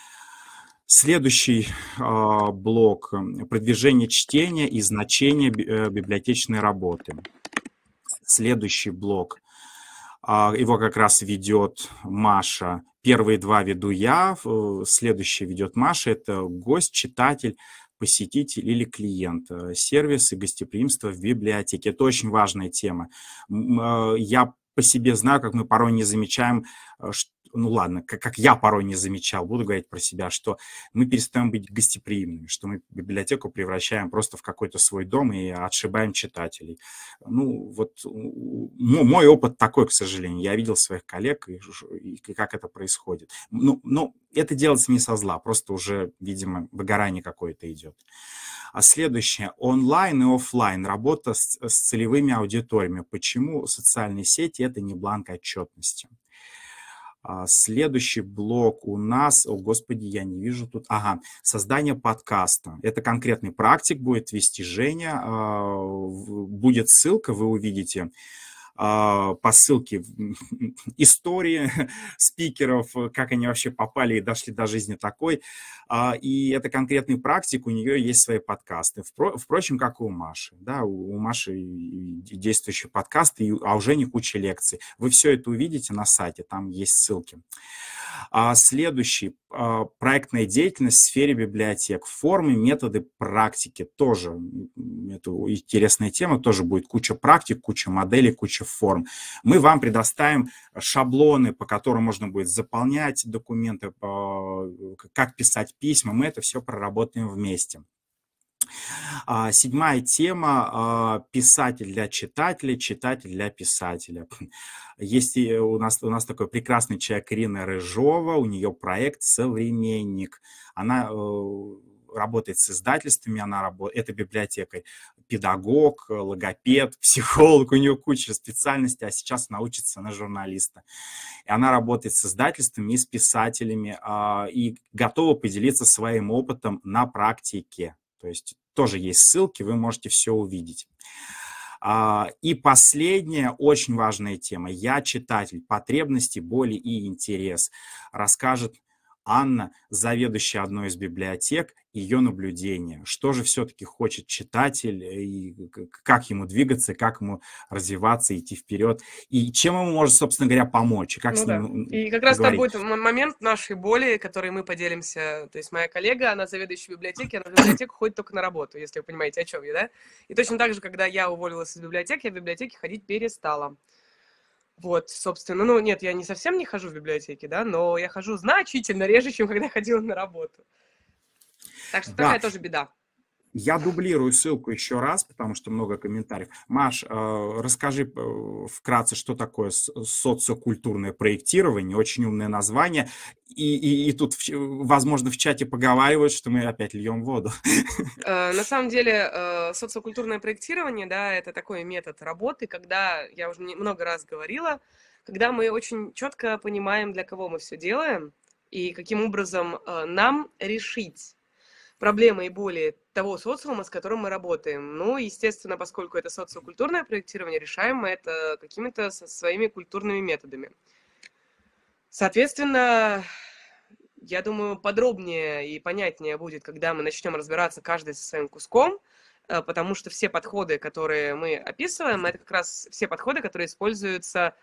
S2: Следующий блок – продвижение чтения и значение библиотечной работы. Следующий блок – его как раз ведет Маша. Первые 2 веду я, следующий ведет Маша. Это гость, читатель, посетитель или клиент. Сервис и гостеприимство в библиотеке. Это очень важная тема. Я по себе знаю, как мы порой не замечаем, ну ладно, как я порой не замечал, буду говорить про себя, что мы перестаем быть гостеприимными, что мы библиотеку превращаем просто в какой-то свой дом и отшибаем читателей. Ну, вот мой опыт такой, к сожалению. Я видел своих коллег и как это происходит. Ну, это делается не со зла, просто уже, видимо, выгорание какое-то идет. А следующее – онлайн и офлайн, работа с целевыми аудиториями. Почему социальные сети – это не бланк отчетности? Следующий блок у нас, о господи, я не вижу тут, создание подкаста. Это конкретный практик будет вести Женя, будет ссылка, вы увидите по ссылке истории спикеров, как они вообще попали и дошли до жизни такой. И это конкретный практик, у нее есть свои подкасты. Впрочем, как и у Маши. Да, у Маши действующие подкасты, а у Жени куча лекций. Вы все это увидите на сайте, там есть ссылки. Следующий – проектная деятельность в сфере библиотек. Формы, методы, практики. Тоже это интересная тема, тоже будет куча практик, куча моделей, куча форм. Мы вам предоставим шаблоны, по которым можно будет заполнять документы, как писать письма. Мы это все проработаем вместе. 7-я тема – писатель для читателя, читатель для писателя. Есть у нас такой прекрасный человек Ирина Рыжова, у нее проект «Современник». Она работает с издательствами, это библиотекарь, педагог, логопед, психолог, у нее куча специальностей, а сейчас она учится на журналиста. И она работает с издательствами и с писателями и готова поделиться своим опытом на практике. То есть тоже есть ссылки, вы можете все увидеть. И последняя очень важная тема. Я читатель. Потребности, боли и интерес. Расскажет Анна, заведующая одной из библиотек, ее наблюдения. Что же все-таки хочет читатель, и как ему двигаться, как ему развиваться, идти вперед, и чем ему может, собственно говоря, помочь, и как с ним
S1: И как раз там будет момент нашей боли, который мы поделимся. То есть моя коллега, она заведующая библиотеки, она в библиотеку ходит только на работу, если вы понимаете, о чем я, да? И точно так же, когда я уволилась из библиотеки, я в библиотеке ходить перестала. Вот, собственно, ну нет, я не совсем не хожу в библиотеки, да, но я хожу значительно реже, чем когда ходила на работу. Так что такая тоже беда.
S2: Я дублирую ссылку еще раз, потому что много комментариев. Маш, расскажи вкратце, что такое социокультурное проектирование, очень умное название. И тут, возможно, в чате поговаривают, что мы опять льем воду.
S1: На самом деле, социокультурное проектирование, да, это такой метод работы, когда, я уже много раз говорила, когда мы очень четко понимаем, для кого мы все делаем и каким образом нам решить проблемы и боли того социума, с которым мы работаем. Ну, естественно, поскольку это социокультурное проектирование, решаем мы это какими-то своими культурными методами. Соответственно, я думаю, подробнее и понятнее будет, когда мы начнем разбираться каждый со своим куском, потому что все подходы, которые мы описываем, это как раз все подходы, которые используются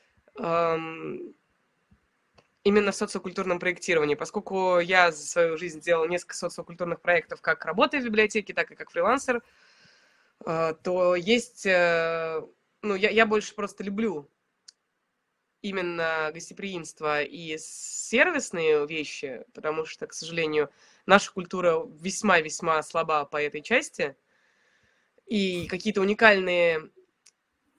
S1: именно в социокультурном проектировании. Поскольку я за свою жизнь сделала несколько социокультурных проектов, как работая в библиотеке, так и как фрилансер, то есть, ну, я больше просто люблю именно гостеприимство и сервисные вещи, потому что, к сожалению, наша культура весьма-весьма слаба по этой части, и какие-то уникальные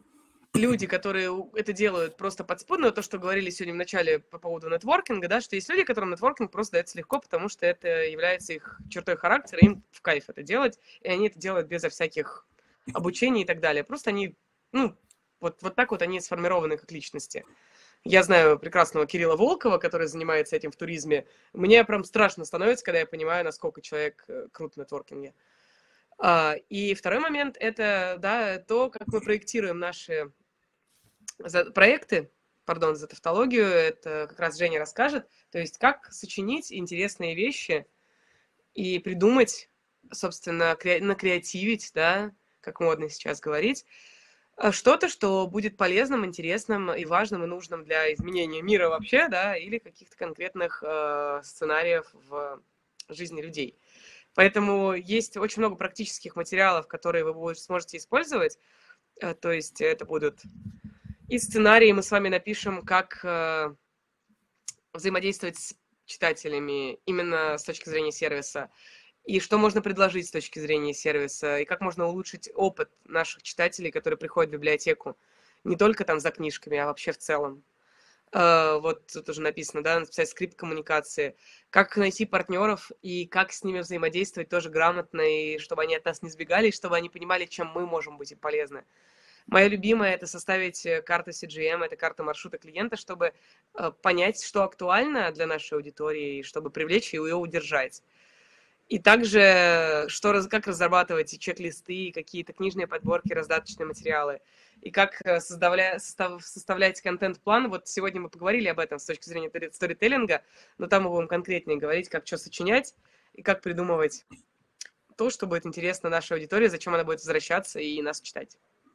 S1: люди, которые это делают просто подспудно, то, что говорили сегодня в начале по поводу нетворкинга, да, что есть люди, которым нетворкинг просто дается легко, потому что это является их чертой характера, им в кайф это делать, и они это делают безо всяких обучений и так далее. Просто они, ну, вот так вот они сформированы как личности. Я знаю прекрасного Кирилла Волкова, который занимается этим в туризме. Мне прям страшно становится, когда я понимаю, насколько человек крут в нетворкинге. И второй момент – это, да, то, как мы проектируем наши проекты, пардон за тавтологию, это как раз Женя расскажет, то есть как сочинить интересные вещи и придумать, собственно, накреативить, да, как модно сейчас говорить, что-то, что будет полезным, интересным и важным, и нужным для изменения мира вообще, да, или каких-то конкретных сценариев в жизни людей. Поэтому есть очень много практических материалов, которые вы сможете использовать. То есть это будут и сценарии, мы с вами напишем, как взаимодействовать с читателями именно с точки зрения сервиса, и что можно предложить с точки зрения сервиса, и как можно улучшить опыт наших читателей, которые приходят в библиотеку, не только там за книжками, а вообще в целом. Вот тут уже написано, да, написать скрипт коммуникации, как найти партнеров и как с ними взаимодействовать тоже грамотно, и чтобы они от нас не сбегали, и чтобы они понимали, чем мы можем быть им полезны. Моя любимая – это составить карту CGM, это карта маршрута клиента, чтобы понять, что актуально для нашей аудитории, чтобы привлечь ее и удержать. И также, как разрабатывать чек-листы, какие-то книжные подборки, раздаточные материалы. И как составлять контент-план. Вот сегодня мы поговорили об этом с точки зрения сторителлинга, но там мы будем конкретнее говорить, как что сочинять и как придумывать то, что будет интересно нашей аудитории, зачем она будет возвращаться и нас читать.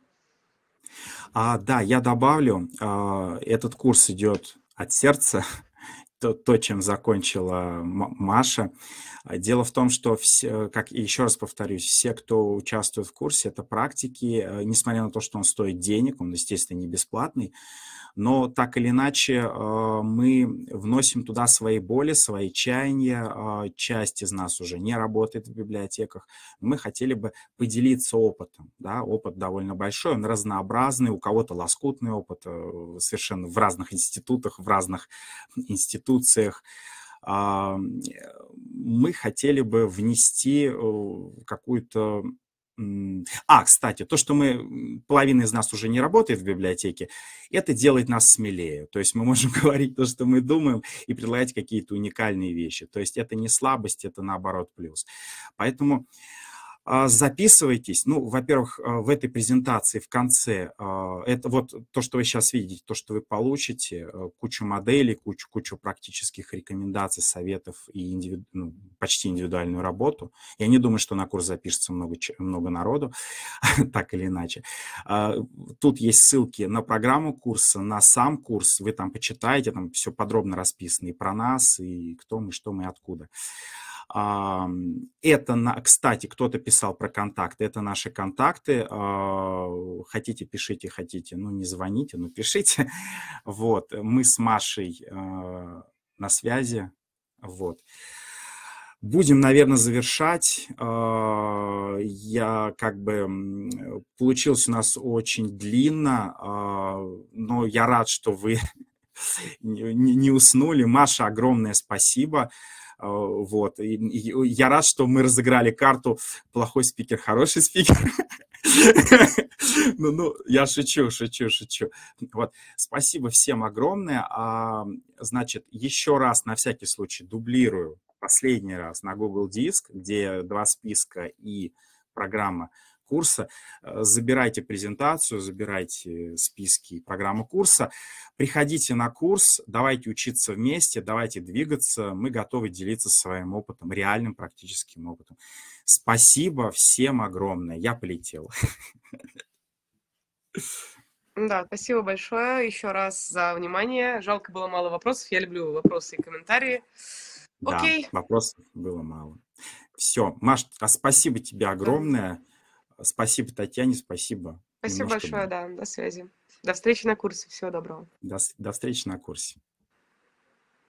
S2: Да, я добавлю, этот курс идет от сердца, то, чем закончила Маша. Дело в том, что, как еще раз повторюсь, все, кто участвует в курсе, это практики, несмотря на то, что он стоит денег, он, естественно, не бесплатный, но так или иначе мы вносим туда свои боли, свои чаяния. Часть из нас уже не работает в библиотеках. Мы хотели бы поделиться опытом. Да? Опыт довольно большой, он разнообразный, у кого-то лоскутный опыт, совершенно в разных институтах, в разных институциях. Мы хотели бы внести какую-то... Кстати, то, что половина из нас уже не работает в библиотеке, это делает нас смелее. То есть мы можем говорить то, что мы думаем, и предлагать какие-то уникальные вещи. То есть это не слабость, это наоборот плюс. Поэтому записывайтесь. Ну, во-первых, в этой презентации в конце, это вот то, что вы сейчас видите, то, что вы получите, кучу моделей, кучу практических рекомендаций, советов и почти индивидуальную работу. Я не думаю, что на курс запишется много народу, так или иначе. Тут есть ссылки на программу курса, на сам курс. Вы там почитаете, там все подробно расписано и про нас, и кто мы, что мы, откуда. Это, кстати, кто-то писал про контакты, это наши контакты. Хотите, пишите, хотите, не звоните, но пишите. Вот, мы с Машей на связи. Вот. Будем, наверное, завершать. Получилось у нас очень длинно, но я рад, что вы не уснули. Маша, огромное спасибо. Вот. И я рад, что мы разыграли карту «Плохой спикер, хороший спикер». Я шучу. Вот. Спасибо всем огромное. Значит, еще раз на всякий случай дублирую последний раз на Google Диск, где 2 списка и программа курса. Забирайте презентацию, забирайте списки и программу курса. Приходите на курс, давайте учиться вместе, давайте двигаться. Мы готовы делиться своим опытом, реальным практическим опытом. Спасибо всем огромное. Я полетел.
S1: Да, спасибо большое еще раз за внимание. Жалко было мало вопросов. Я люблю вопросы и комментарии.
S2: Да,
S1: Окей.
S2: Вопросов было мало. Все, Маш, спасибо тебе огромное. Да. Спасибо Татьяне, спасибо.
S1: Спасибо большое, да, до связи. До встречи на курсе. Всего доброго.
S2: До встречи на курсе.